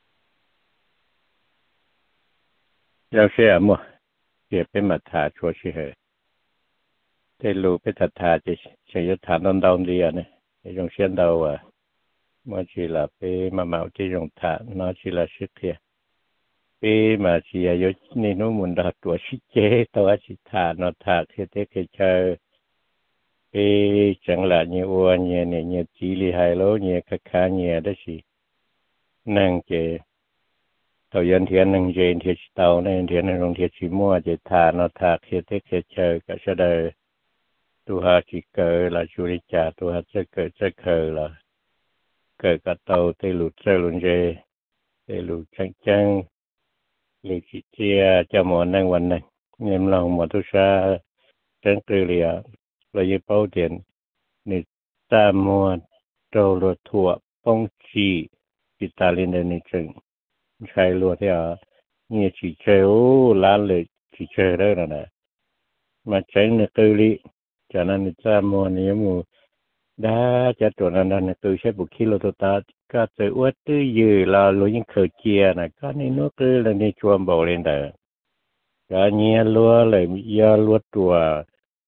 rong xe mà việc bên mặt thả chúa sĩ hệ thế lù bên thật thả chỉ sẽ thả non đau đi này rong xe đau mà chỉ là bên mà mạo chỉ rong thả nó chỉ là sức kia bên mà chỉ là yếu nên nó muốn đặt tuổi sĩ chế tao chỉ thả nó thả thế cái chơi chẳng là như ô như này như chỉ li hai lỗ như các cá như đó gì năng chế tàu dân thiện năng chế thiệt tàu này thiện năng rong thiệt chỉ mua chế thà nó thà thiệt thiệt chơi cả số đời tu hà chỉ cờ là chú đi trả tu hà chơi cờ là cờ cả tàu tê lụt chơi luôn dê tê lụt trăng trăng lụt chỉ chia cho mọi năngวันnày nhưng lòng mà tôi xa trắng tư lìa là như bao tiền nị ta mua trâu lụt thua bông chỉ ta lên đây nị chừng khai lụt thì như chỉ chơi lá lệ chỉ chơi đó là nè mà tránh nị tư lì cho nên nị ta mua nếu mua đã cho tụi nó từ sẽ một kilo ta có từ uất tới giờ là lúa những khởi chia này có nên nó cứ là đi chuông bầu lên đó có nhiều lúa lại do lúa chùa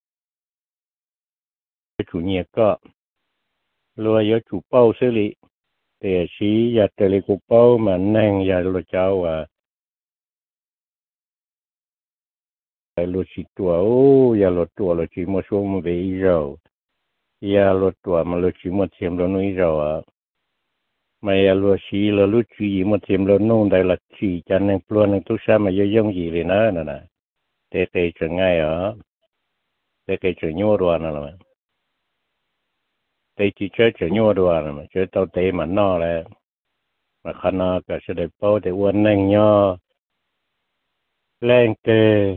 chủ nhà có lúa do chủ bao xử lý để xí giờ từ lấy cục bao mà năng giờ lúa cháu lúa chỉ chùa giờ lúa chùa là chỉ một số một về rồi giờ lúa chùa mà lúa chỉ một thêm lúa nuôi rồi mà lúa xí lúa chỉ một thêm lúa nông đây là chỉ cho nên lúa nên tôi sao mà vô giống gì thì nó nè để chừng ngay để chừng nhau rồi nè để chỉ chừng nhau rồi mà chơi tao để mà nó là mà khả năng cả sẽ để bao để uốn neng nhau lên từ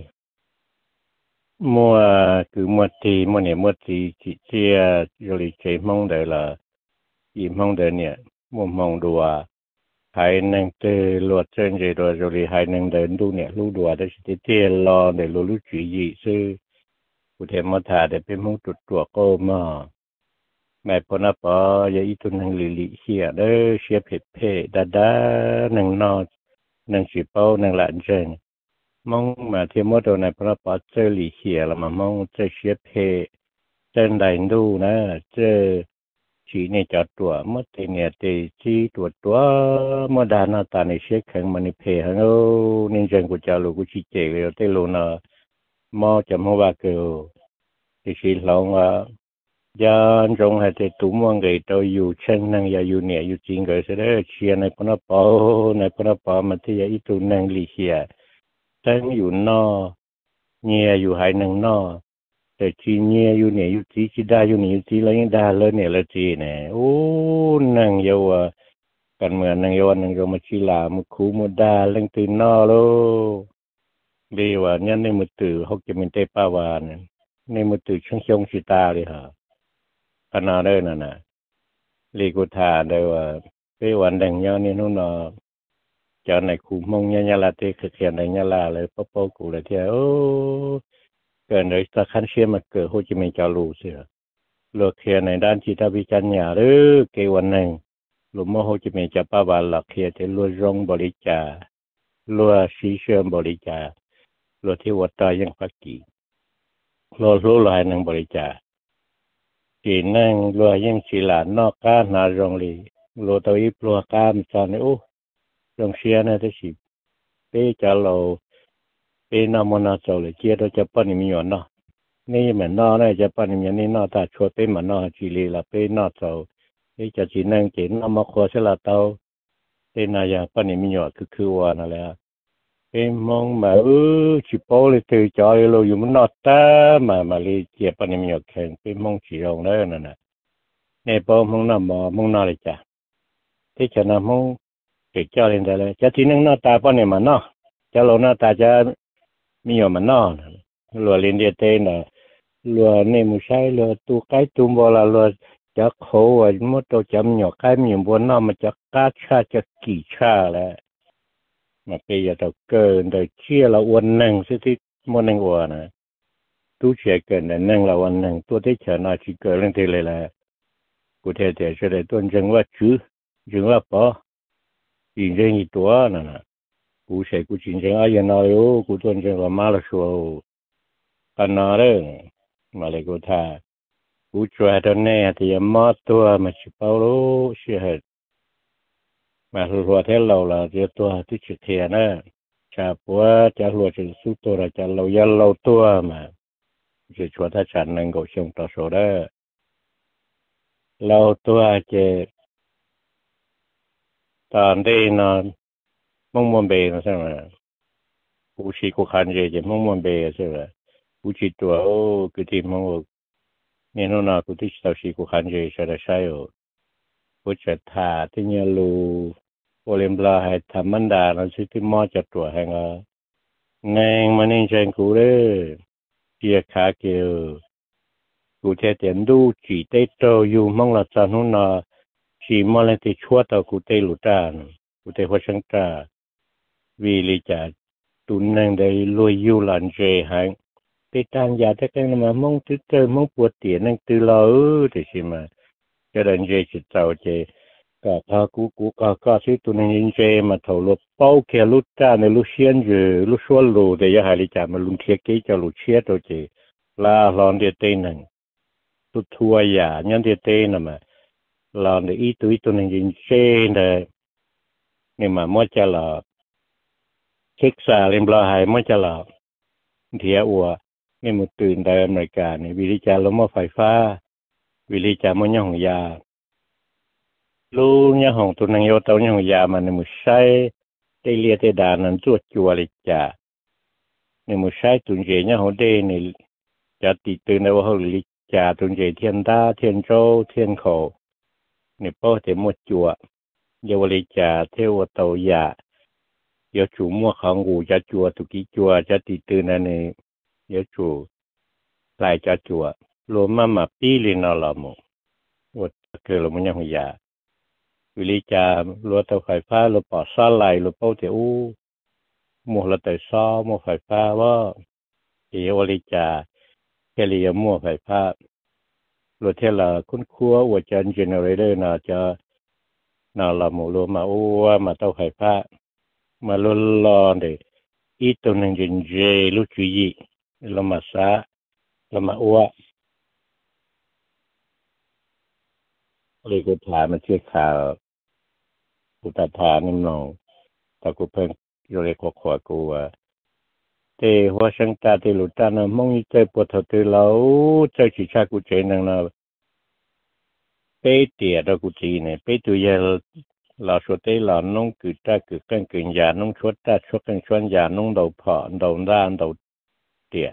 mua cứ mua thì chỉ chia rồi chơi mong đây là gì mong đây nè mua mong đùa hai nâng từ luật trên gì rồi hai nâng đến đu nè lú đùa đó sẽ tiền lo để lú chỉ gì sư cụ thể mà thà để bên mong tụt tụa cô mà bọn nó bỏ giờ ít nâng lì xìa đó xìa phê đá nâng no nâng chỉ bao nâng lạnh trên mong mà thêm một đồ này bọn nó bỏ chơi lì xìa là mà mong chơi xìa phê trên đài đu nè chơi chỉ này cho tuổi mất thì này thì chỉ tuổi mà đàn nó ta này sẽ khẳng mà này phê hàng ô nên dân của cha lũ của chị trẻ rồi tới lũ nó mò chấm hoa kêu thì chỉ lòng giờ trong hai thì tụi mọi người tôi yêu chân năng ya yêu nhẹ yêu chính người sẽ đấy chia này con nó bỏ mà thì ít tụi năng lì xìa chân yêu no nhẹ yêu hai năng no để chỉ nhẹ yêu nhẹ yêu chỉ đa yêu nhẹ yêu chỉ lấy đa lên nhẹ là chỉ nè ô năng yêu cần mà năng yêu mà chỉ là một khu một đa lên từ no luôn đi vào nhân nên một từ học cho mình tê pa vào nên một từ trong chỉ ta đi hảขนาดเดินน่ะลีกุธาเดียวไปวันดังย้อนนี่นู่นจอในคูมงยาลาเตะเขียนในยาลาเลยป๊อปกูเลยที่โอ้เกินเลยตะขันเชื่อมาเกิดโฮจิมินห์จารูเสียเลือกเขียนในด้านจิตวิจารณ์หรือเกวันหนึ่งหลุมโฮจิมินห์จะป้าบาลหลักเขียนที่ล้วนรงบริจาล้วนสีเชื่อมบริจาล้วนที่วัดตายังพักกี่ล้วนรู้ลายหนึ่งบริจาchỉ năng lúa những chỉ là nó cá na rong lì lúa tàu ít lúa cá mình cho này ô rong xia này thì chỉ bé cho lầu bé nó muốn nó cho lại chia đôi cho bao nhiêu nhọn nóนี่มันนอเนี่ยจะปนิมยันนี่นอตาชัวเป็นมันนอจีรีละเป็นนอเจ้านี่จะจีนังจีนเอามาขวเสละเตาเป็นนายาปนิมยอคือว่านั่นแหละเป็นมองมาชิโป้เลยตื่นจอยเราอยู่มันนอตามาเลยเจียปนิมยอแข่งเป็นมองสีรองได้นั่นน่ะเนี่ยพอมองน้ำมองนอเลยจ้ะที่จะนำมองเกิดเจ้าเรียนได้เลยจะจีนังนอตาปนิมมันนอจะเรานอตาจะมีอยู่มันนอลัวเรียนเดียเต้น่ะลัวเนี่ยมุใช่ลัวตัวใกล้ตัวบอลลัวจะโค้ว่ามดตัวจำหยอกใกล้มีอยู่บนน้ำมันจะก้าชาจะกี่ชาแล้วมาเปียตัวเกินโดยเชี่ยเราวันหนึ่งสิที่มันหนึ่งวันนะตู้เชี่ยเกินแต่หนึ่งเราวันหนึ่งตัวที่เชิญน่าชิเกินเรื่องที่เลยแหละกูเทเทเฉยๆตัวจังว่าชื่อจังว่าปอยิงเรื่องอีตัวนั่นน่ะกูเชี่ยกูจริงจังอายุน้อยโอ้กูตัวจังว่ามาละชัวกันนอเรื่องมาเลยกูท่ากูช่วยตอนนี้ที่ยมอตัวมาชิเปาโลเชื่อเหตุมาหัวเทลเราละเจ้าตัวที่ชิเทียนะชาปัวจะหัวจะสู้ตัวจะเรายันเราตัวมาจะช่วยถ้าฉันนั่งก็ชงต่อโซดาเราตัวจะตอนได้นอนมุ่งมันเบย์ใช่ไหมกูชีกูขันจะมุ่งมันเบย์ใช่ไหมกูชิตัวโอ้คือที่มองเนี่ยน้องกูที่เราชีกูขันใจใช่ได้ใช่โอ้ bữa chợt thả thì nhớ lù ô liềm la hay thầm mân đà nó sẽ tìm mò chợt tuổi hay ngờ nên mà nên chơi cú đấy kia khá kêu cụ thể tiền đu chỉ tây trâu dù mong là cho nó chỉ mong là thì chua tàu cụ thể lụt ra cụ thể hoa sinh ra vì lý trả tụi nàng đây lùi dù lần dễ hàng tây tan giả thế cái mà mong từ từ mong buộc tiền nàng từ lâu thì gì mà cho đến dễ chỉ tàu chế cả thà cú cả sĩ tụi nàng dễ mà thầu lụt bao kia lụt ra này lụt xiên rồi lụt xóa lụt để cho hai lý trả mà lụt thiết kế cho lụt chết rồi chế là lon để tây nàng tụt thua giả nhân để tây nè mà lon để ý tụi nàng dễ này nhưng mà mỗi cha là chiếc xa lên bờ hải mới cho là thì ủa nên mộtตื่นtại America này vì lý cha nó mới phải pha vì lý cha mới nhong già lu nhong hồng tụi nàng yêu tao nhong già mà nên một sai tây lia tây đà nên chuột chùa lý cha nên một sai tụi trẻ nhong hồng đây này cha tị từ nào hồng lý cha tụi trẻ thiên đa thiên châu thiên khổ nên bao thì một chùa giờ lý cha theo tàu già giờ chủ mua hàng ngủ cho chùa tụi kỹ chùa cho tị từ này giờ chủ lại cho chùa luôn mà pi lên nó là một cái là một nhà già vì lý cha luôn tàu khai phá luôn bỏ xa lại luôn bao thì mua là tại sao mua khai pháว่าthì lý cha cái lý mua khai phá luôn theo là con cua của chân generator nào cho nào là một luôn mà tàu khai phá mà luôn lo để ít tụi mình dễ lúc chú ý là mà xa là màเลยกูถามมันเชื่อข่าวกูตัดถามนี่น้องแต่กูเพิ่งอยู่ในขวกูว่าเตหัวช่างตาเตลุตานะมองใจปวดเตแล้วใจชิชากูเจนังนะเป้เตี๋ยเรากูจีเนี่ยเป้ตัวเยลเราชดเตเราน้องกือตากือกันกือยาน้องชดตาชดกันชวนยาน้องเราผ่อนเราด้านเราเตี๋ย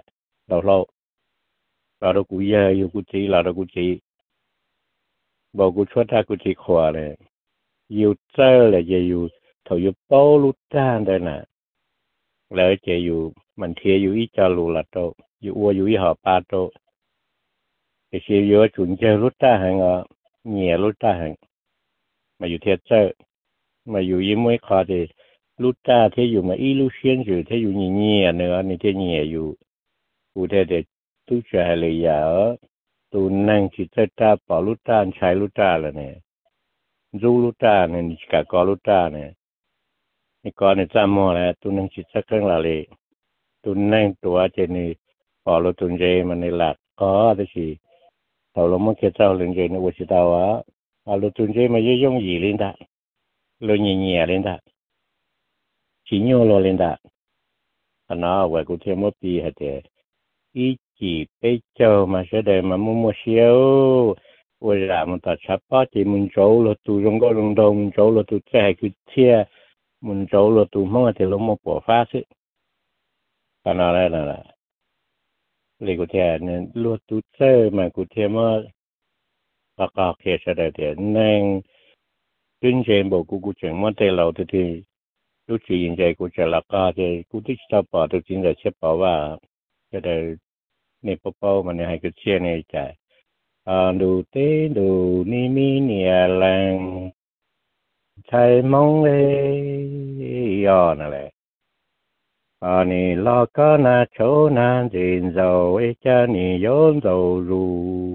เรากูเยอยู่กูจีเรากูจีบอกกูชดตากูจีขวาเลยอยู่เจอเลยจะอยู่เขาอยู่เป้าลุด้านได้น่ะแล้วจะอยู่มันเทียอยู่อีจารูละโตอยู่อัวอยู่อีหอปาโตไอเชียเยอะฉุนเจอลุด้าหังเหนียลุด้าหังมาอยู่เทียเจอมาอยู่ยิ้มไว้คอดีลุด้าที่อยู่มาอีลูเชียนอยู่ที่อยู่เหนียเนื้อนี่ที่เหนียอยู่กูเทเด็ดตู้ใจเลยอย่าตูนั่งจิตตาปอลุด้าใช้ลุด้าแล้วเนี่ยรูลุด้าเนี่ยนี่กะกอลุด้าเนี่ยนี่ก่อนเนี่ยจำมั่วแล้วตัวนึงจิตสักครั้งละเลยตัวนั่งตัวเจนี่พอเราตัวเจมันในหลักก็ได้สิเราไม่เคยเจ้าเรื่องเจนี่ว่าสิตาวะเราตัวเจมาเยอะย่องหยีเล่นได้เราเหนียเล่นได้ชิ้นโยเราเล่นได้อันนั้นว่ากูเทียมว่าปีเหตุอีจีไปเจ้ามาเสด็จมามั่วเชียวว่าจะมันตัดชับป้าจีมันโจเราตัวรงก็รงดงโจเราตัวใจคือเที่ยมันโจเราตัวมั่งแต่เราไม่ปวดฟ้าสิขนาดนั้นน่ะเลยกูเทียเนี่ยเราตัวเจอมากูเทียมาประกอบเคสอะไรเดี๋ยวนั่งขึ้นเชนบอกกูเจ๋งมันแต่เราที่รู้จีนใจกูจะรักก็จะกูที่ชอบปอตัวจริงจะเชื่อปอว่าจะได้ในเป้ามันให้กูเชื่อในใจดูเต้ดูนี่มีเนี่ยแรงใช้มองเลยย้อนอะไรนี่เราก็น่าโชว์น่าจินโจจะนี่ย้อนโจรู้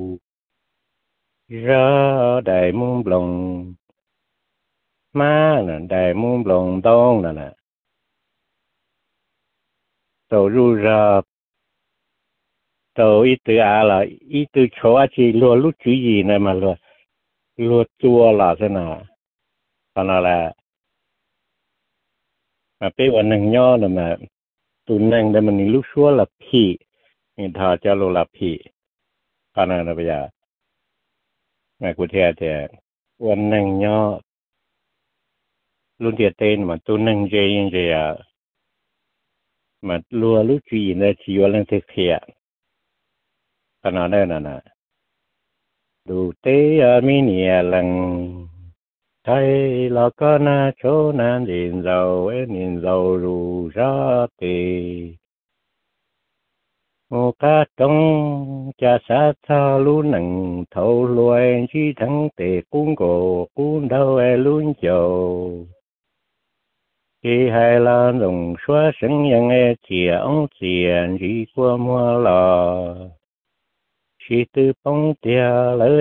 รอได้มุมลงมาน่ะได้มุมลงตรงนั่นน่ะโจรู้รอโจอีตัวอะไรอีตัวโชว์จีรัวลุจีจีเนี่ยมารัวตัวละสินะตอนนั้นมาเป็นวันหนึ่งย่อน่ะมาตัวนั่งได้มันนี่ลุชัวละพี่นี่ถ้าจะรู้ละพี่ตอนนั้นนะพี่ยามากูเทียแต่วันหนึ่งย่อรุ่นเดียเต้นมาตัวนั่งเจยังเจียมารัวลุจีเนี่ยชีวลังเทียขนาดนั้นน่ะดูเตะมีเนี่ยลัง thay lo có na chỗ nan nhìn giàu ấy nhìn giàu rù ra tì một cá trong cha sát tha luôn nặng thâu loài chi thắng tề cũng cổ cũng đâu ai luôn giàu khi hai la dùng xóa sinh nhân e chìa ông tiền chỉ qua mua lò chỉ từ bóng tia lỡ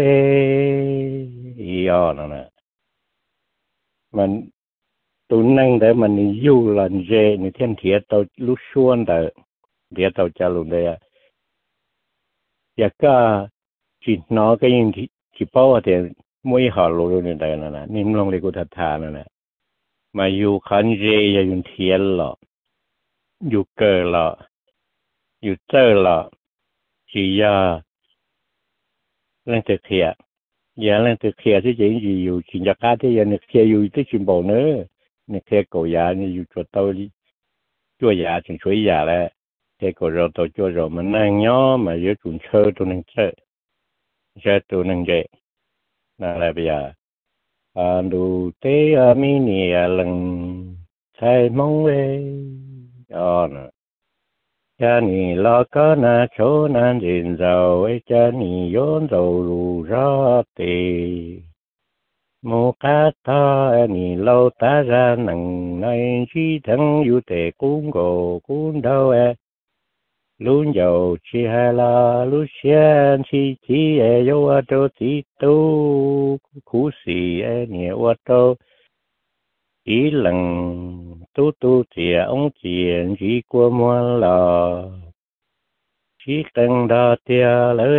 e nè mình tụi năng để mình du lần dê như thiên thiệt tàu lúc xuân đó để tàu cha luôn đây giờ cả chỉ nó cái gì chỉ bảo thì mỗi họ luôn như đây nè niệm lòng để cô thật thà nè mà dù khăn dê giờ dùng thiệt lọ dù cờ lọ dù tơ lọ chỉ giờ lên thực hiện giờ lên thực hiện thì chỉ dù chỉ giờ cá thì giờ thực hiện dù tới chuyện bộ nữa thực hiện cổ giả như dù cho tôi đi chua giả chừng chuối giả là thế cổ rồi tôi chua rồi mình ăn nhó mà giữa chuồn chơi tôi năng chơi tôi năng dễ là bây giờ đủ tế mini lần thay mong về nè cha nì lo có na chỗ nan nhìn giàu ấy cha nì vốn giàu rù ra tì mô cá ta nì lâu ta ra nặng nay chi thắng yu tề cũng gồ cũng đâu luôn giàu chi hai la lúc xiên chi yêu ở đâu tí tu cú xì nì ở đâu ý lần tu chìa ông chìa chỉ qua mua lò chỉ cần đo tia lỡ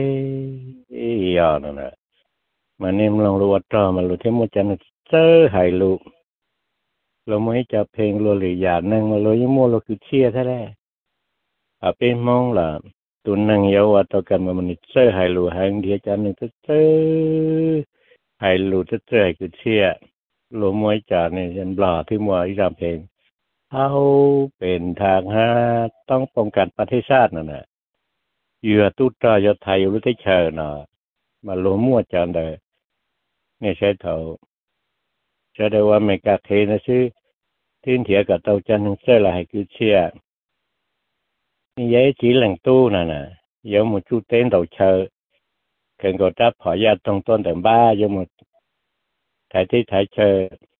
nè mà nem lòng lụa trò mà lụa thêm một chân chớ hài lụa lụa mới cho phèn lụa lì giả năng mà lụa những mua lụa cứ chia thế đấy ở bên mong là tụi năng yêu ở tao cần mà mình chớ hài lụa hàng địa cho nên chớ hài lụa chớ hài cứ chia lúa muối trà này dân bòที่มัวอีรำเพลงเขาเป็นทางหาต้องป้องกันประเทศชาตินั่นแหละเหยื่อตุ้ตายไทยรู้ที่เชิญน่ะมาลวมัวจานเลยเนี่ยใช้เถาใช้ได้ว่าไม่กาเทนะชื่อที่เถียกับเตาจันทร์เสื้อลายคือเชียนี่ยัยจีหลังตู้น่ะนะยังหมดจุดเต้นเตาเชิญเกินก็จับพอยาตรงต้นแต่บ้ายังหมดtháiที่thái chơi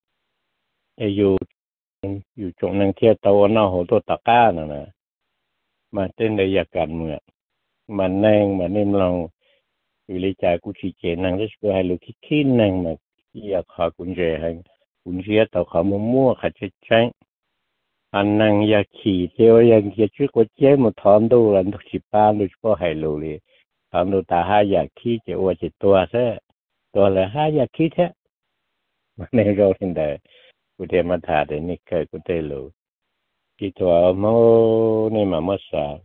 อยู่ตรงนั้นเที่ยวตัวน่าหัวตัวตะก้าน่ะนะมาเต้นในยาการเมืองมันแน่งมันนิ่มลงอยู่ในใจกูชี้เจนังก็ช่วยให้ลูกขี้แน่งมาอยากขอกุญแจให้กุญแจต่อขอมั่วขัดใช้อันนั่งอยากขี่เที่ยวยังเกี่ยวชื่อกูเจ้มาถอนดูแล้วทุกสิบป้าโดยเฉพาะให้ลูกเลยถอนดูตาห้าอยากขี้จะอวดจิตตัวซะตัวละห้าอยากขี้แท้มันในเราเห็นได้กูเทมาถาเดี๋ยวนี้เคยกูเทรู้ที่ตัวมอนี่มาเมื่อสาว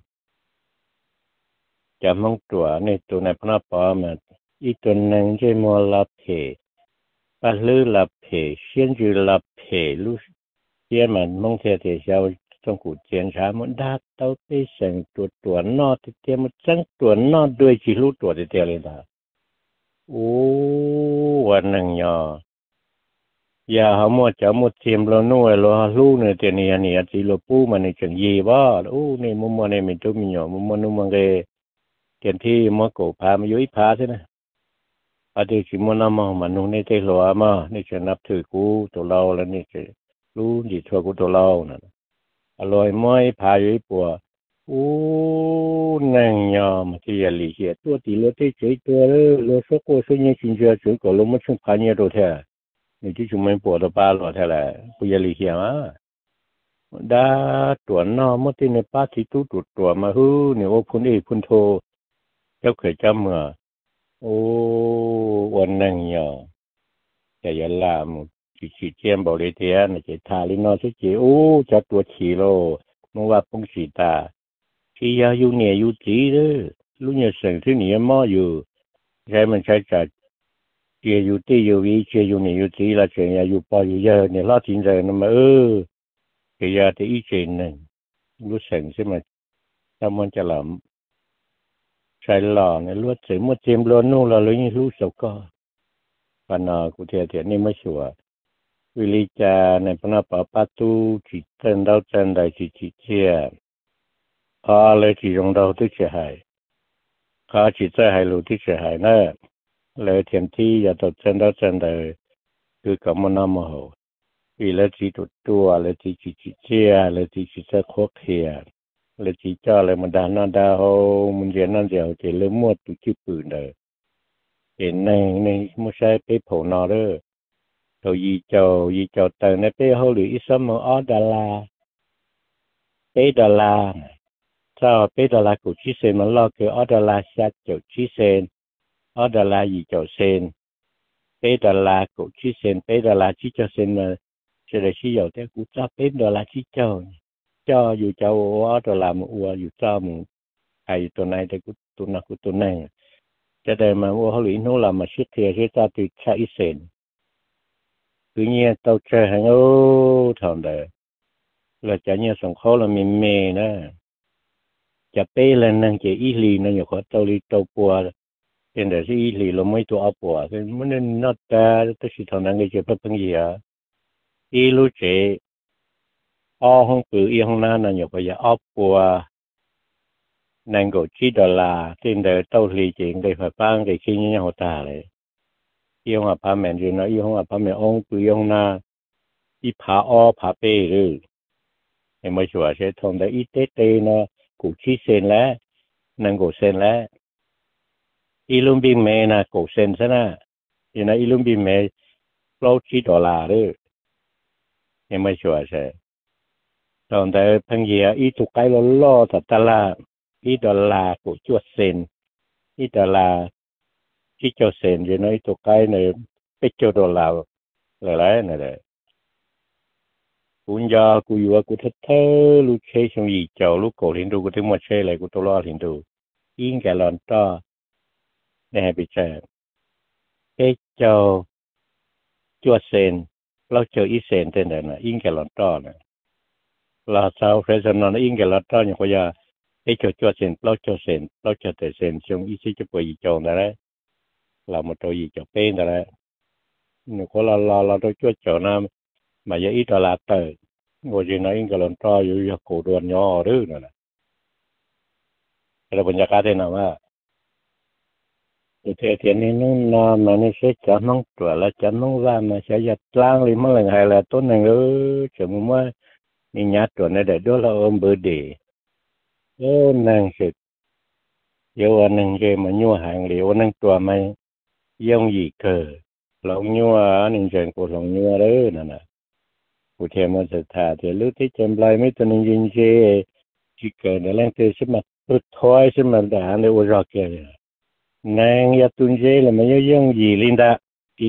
จะมองตัวในตัวในพนักปอมาอีตัวนึงใช่มัวลับเพปะลือลับเพเชียนจูลับเพรู้เชียนมันมองเทียเทียเช้าต้องกูเจียนช้ามันดาเต้าไปเสียงตัวนอที่เทียมันจังตัวนอด้วยจิรู้ตัวเทียเลยนะโอ้วันนึงยอย่าเขาหมดจะหมดเทียมเราหน่วยเราลูกเนี่ยเดี๋ยวนี้จีเราปูมันในจังยีบ้าโอ้เนี่ยมุมมันเนี่ยมันตัวมีหยอมุมมันนุ่มมันเกเดี๋ยวที่มันโกพามาอยู่อีพาใช่ไหมอาทิตย์ที่มันน้ำมันนุ่งในเตลัวมานี่จะนับถือกูตัวเราแล้วนี่จะรู้ดีทั่วกูตัวเรานั่นอร่อยม้อยพาอยู่อีปัวโอ้นั่งยอมที่จะหลีเสียตัวตีเราที่เฉยตัวเราสักคนสักยังชินเชื่อถือก็เราไม่ช่วยพาเนี่ยตัวแท้นี่ที่ชุมไม่ปวดตัวป้าหรอแท้เลยปุยลีเขียมาด้าตัวนอมที่ในป้าที่ตู้ตัวมาฮู้เนี่ยโอ้พุ่นพุ่นโทเจ้าเคยจำเมื่อโอ้วันนั่งยอแต่ยันลามฉีเจียมบริเทียนจะทาลินอสิจีโอ้จัดตัวฉีโลมึงว่าปุ่งสีตาที่ยาอยู่เนี่ยอยู่จีเลยลูกเนี่ยเสียงที่เนี่ยมออยู่ใช้มันใช้จัดเจียอยู่ตีอยู่วีเจียอยู่เนี่ยอยู่จีละเจียอยู่ปออยู่เยอะเนี่ยลอดทิ้งใจนั่นมาเจียที่อีเจนนั่นรู้เสียงใช่ไหมถ้ามันจะหลำใช้หล่อเนี่ยรู้เสียงมันเจียมล้วนนู่นเราเลยนี่รู้สึกก็ và nó cụ thể thì nên mới sửa vì lý cha này phần nào bảo bắt tu chỉ chân đau chân đại chỉ chia lấy chỉ dùng đầu tư chia hai họ chỉ chơi hai lũ tư chia hai nữa lấy thiền thi và tổ chân đau chân đại cứ có một năm mà hậu vì lấy chỉ tụt tua lấy chỉ chia lấy chỉ chơi khó khăn lấy chỉ cho lấy một đàn nó đau hậu mình diễn nó dẻo chỉ lấy mua tụi chữ bự nữa hiện nay mua xe cái phổ nó đó rồi gì cho tờ này cái hậu lụy ít sớm mà ở Đà La sao cái Đà La của chị sen mà lo cái ở Đà La sát chỗ chị sen ở Đà La gì chỗ sen cái Đà La của chị sen cái Đà La chỉ cho sen mà sẽ để sử dụng thế cũng cho cái Đà La chỉ cho dù cho ở Đà La một dù cho một hay tuần này thì cũng tuần này cho nên mà hậu lụy nó là mà xuất hiện cái ta từ cha ít sen tự nhiên tao chơi hàng ô thằng đấy là chả như sống khó là mình mê nữa chả bê lên năng chỉ ý lì nó nhiều khó tao đi tao bùa trên đời ý lì là mấy tụi áo bùa thì muốn nó ta tôi chỉ thằng năng cái chuyện bất gì à ý lúc chế không cứ ý không na là nhiều bây giờ áo bùa năng cổ chỉ đó là trên đời tao lì chuyện cái phải bán cái khi như nhau ta này yêu mà ba mẹ rồi nó yêu mà ba mẹ ông cứ yêu na ý phá bê rồi em mới chùa sẽ thông đấy ít tết tê nó cụ chi sen lá năng cổ sen lá ilum bi mẹ na cổ sen thế na thì nó ilum bi mẹ lâu chỉ đỏ là đấy em mới chùa sẽ thông đấy phăng gì ít tụ cái lo thật ta là ít đỏ là cổ chuột sen ít đỏ là chỉ cho sen thì nó ít tụ cái này biết cho đỏ là lấy này đấy cũng do cô yêu cô thích thơ lúc chơi xong gì chầu lúc cổ liền đủ cô thích một chơi lại cô tôi lo liền đủ yên cái lon to để bị chơi cái chầu chua sen lâu chờ ít sen trên này là yên cái lon to này là sao phải cho nó yên cái lon to như bây giờ cái chua sen lâu chờ để sen xong ít chỉ cho bồi chầu này là một trò gì chầu bên đấy nếu có là tôi chua chầu nam mà giờ ít là tờ ngồi trên nó in cái lon toอยู่cổ đuôn nhỏ rồi nè cái bận giặc thế nào mà thì nên nó mà nó sẽ chả mong tuổi là chả mong ra mà sẽ giật lang đi mất lần hay là tốt này nữa chỉ muốn mà nhìn nhát tuổi này để đó là ôm bự đi ô nàng sẽ yêu anh nàng cái mà nhua hàng liệu nàng tuổi mày giống gì cơ lòng nhua anh chuyện của lòng nhua đấy nè cụ thể mà sẽ thả thì lúc tí chém lại mấy tuần nhìn chơi chỉ cần là lên từ xem mà tôi thôi xem mà đã để ô rọc kìa nàng ya tuần chơi là mấy giống gì linda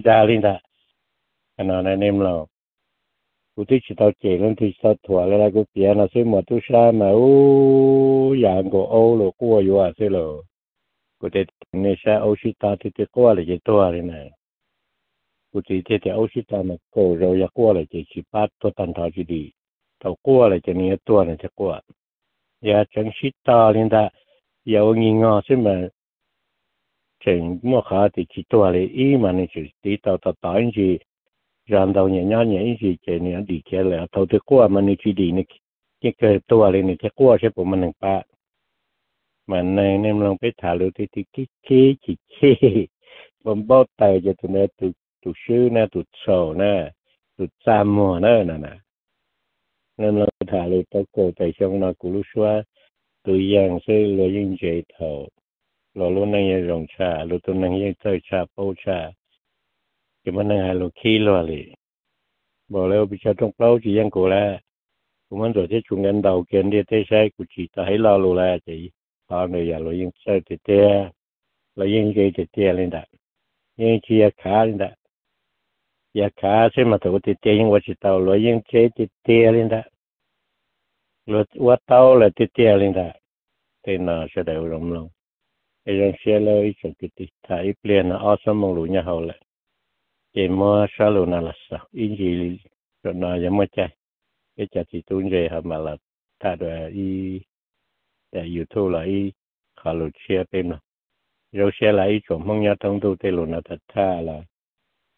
anh nói này em lo cụ thể chỉ tao chơi lên thì sao thua là cụ tiền là xem mà tôi sai mà ô dạng của ô rồi qua yêu à xem rồi cụ thể này sai ô chỉ tao thì qua là chỉ to rồi này cụ thể thì ô chỉ tao mà cổ rồi ya qua là chỉ bắt tôi tan tháo chỉ đi tao qua là chỉ này to này chỉ qua ya chẳng chỉ tao linda ya ông nghe ngó xem mà chừng mua khá thì chỉ to là ý mà này chỉ tí tao anh chỉ rằng đầu nhẹ gì chỉ này đi kia là tao thì qua mà này chỉ đi này cái to là này chỉ qua sẽ bộ mình ba mà này nem lòng biết thả lưỡi thì chỉ bấm bao tay cho tụi nó tụi sư nè tụi sầu nè tụi sam mùa nè nem lòng thả lưỡi tao cổ tay trong nó cú xóa tụi giang sẽ lôi những dây thầu lôi luôn này rong cha lôi tụi này chơi cha bao cha cái mà này lôi khí lôi bỏ leo bị cha trong lâu chỉ giang cổ là cũng muốn rồi thế chúng anh đầu kiến đi thế sai cũng chỉ thấy lo lôi là chỉ họ người giờ lôi những chơi thì tia lôi những dây thì tia lên đó những chia khá lên đó ya khá xem mà tụi thì tia những vật chỉ tàu lôi những chế thì tia lên đó lôi vật tàu là thì tia lên đó thế nào sẽ đều rộng lòng cái dân xe lôi trong cái tí thải liền là ở sân mong lũ nhà hậu lại cái mua sao lũ nào là sao in gì rồi nào giống mà chạy cái chả chỉ tuôn về mà là ta đòi y để YouTube là y khá lũ xe bên nào rồi xe lại chuẩn mong nhau thông tu tê lũ nào thật tha là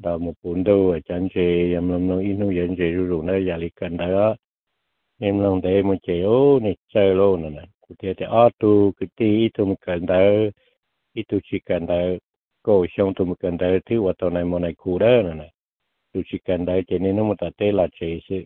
đào một bốn đô chẳng chế em làm nó in nó dẫn chế rủ nó giả lý cần đó em làm thế một chế ô này chơi luôn nè cụ thể thì auto cái tí tụi mình cần đó ít tụi chỉ cần đó cô xong tụi mình cần đó thứ vật này một này cụ đó nè tụi chỉ cần đó cho nên nó một tệ là chế sự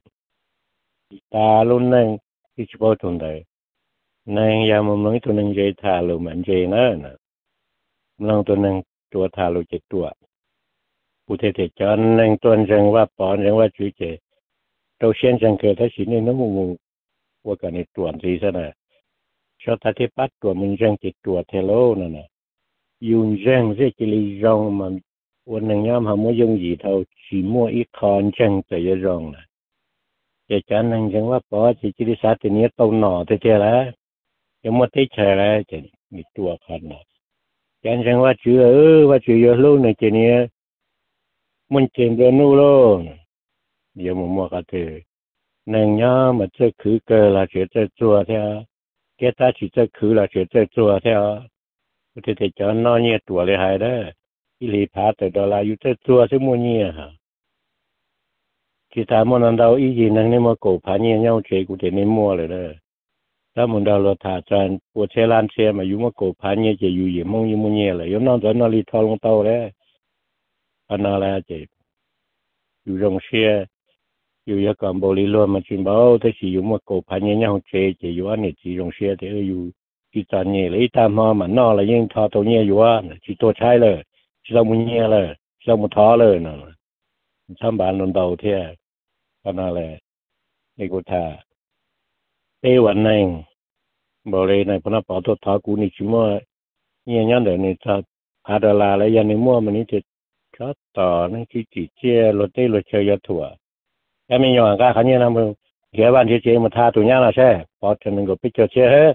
ta luôn nè cái chỗ bao tuần đấy nè giờ mà mấy tụi nè chế thà luôn mà chế nữa nè lòng tụi nèตัวthà luôn chếตัวcụ thể thì cho nên tuần rằngว่าปอนrằngว่าchú chế đầu tiên rằng cái đó chỉ nên nó mộtว่ากันในตัวนี้ซะนะชอบที่ปัดตัวมันยังจิตตัวเทโลนั่นนะยุ่งยังเรื่องจิลิรองมันวันหนึ่งย่อมหาไม่ยุ่งยี่เท่าสีมัวอีคอนจังแต่ยรองนะจะจานนั่งจังว่าพอจิลิสัตว์นี้ตัวหน่อเท่าแล้วยังไม่ได้เฉยแล้วจะมีตัวขันนะจานจังว่าชื่อว่าชื่อเยอะลูกในเจนี้มันเจนเดินนู่นโลเดี๋ยวมัวกันเถอะnâng nhá mà chơi khứ cơ là chuyện chơi chùa theo cái ta chỉ chơi khứ là chuyện chơi chùa theo thì cho nó nhẹ tuổi lại hay đó cái lý phá từ đó là yêu chơi chùa chứ mua nhẹ hả chỉ ta muốn làm đâu ý gì năng nên mà cổ phá nhẹ nhau chơi cũng thể nên mua rồi đó ta muốn đâu là thả tràn của xe lan xe mà yêu mà cổ phá nhẹ chơi yêu gì mong yêu mua nhẹ là yêu nó rồi nó đi thao lông tàu đấy anh nào là chơi yêu rong xeอยู่ยาก่อนบริโภคมาชิมบ่าวถ้าสิอยู่มาโกพันยังยังเจอยู่อันนี้จีรงเสียแต่อยู่จีตอนนี้เลยตามมามันนอเลยยังทอตัวนี้อยู่ว่าจีตัวใช้เลยจีเรามุนเงี้ยเลยจีเรามุท้อเลยน่ะทำบ้านนนเบาเท่าก็นั่นแหละนี่กูท่าเอวันนึงบริในพนักปอตัวท้อกูนี่ชิมว่าเนี่ยยันเดี๋ยวนี้ถ้าหาดอลลาร์แล้วยันนี่มั่วมันนี่จะก็ต่อนั่นคือจีเจ้รถเต้รถเชยถั่วem mình nhỏ cả khá nhiều năm rồi ghé bạn chơi mà tha tụi nhau là xe có cho nên có biết chơi hết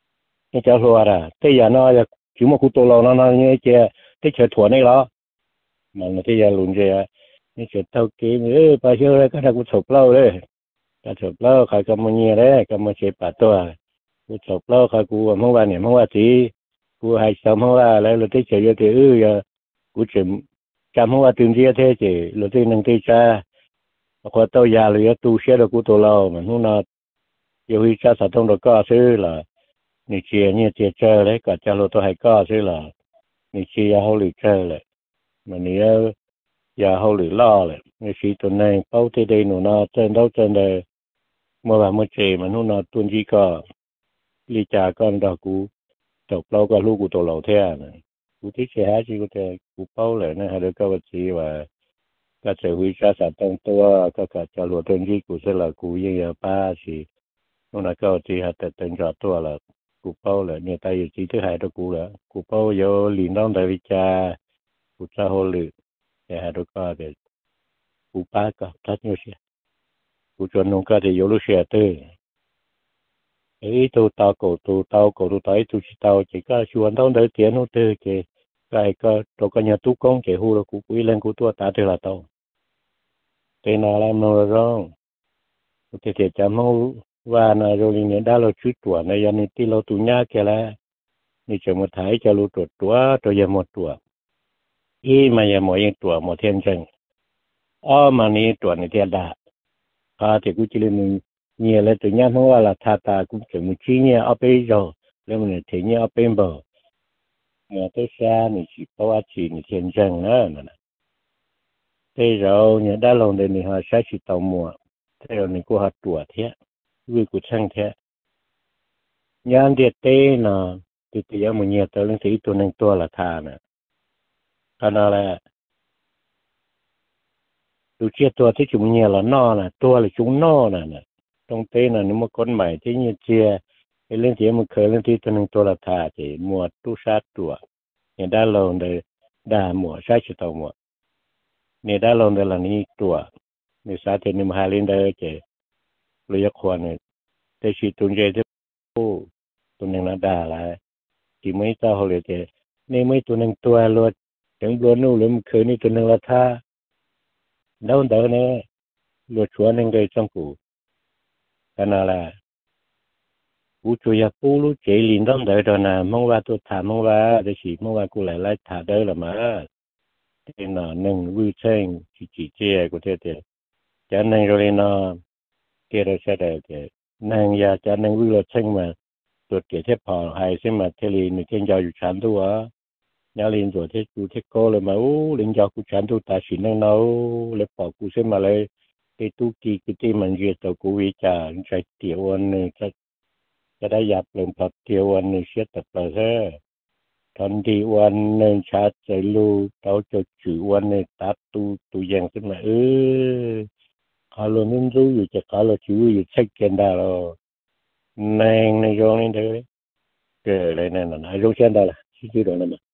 cái cháu thua à thế giờ nó chỉ một khu tô lô nó như chơi cái chơi thua này đó mà nó thế giờ luôn chơi cái chơi tao kia nữa bao nhiêu đấy cái thằng cũng chụp lâu đấy cái chụp lâu khai cầm một nhiều đấy cầm một chơi bátตัวcũng chụp lâu khai cũng không qua niệm không qua gì cũng hay sống không qua lại rồi thế chơi giờ thì cũng chỉ cầm không qua từng gì thế chứ rồi thế năng thế cha có tao già rồi tu sửa được của tôi lâu mà hôm nào yêu hi cha thông được có xứ là nị chia như chia chơi đấy cả cha lô tôi hay có xứ là nị chia hậu lì chơi lại mà nị giờ hậu lì lo lại nị xí tuần này bao thế đây nó trên đâu trên đây mua vào mua chè mà hôm nào tuần gì có lì cha con đó cú chọc lâu có lúc của tôi lâu thế này cú thích xe hát chỉ có thể cú bao lại này hay được có vật gì và các社會家實當多各個就羅頓機股息啦，股應有巴士，我那個只係特定咗多啦，股包啦，你睇要只都係到股啦，股包有連當代價，股揸好率，係喺度個嘅股巴個得咗些，股轉弄個嘅有路些對，誒到睇到是到這個選當代點好對嘅。cái cái nhà tu công cái hồ là cụ quý lên cụ tua ta thì là tao thế nào làm nó rồi thì chăm hô và là rồi những đã là chút tuổi này giờ này tí lâu tu nhá kia làนี่จะมาถ่ายจะรู้ตัวยังหมดตัวอีมายังหมดยังตัวหมดเทียนจังอ้อมานี่ตัวในเทียนดาพาที่กูจะเล่นเนี่ยแล้วตัวนี้เพราะว่าละทาตากูจะมึงชี้เนี่ยเอาไปรอแล้วมันถึงเนี่ยเอาไปบ่เนี่ยตัวแซ่นี่สิเพราะว่าจีนี่เทียนจังนะนั่นน่ะแต่เราเนี่ยได้ลงในนี่ฮะใช้สิตอมัวแต่เรานี่กูหาตัวเทียวิกูช่างเทียยามเดียเต้น่ะติดยังมันเนี่ยตัวเรื่องที่ตัวนึงตัวละทาน่ะขนาดแหละดูเชี่ยตัวที่จุ่มเนี่ยละนอน่ะตัวละจุ่มนอน่ะตรงเต้น่ะนี่มันคนใหม่ที่เนี่ยเจียไอ้เรื่องที่มันเคยเรื่องที่ตัวนึงตัวละทาจีหมวดตู้ชาตัวเนี่ยได้ลงเลยได้หมวดใช้ชิตเอาหมวดเนี่ยได้ลงเลยละนี้ตัวเนี่ยสาธิตนิมหาลินได้เจเลยควรเนี่ยแต่ชีตุนเจที่ผู้ตัวนึงน่ะได้ละที่ไม่เจ้าเขาเลยเจนี่ไม่ตัวนึงตัวรถถึงรถนู่นหรือมันเคยนี่ตัวนึงละท่าเดินเนี่ยรถชวนนึงเลยจังกูขนาดละกูช่วยปูรู้เจลินต้องเดินตอนน่ะมองว่าตัวถามมองว่าจะฉีมองว่ากูไหลถาเดินละมาแต่ thế nào nâng vui tranh chỉ chia của thế thế cho nên rồi nó kia rồi sẽ để nâng ya cho nên vui là tranh mà tuột kia thế phò hay xem mà thế liền thì trên giao chán tu á nhà liền rồi thế chú thế côเลยmà liền giao chú chán tu ta chỉ nâng nấu lấy phò chú xem mà lấy cái tu kỳ cái tên mình duyệt tàu chú vi trả chạy tiểu anh nàyจะได้ยับลงพักเที่ยววันนี้เสียตัดไปแค่ทันทีวันหนึ่งชาติใจรู้เขาจะจือวันนี้ตัดตูยังขึ้นมาเขาเราไม่รู้อยู่จะเขาเราจืออยู่เช็คกันได้หรอแนงในยองนี่เถอะเกิดอะไรนั่นน่ะยองเช่นได้ละชื่อโดนนั่น